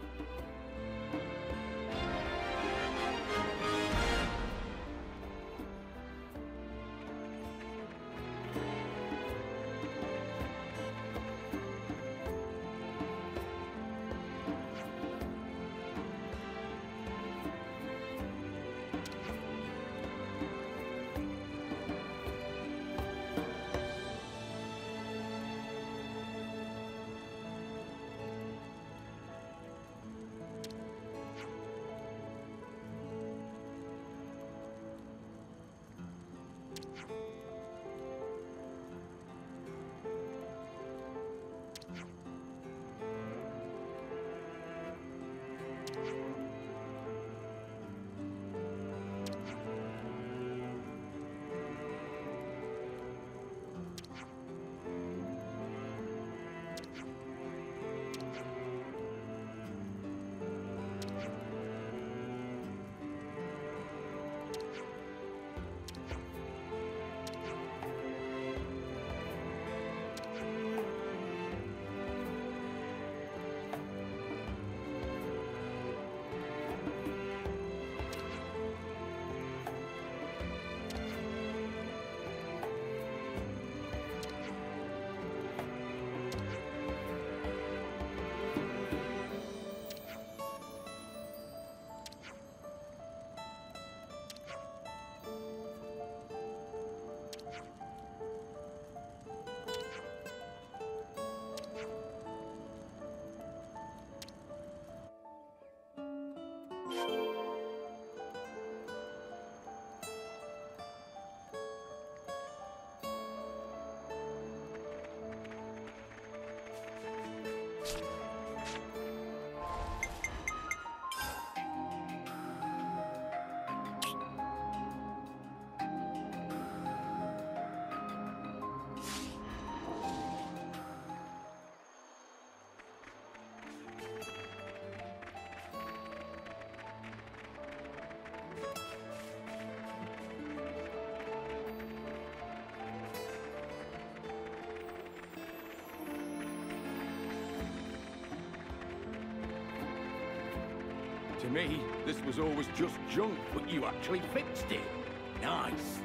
To me, this was always just junk, but you actually fixed it. Nice.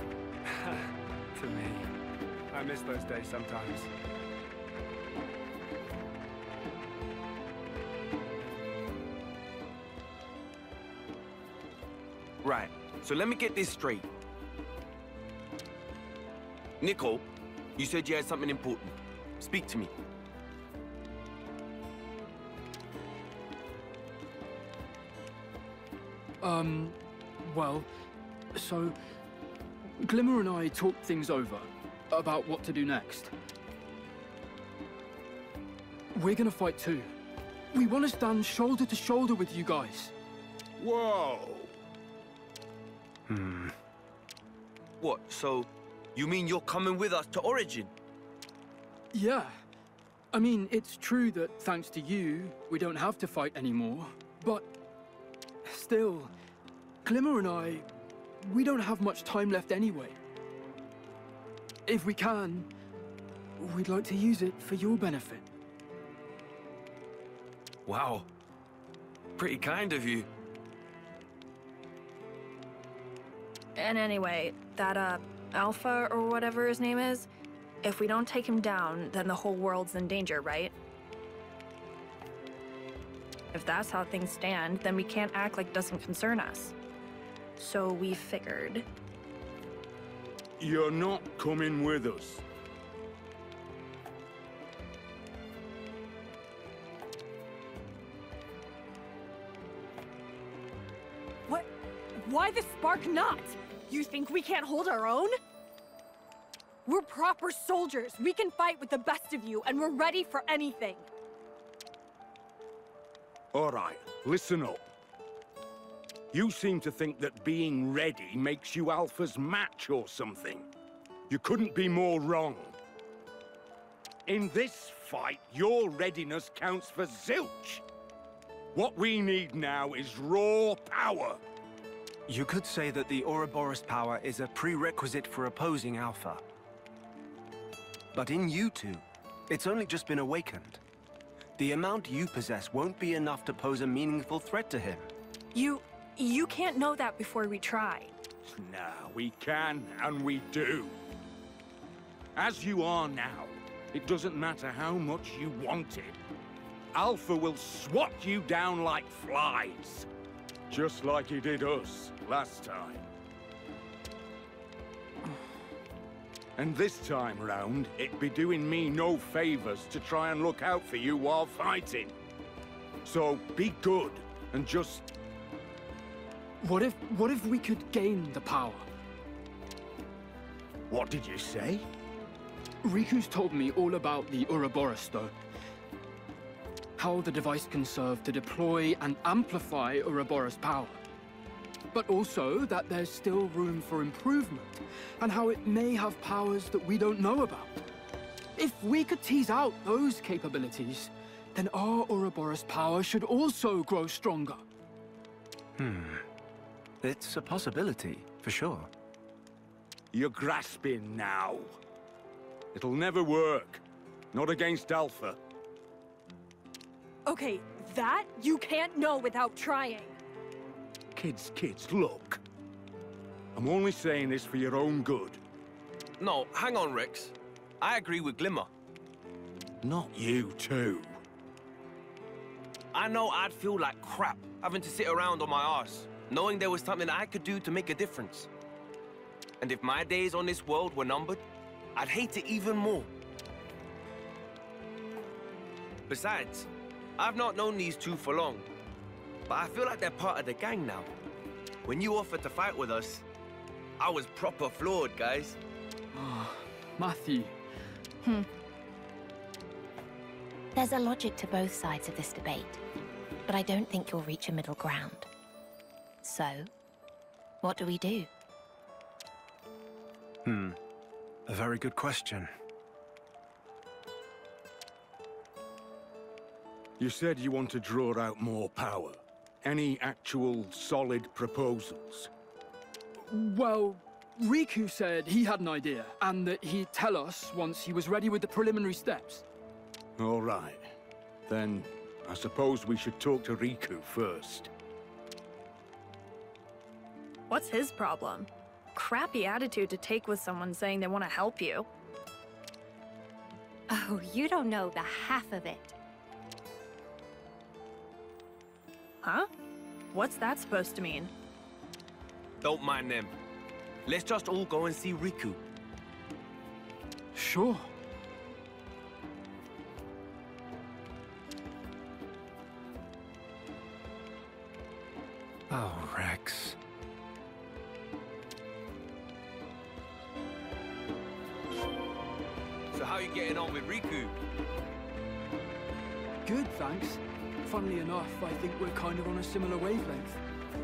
To me. I miss those days sometimes. Right, so let me get this straight. Nicole, you said you had something important. Speak to me. Um, well, so Glimmer and I talked things over about what to do next. We're gonna fight too. We want to stand shoulder to shoulder with you guys. Whoa! Hmm. What, so you mean you're coming with us to Origin? Yeah. I mean, it's true that thanks to you, we don't have to fight anymore, but still, Glimmer and I, we don't have much time left anyway. If we can, we'd like to use it for your benefit. Wow. Pretty kind of you. And anyway, that, uh, Alpha or whatever his name is, if we don't take him down, then the whole world's in danger, right? If that's how things stand, then we can't act like it doesn't concern us. So we figured... You're not coming with us. What? Why the spark not? You think we can't hold our own? We're proper soldiers. We can fight with the best of you, and we're ready for anything. All right, listen up. You seem to think that being ready makes you Alpha's match or something. You couldn't be more wrong. In this fight, your readiness counts for zilch. What we need now is raw power. You could say that the Ouroboros power is a prerequisite for opposing Alpha. But in you two, it's only just been awakened. The amount you possess won't be enough to pose a meaningful threat to him. You... you can't know that before we try. Nah, we can, and we do. As you are now, it doesn't matter how much you want it. Alpha will swat you down like flies. Just like he did us last time. And this time round, it'd be doing me no favors to try and look out for you while fighting. So be good, and just... What if... what if we could gain the power? What did you say? Riku's told me all about the Ouroboros Stone. How the device can serve to deploy and amplify Ouroboros power. But also that there's still room for improvement, and how it may have powers that we don't know about. If we could tease out those capabilities, then our Ouroboros power should also grow stronger. Hmm. It's a possibility, for sure. You're grasping now. It'll never work. Not against Alpha. Okay, that you can't know without trying. Kids, kids, look. I'm only saying this for your own good. No, hang on, Rex. I agree with Glimmer. Not you, too. I know I'd feel like crap having to sit around on my arse, knowing there was something I could do to make a difference. And if my days on this world were numbered, I'd hate it even more. Besides, I've not known these two for long, but I feel like they're part of the gang now. When you offered to fight with us, I was proper floored, guys. Oh, Matthew. Hmm. There's a logic to both sides of this debate, but I don't think you'll reach a middle ground. So, what do we do? Hmm. A very good question. You said you want to draw out more power. Any actual solid proposals? Well, Riku said he had an idea, and that he'd tell us once he was ready with the preliminary steps. All right. Then, I suppose we should talk to Riku first. What's his problem? Crappy attitude to take with someone saying they want to help you. Oh, you don't know the half of it. Huh? What's that supposed to mean? Don't mind them. Let's just all go and see Riku. Sure. Oh, Rex. So how you getting on with Riku? Good, thanks. Funnily enough, I think we're kind of on a similar wavelength.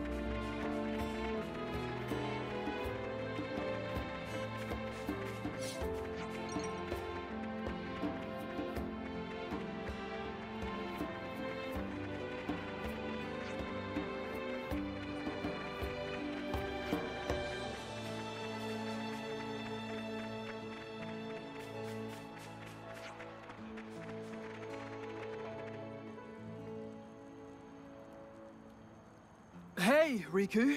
Hey, Riku.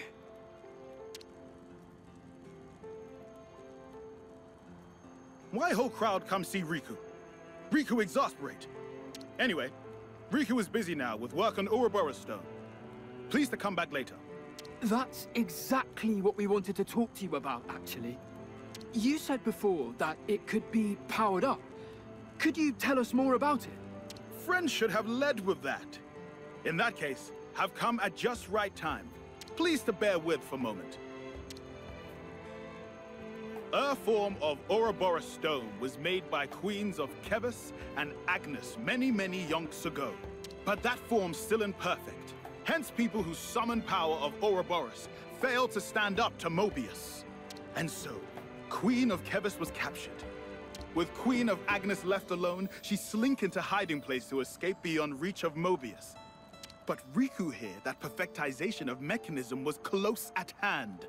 Why whole crowd come see Riku? Riku exasperate. Anyway, Riku is busy now with work on Ouroboros Stone. Please to come back later. That's exactly what we wanted to talk to you about, actually. You said before that it could be powered up. Could you tell us more about it? Friends should have led with that. In that case, have come at just right time. Please to bear with for a moment. A form of Ouroboros stone was made by queens of Keves and Agnes many, many yonks ago. But that form's still imperfect. Hence people who summon power of Ouroboros failed to stand up to Mobius. And so, Queen of Keves was captured. With Queen of Agnes left alone, she slink into hiding place to escape beyond reach of Mobius. But Riku here, that perfectization of mechanism was close at hand.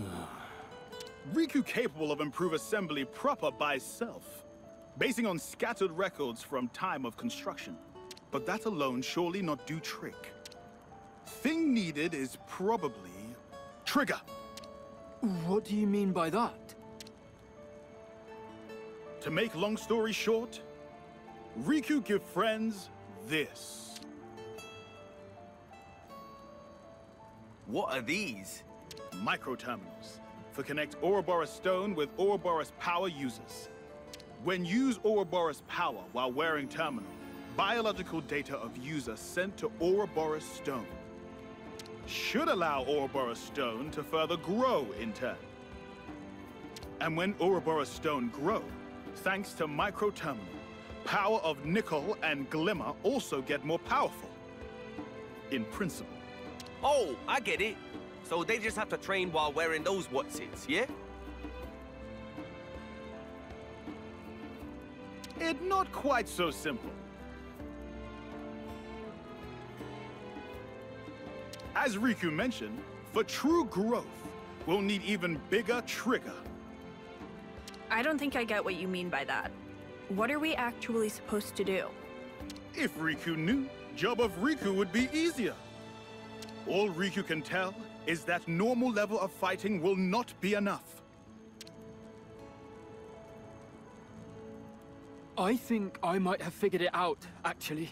Riku capable of improve assembly proper by self, basing on scattered records from time of construction. But that alone surely not do trick. Thing needed is probably trigger. What do you mean by that? To make long story short, Riku give friends this. What are these? Microterminals. For connect Ouroboros stone with Ouroboros power users. When use Ouroboros power while wearing terminal, biological data of user sent to Ouroboros stone should allow Ouroboros stone to further grow in turn. And when Ouroboros stone grow, thanks to microterminal, power of Nicol and Glimmer also get more powerful. In principle. Oh, I get it. So they just have to train while wearing those whatsits, yeah? It's not quite so simple. As Riku mentioned, for true growth, we'll need even bigger trigger. I don't think I get what you mean by that. What are we actually supposed to do? If Riku knew, job of Riku would be easier. All Riku can tell is that normal level of fighting will not be enough. I think I might have figured it out, actually.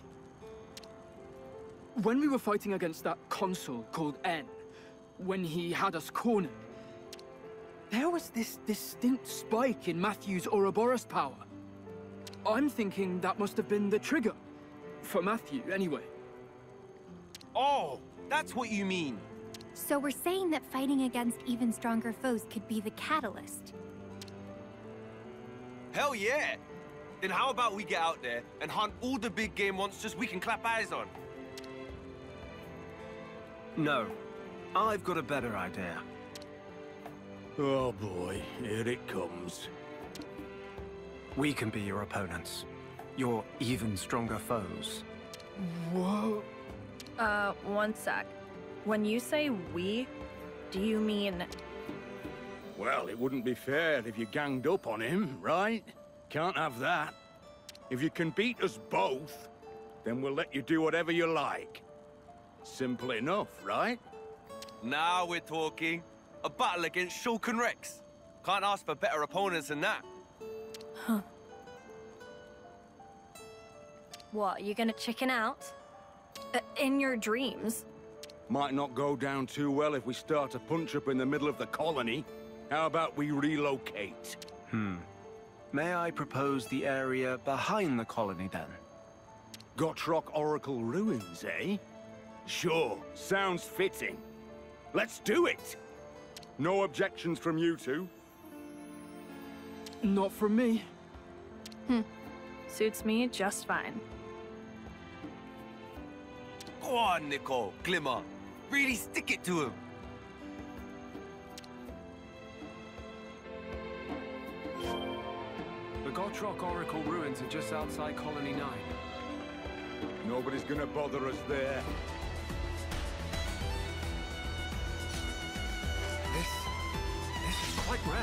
When we were fighting against that consul called N, when he had us cornered, there was this distinct spike in Matthew's Ouroboros power. I'm thinking that must have been the trigger. For Matthew, anyway. Oh, that's what you mean. So we're saying that fighting against even stronger foes could be the catalyst. Hell yeah! Then how about we get out there and hunt all the big game monsters we can clap eyes on? No. I've got a better idea. Oh boy, here it comes. We can be your opponents. Your even stronger foes. Whoa. Uh, one sec. When you say we, do you mean... Well, it wouldn't be fair if you ganged up on him, right? Can't have that. If you can beat us both, then we'll let you do whatever you like. Simple enough, right? Now we're talking. A battle against Shulkin Rex. Can't ask for better opponents than that. Huh. What, you gonna chicken out? Uh, in your dreams. Might not go down too well if we start a punch-up in the middle of the colony. How about we relocate? Hmm. May I propose the area behind the colony, then? Gotrok Oracle Ruins, eh? Sure, sounds fitting. Let's do it! No objections from you two? Not from me. Hmm. Suits me just fine. Go on, Nicol, Glimmer. Really stick it to him. The Gotrok Oracle ruins are just outside Colony nine. Nobody's gonna bother us there. This... this is quite rare.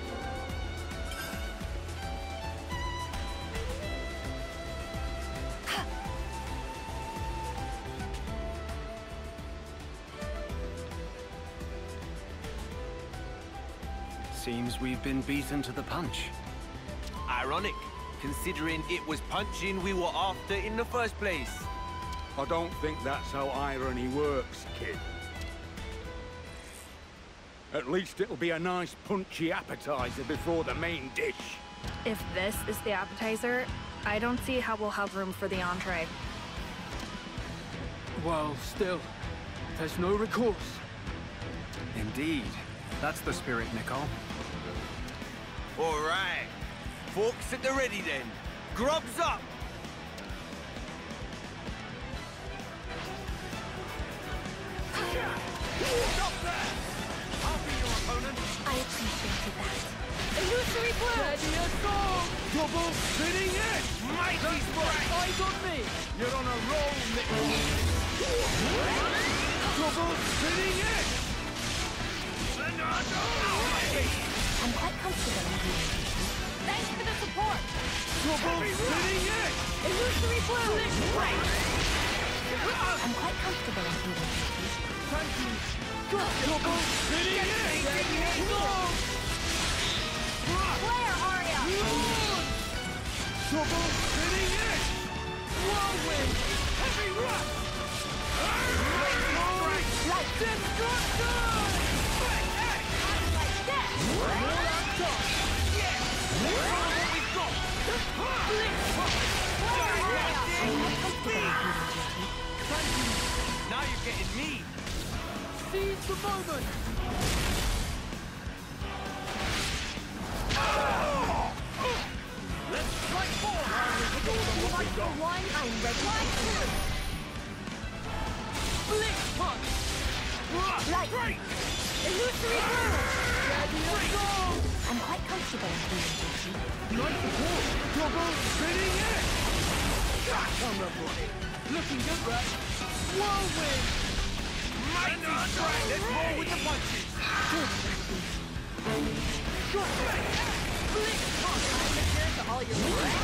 Seems we've been beaten to the punch. Ironic, considering it was punching we were after in the first place. I don't think that's how irony works, kid. At least it'll be a nice punchy appetizer before the main dish. If this is the appetizer, I don't see how we'll have room for the entree. Well, still, there's no recourse. Indeed. That's the spirit, Nicol. All right. Forks at the ready then. Grubs up! Stop there! I'll be your opponent. I appreciated that. Illusory blue! Ready a song! Double spinning it! Mighty strike! Eyes on me! You're on a roll, Nick! Double spinning it! I'm quite comfortable in doing this. Thanks for the support! Double spinning it! Illusory blue! I'm quite comfortable in doing this. Thank you! Double spinning it! Ready go! Flare, Arya! Double spinning it! Whirlwind! Heavy rush! Like destruction! Like that! More on top! Yes! What we've got! Thank you! Now you're getting me! Seize the moment! Let's strike forward! One for one, I'm ready. One, two! Blitz punch! Like illusory blue! Ready to go! I'm quite comfortable in doing this. Nice support! Double spinning it! Come on, boy! Looking good, right? Whirlwind! Mighty strike! Let's roll with the punches! Blitz punch! Here's to all your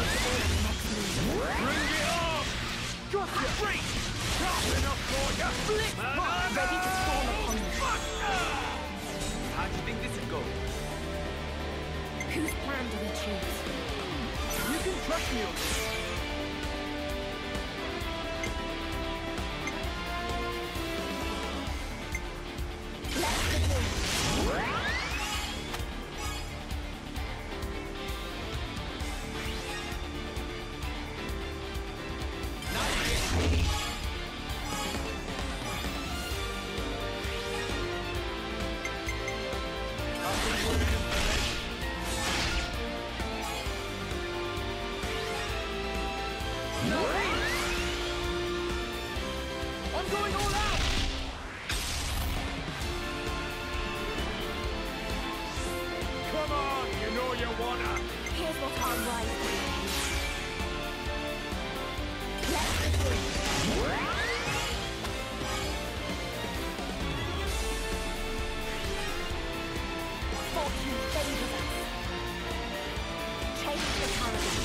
Bring it up! Gotcha! Great! Sharp enough for you! Blitz punch! Ready to storm upon you. How'd you think this would go? Whose plan do we choose? You can trust me on this. Let's begin. I'm going all out! Come on, you know you wanna. Here's what I'll write. Let's begin. Fortune favors us. Change the paradigm.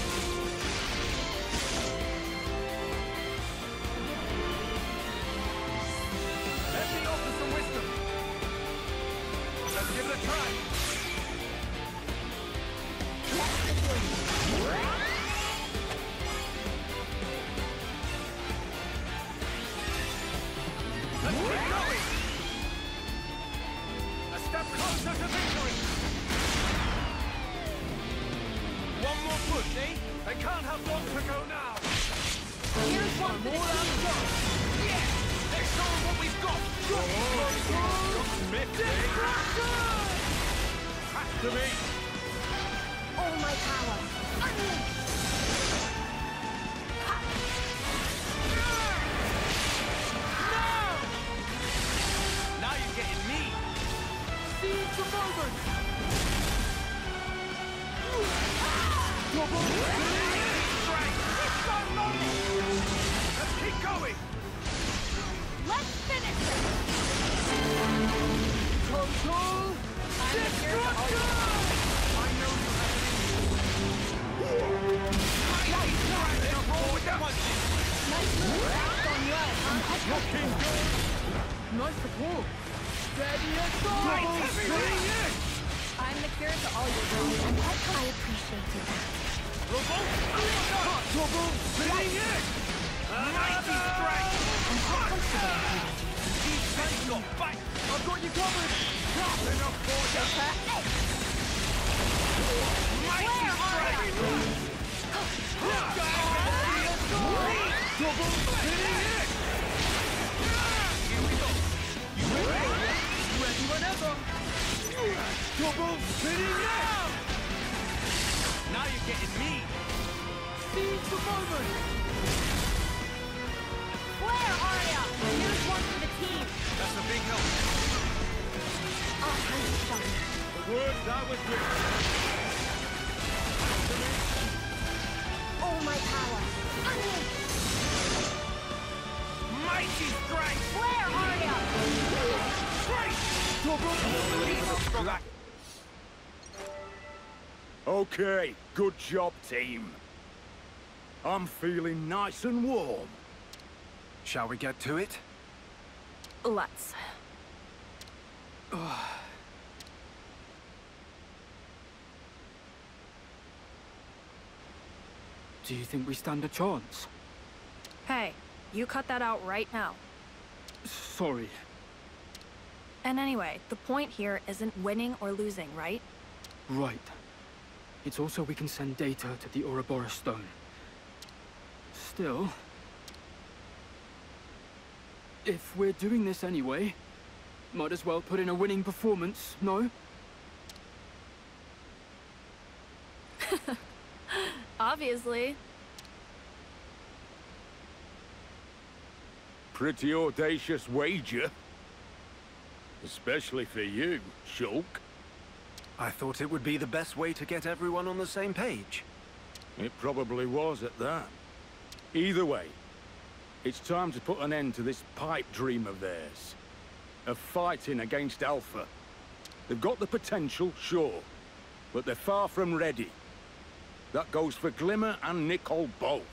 Let me offer some wisdom. Let's give it a try. Let's begin. Let's keep going. A step closer to victory. One more push, eh? They can't have long to go now. Here's one for the More out team. top. Yeah! Let's show them what we've got! Has to be. All my power. Unleash. Now you're getting me! Seize the moment. Double Strike! Let's keep going. Let's finish it! Total I'm here to all destruction! I know you have it in you. Mighty strike! Let's roll with the punches! Nice move. Back on yours, huh? Looking good. Nice support. Ready as go. Right, Double heavy spinning it. I'm the cure to all your wounds. I'm quite I appreciated that. Double spinning it. Mighty strike! I'm quite comfortable in doing this. These guys got back! I've got you covered. Sharp enough for you. Mighty strike! Double spinning it. Here we go! You ready? Ready whenever. Double spinning it. getting me. Seize the moment! Where, Arya? Here's one for the team. That's a big help. Our hands shine. The words I was written. All my power. Unleash. Mighty strike! Where, Arya? Strike! Okay, good job, team. I'm feeling nice and warm. Shall we get to it? Let's. Do you think we stand a chance? Hey, you cut that out right now. Sorry. And anyway, the point here isn't winning or losing, right? Right. It's also we can send data to the Ouroboros Stone. Still... if we're doing this anyway, might as well put in a winning performance, no? Obviously. Pretty audacious wager. Especially for you, Shulk. I thought it would be the best way to get everyone on the same page. It probably was at that. Either way, it's time to put an end to this pipe dream of theirs. Of fighting against Alpha. They've got the potential, sure, but they're far from ready. That goes for Glimmer and Nicol both.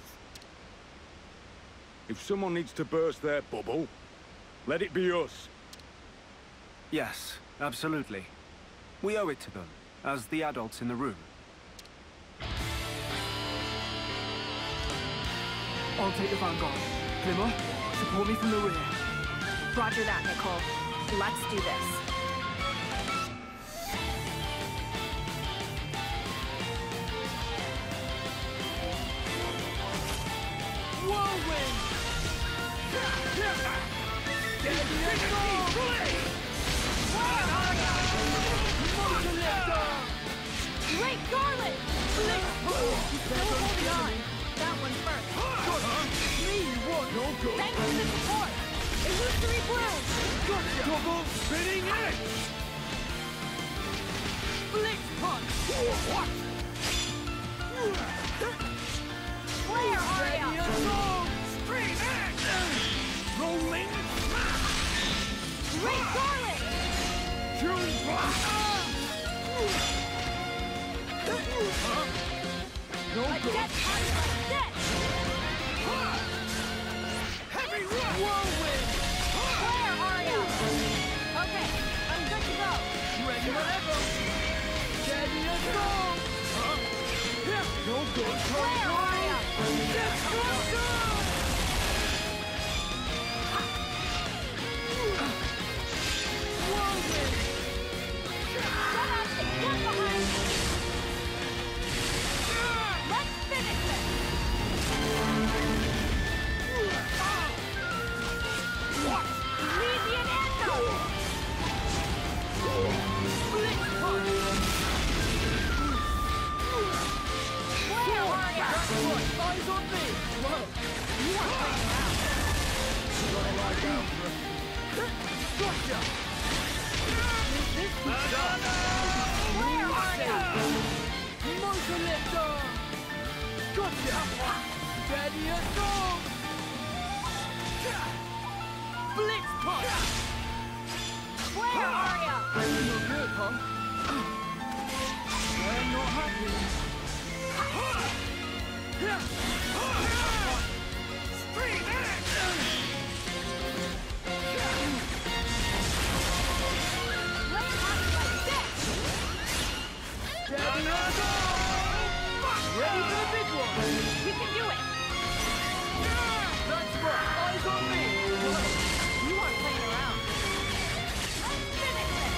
If someone needs to burst their bubble, let it be us. Yes, absolutely. We owe it to them, as the adults in the room. I'll take the vanguard. Glimmer, support me from the rear. Roger that, Nicol. Let's do this. Whirlwind! Great Garland! Still holding on. That one first. No good. Thanks for the support. Illusory bloom. Gotcha. Double spinning edge. Blitz punch. What? Flare, Arya. Stream edge. Rolling. Great Garland. June blast. No A good. death punch like this. Heavy rush. Whirlwind. Flare, Arya. Okay, I'm good to go. Ready whatever. Steady as go. No good. Flare, Arya. Destruction. Whirlwind. Shut up and get behind me. Let's finish this. What? Legion Echo. Blitz punch. Flare, Arya. Eyes on me. Whoa. You aren't playing around. Gonna like Alpha. Gotcha. This Flare, Arya. Motion lifter. Gotcha. Steady as go. Blitz punch. Flare, Arya. No good, huh? I'm not happy. Stream edge. Let's have it like this. Steady as go. Ready for the big one. We can do it. That's right. Eyes on me. You aren't playing around. Let's finish this.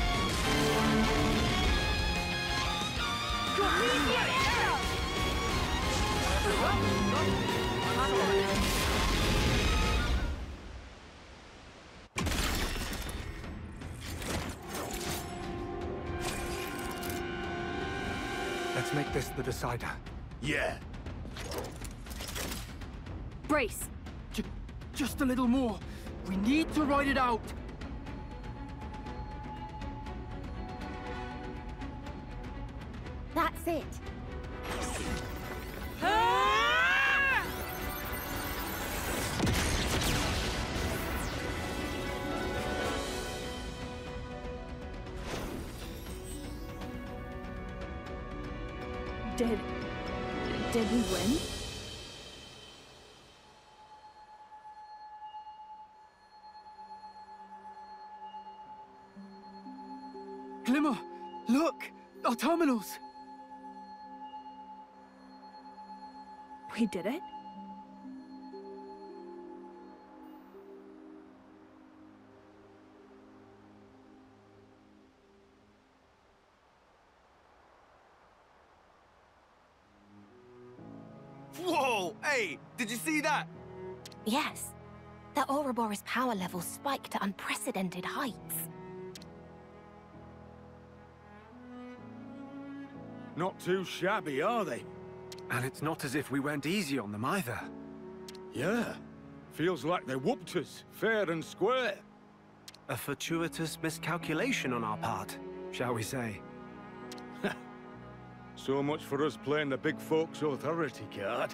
Legion Echo. Let's make this the decider. Yeah. Brace. J just a little more. We need to ride it out. That's it. Did... did we win? Glimmer, look! Our terminals! We did it? Whoa! Hey, did you see that? Yes. The Ouroboros power levels spiked to unprecedented heights. Not too shabby, are they? And it's not as if we went easy on them either. Yeah. Feels like they whooped us, fair and square. A fortuitous miscalculation on our part, shall we say. So much for us playing the big folks' authority card.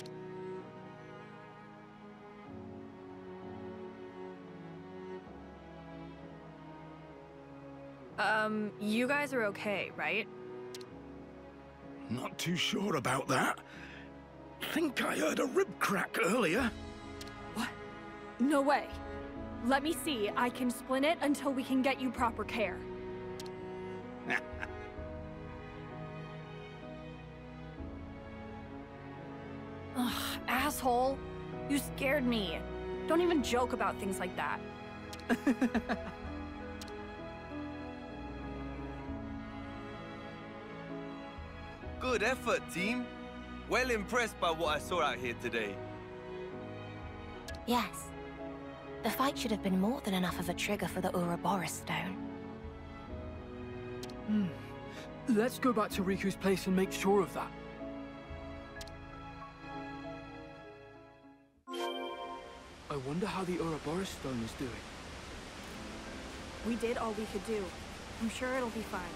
Um, you guys are okay, right? Not too sure about that. Think I heard a rib crack earlier. What? No way. Let me see. I can splint it until we can get you proper care. Ugh, asshole. You scared me. Don't even joke about things like that. Good effort, team. Well impressed by what I saw out here today. Yes. The fight should have been more than enough of a trigger for the Ouroboros stone. Hmm. Let's go back to Riku's place and make sure of that. I wonder how the Ouroboros stone is doing. We did all we could do. I'm sure it'll be fine.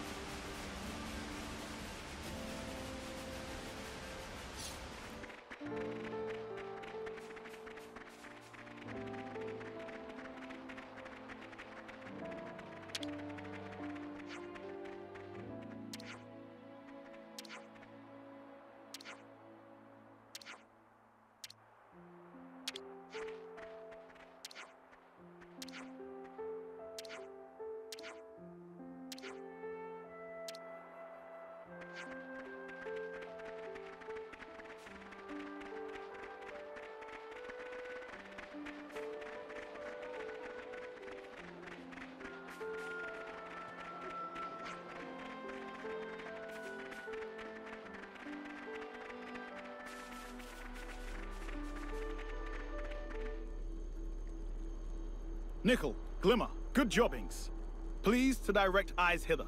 Nickel, Glimmer, good jobbings. Please to direct eyes hither.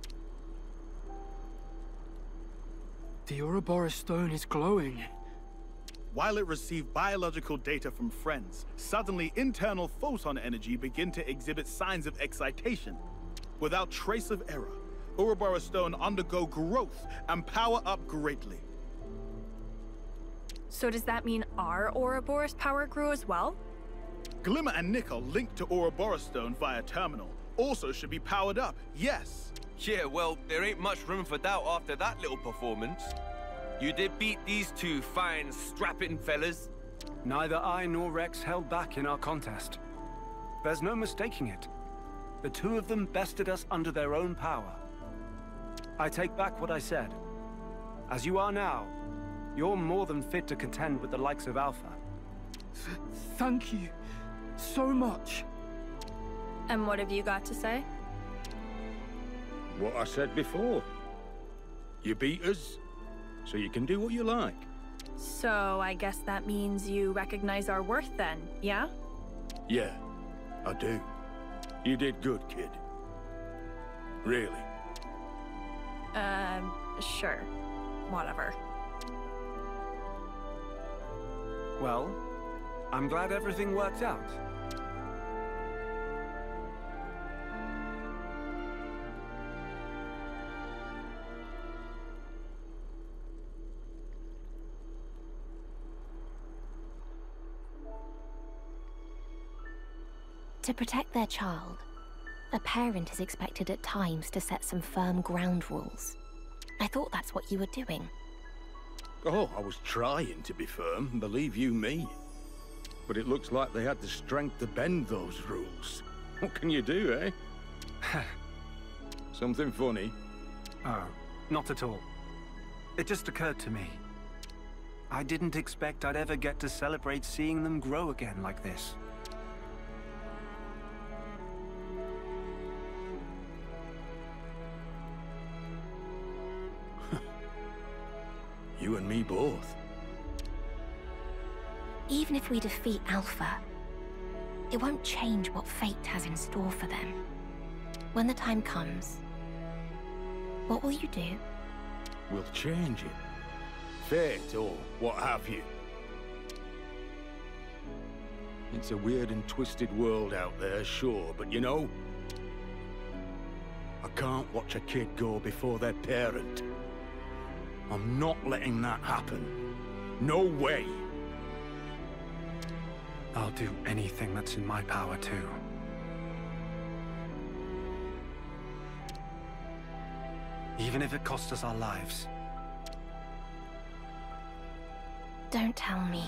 The Ouroboros stone is glowing. While it received biological data from friends, suddenly internal photon energy began to exhibit signs of excitation. Without trace of error, Ouroboros stone undergo growth and power up greatly. So does that mean our Ouroboros power grew as well? Glimmer and Nickel linked to Ouroboros stone via terminal also should be powered up, yes. Yeah, well, there ain't much room for doubt after that little performance. You did beat these two fine, strapping fellas. Neither I nor Rex held back in our contest. There's no mistaking it. The two of them bested us under their own power. I take back what I said. As you are now, you're more than fit to contend with the likes of Alpha. Th thank you so much. And what have you got to say? What I said before. You beat us, so you can do what you like. So I guess that means you recognize our worth then, yeah? Yeah, I do. You did good, kid. Really. Um, sure. Whatever. Well, I'm glad everything worked out. To protect their child, a parent is expected at times to set some firm ground rules. I thought that's what you were doing. Oh, I was trying to be firm, believe you me. But it looks like they had the strength to bend those rules. What can you do, eh? Something funny? Oh, not at all. It just occurred to me. I didn't expect I'd ever get to celebrate seeing them grow again like this. You and me both. Even if we defeat Alpha, it won't change what fate has in store for them. When the time comes, what will you do? We'll change it. Fate or what have you. It's a weird and twisted world out there, sure, but you know, I can't watch a kid go before their parent. I'm not letting that happen. No way. I'll do anything that's in my power, too. Even if it costs us our lives. Don't tell me.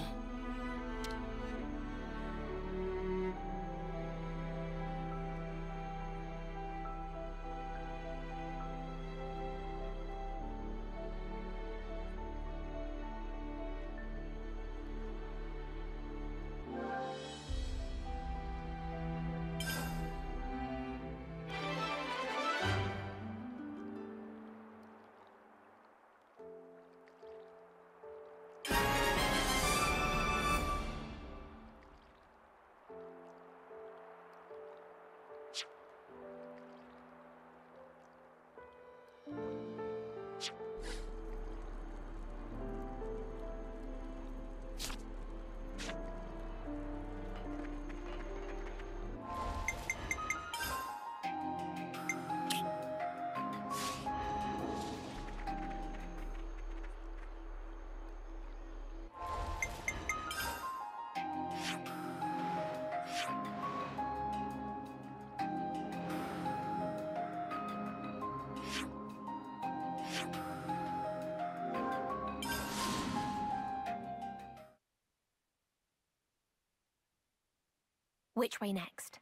Which way next?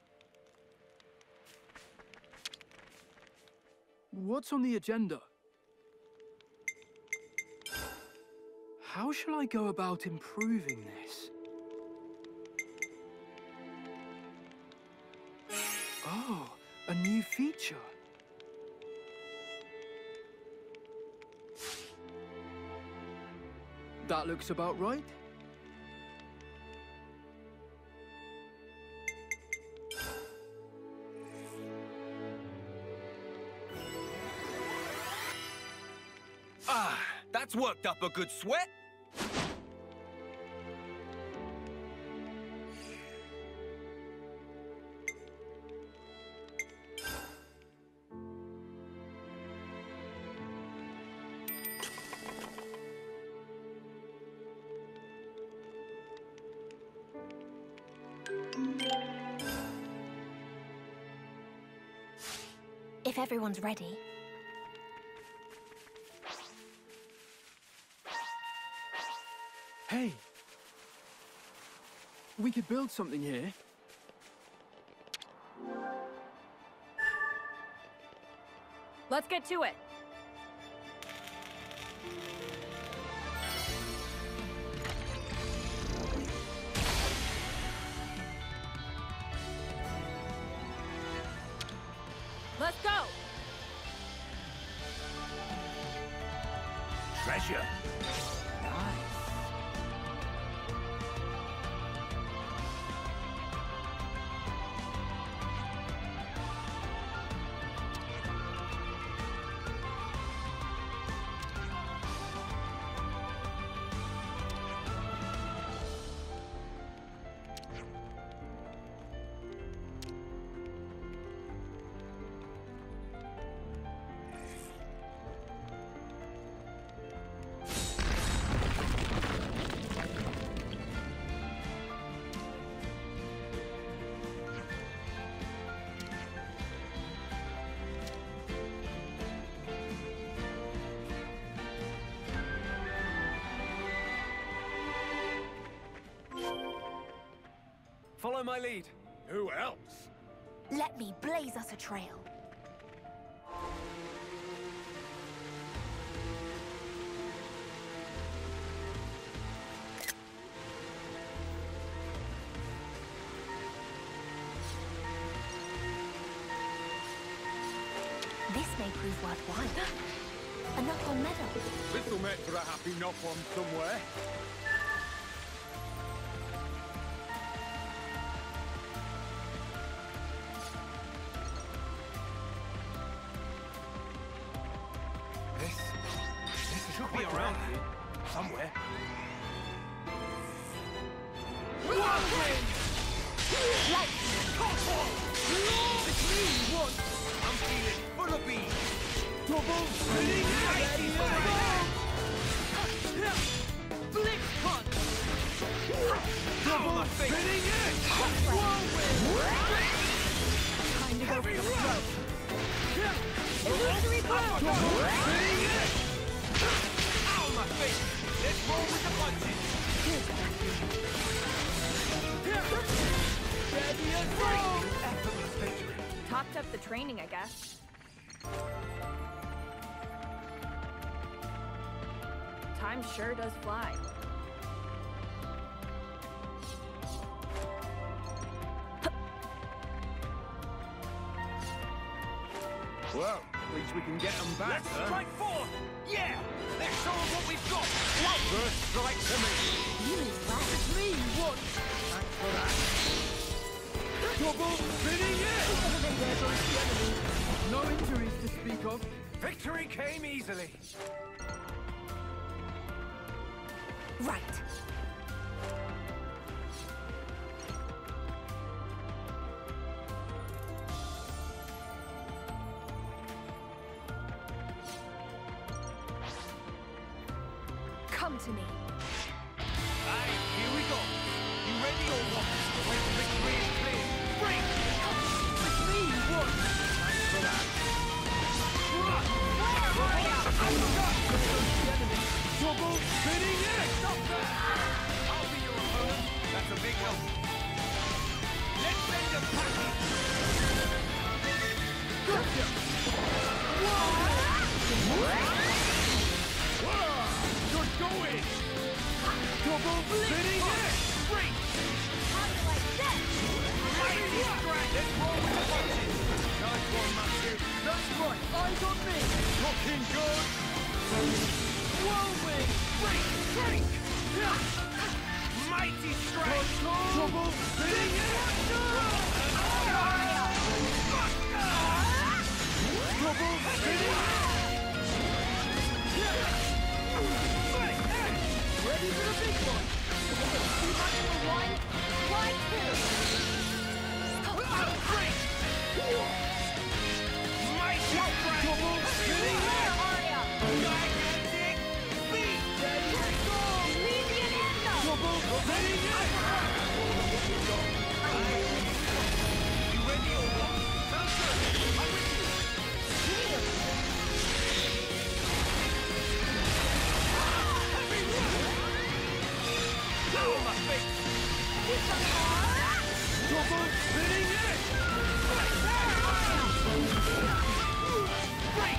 What's on the agenda? How shall I go about improving this? Oh, a new feature. That looks about right. Ah, that's worked up a good sweat. If everyone's ready. Hey! We could build something here. Let's get to it. Let's go! Treasure. Follow my lead. Who else? Let me blaze us a trail. This may prove worthwhile. A knock-on medal. This'll make for a happy knock-on somewhere. This... this should be around here. Somewhere. Whirlwind! Lightning! Control! It's me you want! I'm feeling full of beans! Double spinning Mighty it! Blink punch! Double spinning it! Whirlwind! Time to go for the throat. Illusory blow! Double spinning it! Ow, my face! Let's roll with the punches! Ready and go! Topped up the training, I guess. Time sure does fly. Well, at least we can get them back, Let's huh? strike forth! Yeah! Let's show them what we've got! First strike to me. It's me you want! Thanks for that. Double spinning it! There goes the enemy. No injuries to speak of. Victory came easily. Right. Come to me. Aye, here we go. You ready or what? When victory is clear, break! It's me you want! Thanks for that. Double spinning it! Stop that! I'll be your opponent. That's a big help. Let's send them packing. Gotcha! You're going! Double spinning it! Break! Mighty strike! Let's roll with the punches. Nice one, Matthew. That's right, eyes on me! Looking good. Whirlwind! Break! Break! Mighty strike! Double spinning it! Double spinning it! Ready for the big one! Too much for one, why two? Break! Mighty strike! Double spinning it! Gigantic beat! Ready to go! Double spinning it! You ready or what? Sounds good. I'm with you. Heavy roll! Blow on my face! Double spinning it! Break!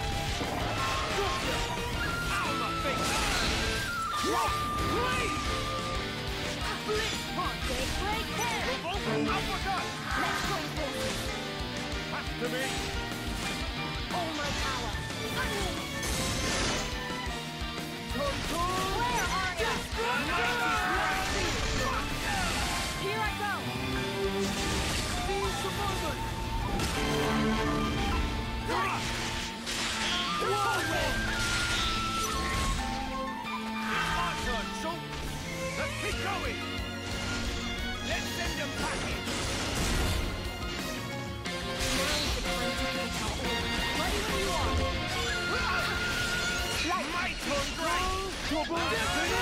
Ow, my face! What? Please! Blitz punch! Break there! Provoke uppercut! Let's go forward. Pass to me. All my power. Control! Where are you? Here I go. Seize the moment! Our turn, Schultz! Let's keep going! Let's send them packing! Ready when you are. My turn, Drake! Double spinning it!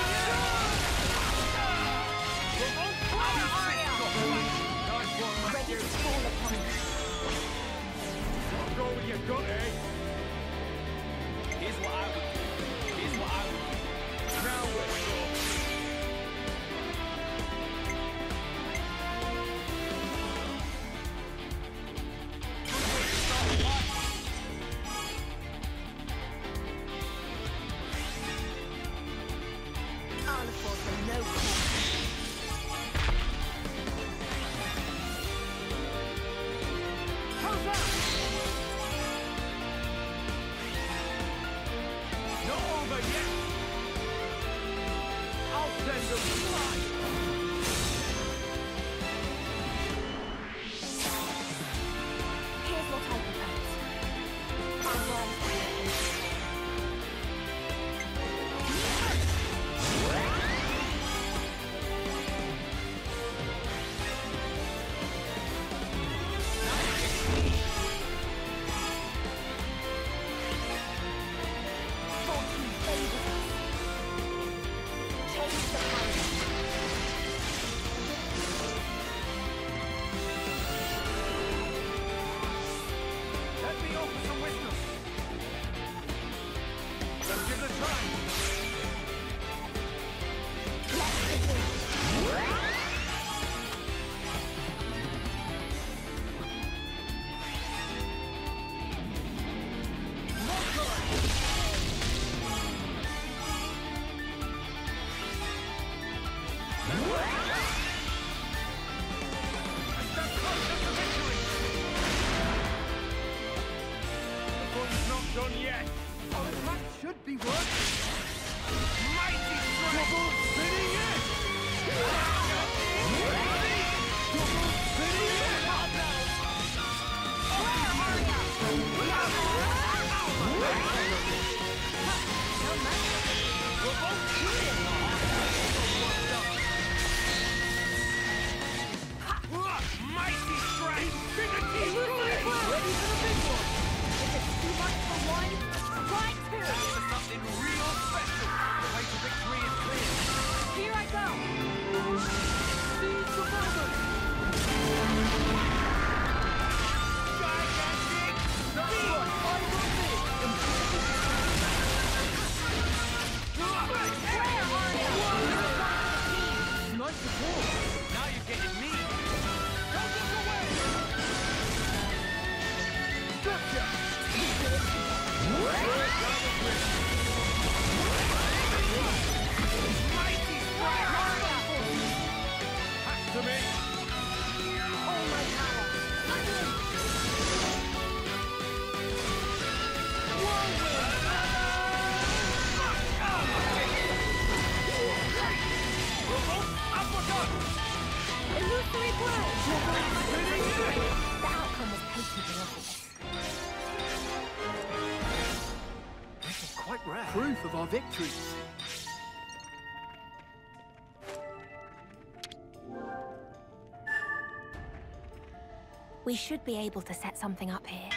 Provoke power! Nice one, Ready Matthew! to fall upon you. I'll go with your gut, eh? Here's what I would do. Here's what I would do. Now let's go. over yet! I'll send them flying! Here's what I propose. I'll run. Let me offer some wisdom. Let's give it a try. Done yet. Oh, that should be working. Mighty strike! Double spinning it! Double spinning it! Mighty strike! Infinity strike! Ready for the big one! Too much for one, try two! For something real special! The way to victory is clear! Here I go! Seize the moment! Gigantic! That's what I will be! Where are you? Nice support! Now you're getting me! Don't look away! Gotcha! Mighty strike! Back to me! All my power! Illusory blow! The outcome was patently obvious. This is quite rare. Proof of our victories. We should be able to set something up here.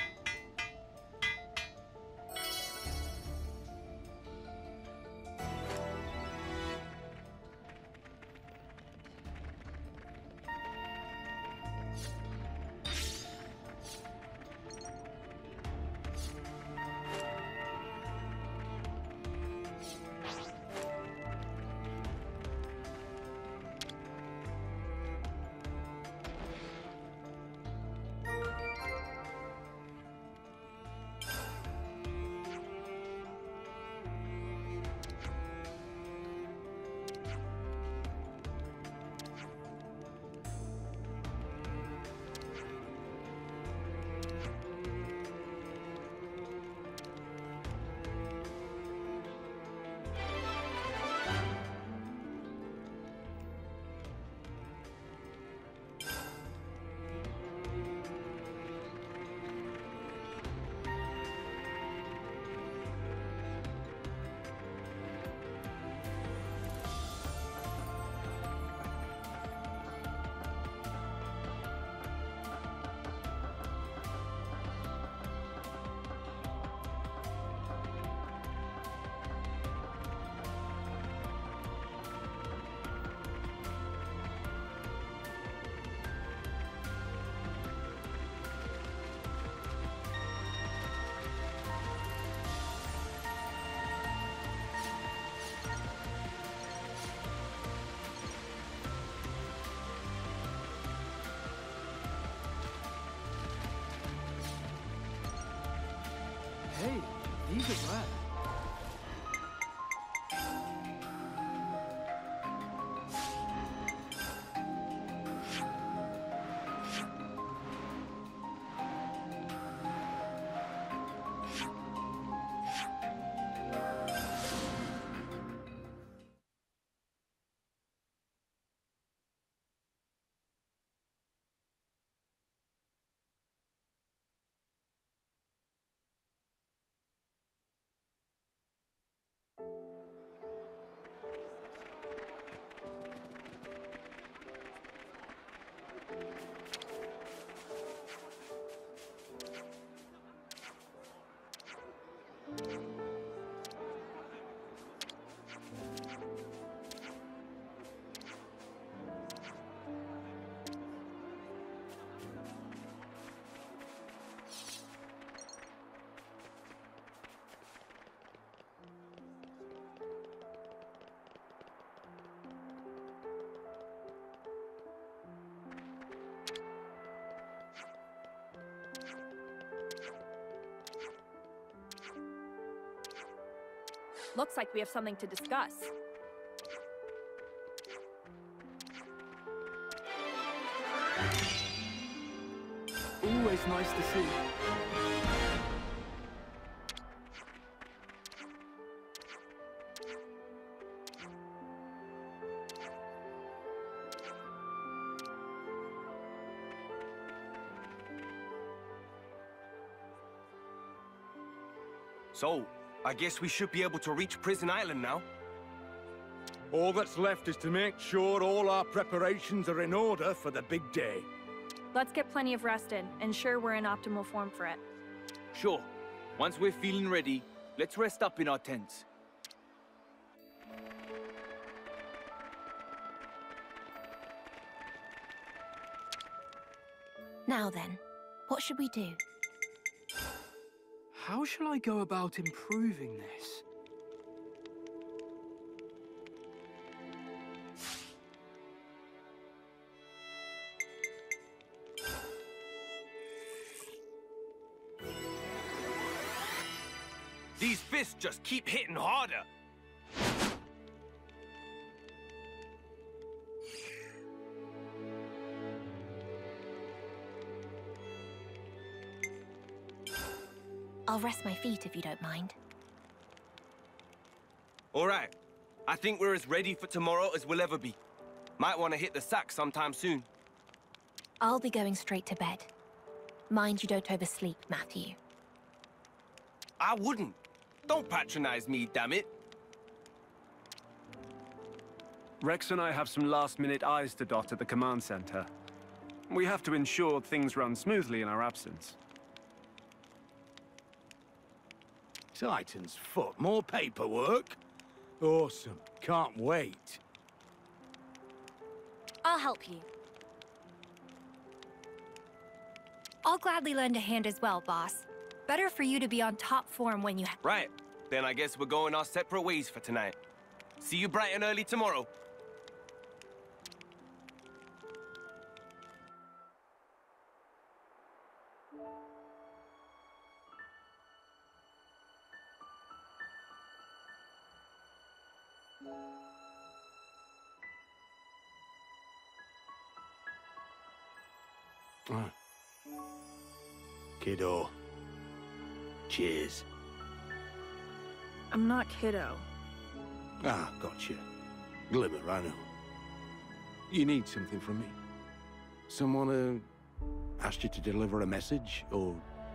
Hey, these are rare. Looks like we have something to discuss. Always nice to see. So, I guess we should be able to reach Prison Island now. All that's left is to make sure all our preparations are in order for the big day. Let's get plenty of rest in, ensure we're in optimal form for it. Sure. Once we're feeling ready, let's rest up in our tents. Now then, what should we do? How shall I go about improving this? These fists just keep hitting harder. I'll rest my feet if you don't mind. All right. I think we're as ready for tomorrow as we'll ever be. Might want to hit the sack sometime soon. I'll be going straight to bed. Mind you don't oversleep, Matthew. I wouldn't. Don't patronize me, damn it. Rex and I have some last-minute I's to dot at the command center. We have to ensure things run smoothly in our absence. Titan's foot, more paperwork? Awesome. Can't wait. I'll help you. I'll gladly lend a hand as well, boss. Better for you to be on top form when you ha- Right. Then I guess we're going our separate ways for tonight. See you bright and early tomorrow. Ah. Kiddo. Cheers. I'm not Kiddo. Ah, gotcha. Glimmer, I know. You need something from me? Someone uh, asked you to deliver a message, or...?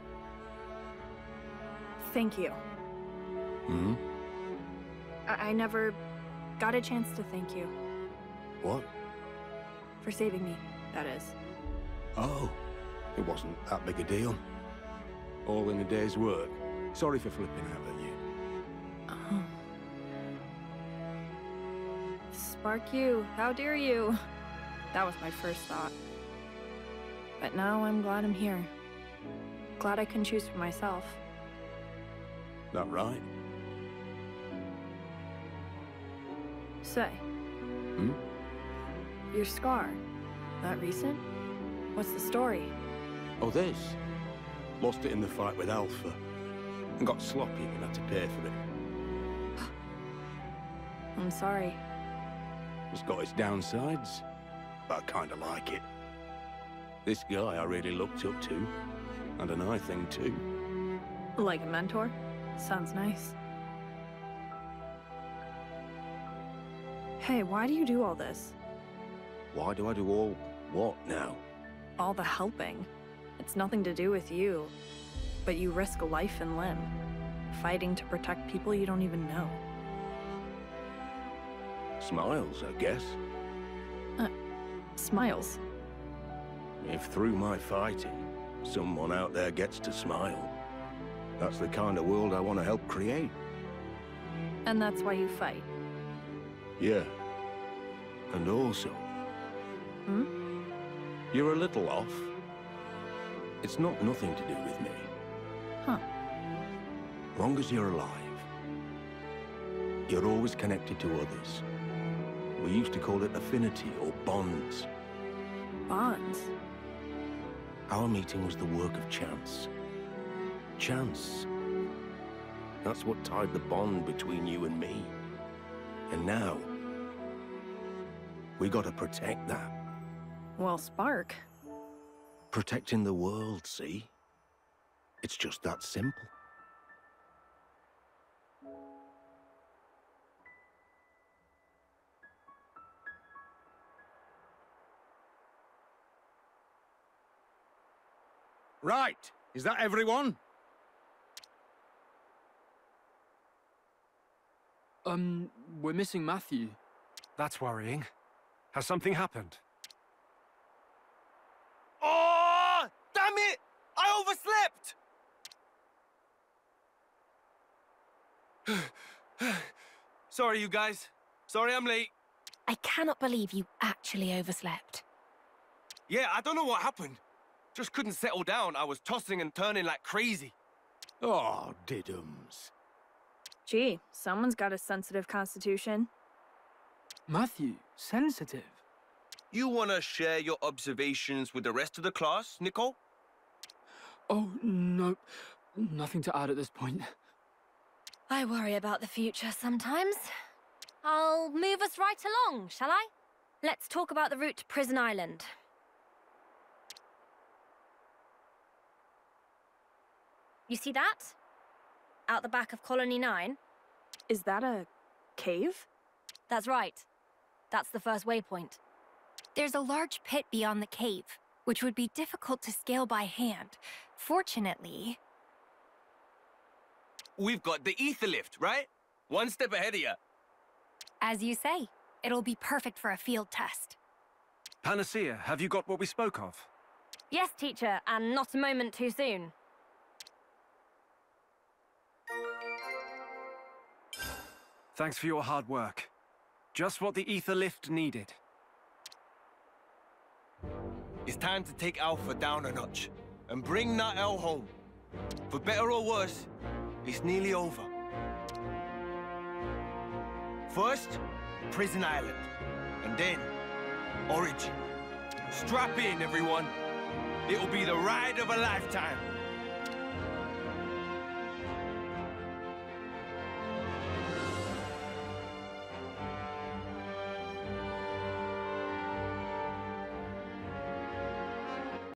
Thank you. Hmm? I, I never got a chance to thank you. What? For saving me, that is. Oh, it wasn't that big a deal. All in a day's work. Sorry for flipping out at you. Oh. Spark you, how dare you? That was my first thought. But now I'm glad I'm here. Glad I can choose for myself. That right? Say. Hmm? Your scar. That recent? What's the story? Oh, this? Lost it in the fight with Alpha. And got sloppy and had to pay for it. I'm sorry. It's got its downsides, but I kinda like it. This guy I really looked up to. And an eye thing too. Like a mentor? Sounds nice. Hey, why do you do all this? Why do I do all what now? All the helping. It's nothing to do with you. But you risk a life and limb. Fighting to protect people you don't even know. Smiles, I guess. Uh, smiles? If through my fighting, someone out there gets to smile, that's the kind of world I want to help create. And that's why you fight? Yeah. And also... Hmm? You're a little off. It's not nothing to do with me. Huh. Long as you're alive, you're always connected to others. We used to call it affinity or bonds. Bonds? Our meeting was the work of chance. Chance That's what tied the bond between you and me. And now, we gotta protect that. Well, Spark. Protecting the world, see? It's just that simple. Right. Is that everyone? Um, we're missing Matthew. That's worrying. Has something happened? Oh, damn it! I overslept! Sorry, you guys. Sorry I'm late. I cannot believe you actually overslept. Yeah, I don't know what happened. Just couldn't settle down. I was tossing and turning like crazy. Oh, diddums. Gee, someone's got a sensitive constitution. Matthew, sensitive? You want to share your observations with the rest of the class, Nicole? Oh, no. Nothing to add at this point. I worry about the future sometimes. I'll move us right along, shall I? Let's talk about the route to Prison Island. You see that? Out the back of Colony nine? Is that a cave? That's right. That's the first waypoint. There's a large pit beyond the cave, which would be difficult to scale by hand. Fortunately... We've got the ether lift, right? One step ahead of you. As you say, it'll be perfect for a field test. Panacea, have you got what we spoke of? Yes, teacher, and not a moment too soon. Thanks for your hard work. Just what the ether lift needed. It's time to take Alpha down a notch and bring Nael home. For better or worse, it's nearly over. First, Prison Island, and then Origin. Strap in, everyone. It'll be the ride of a lifetime.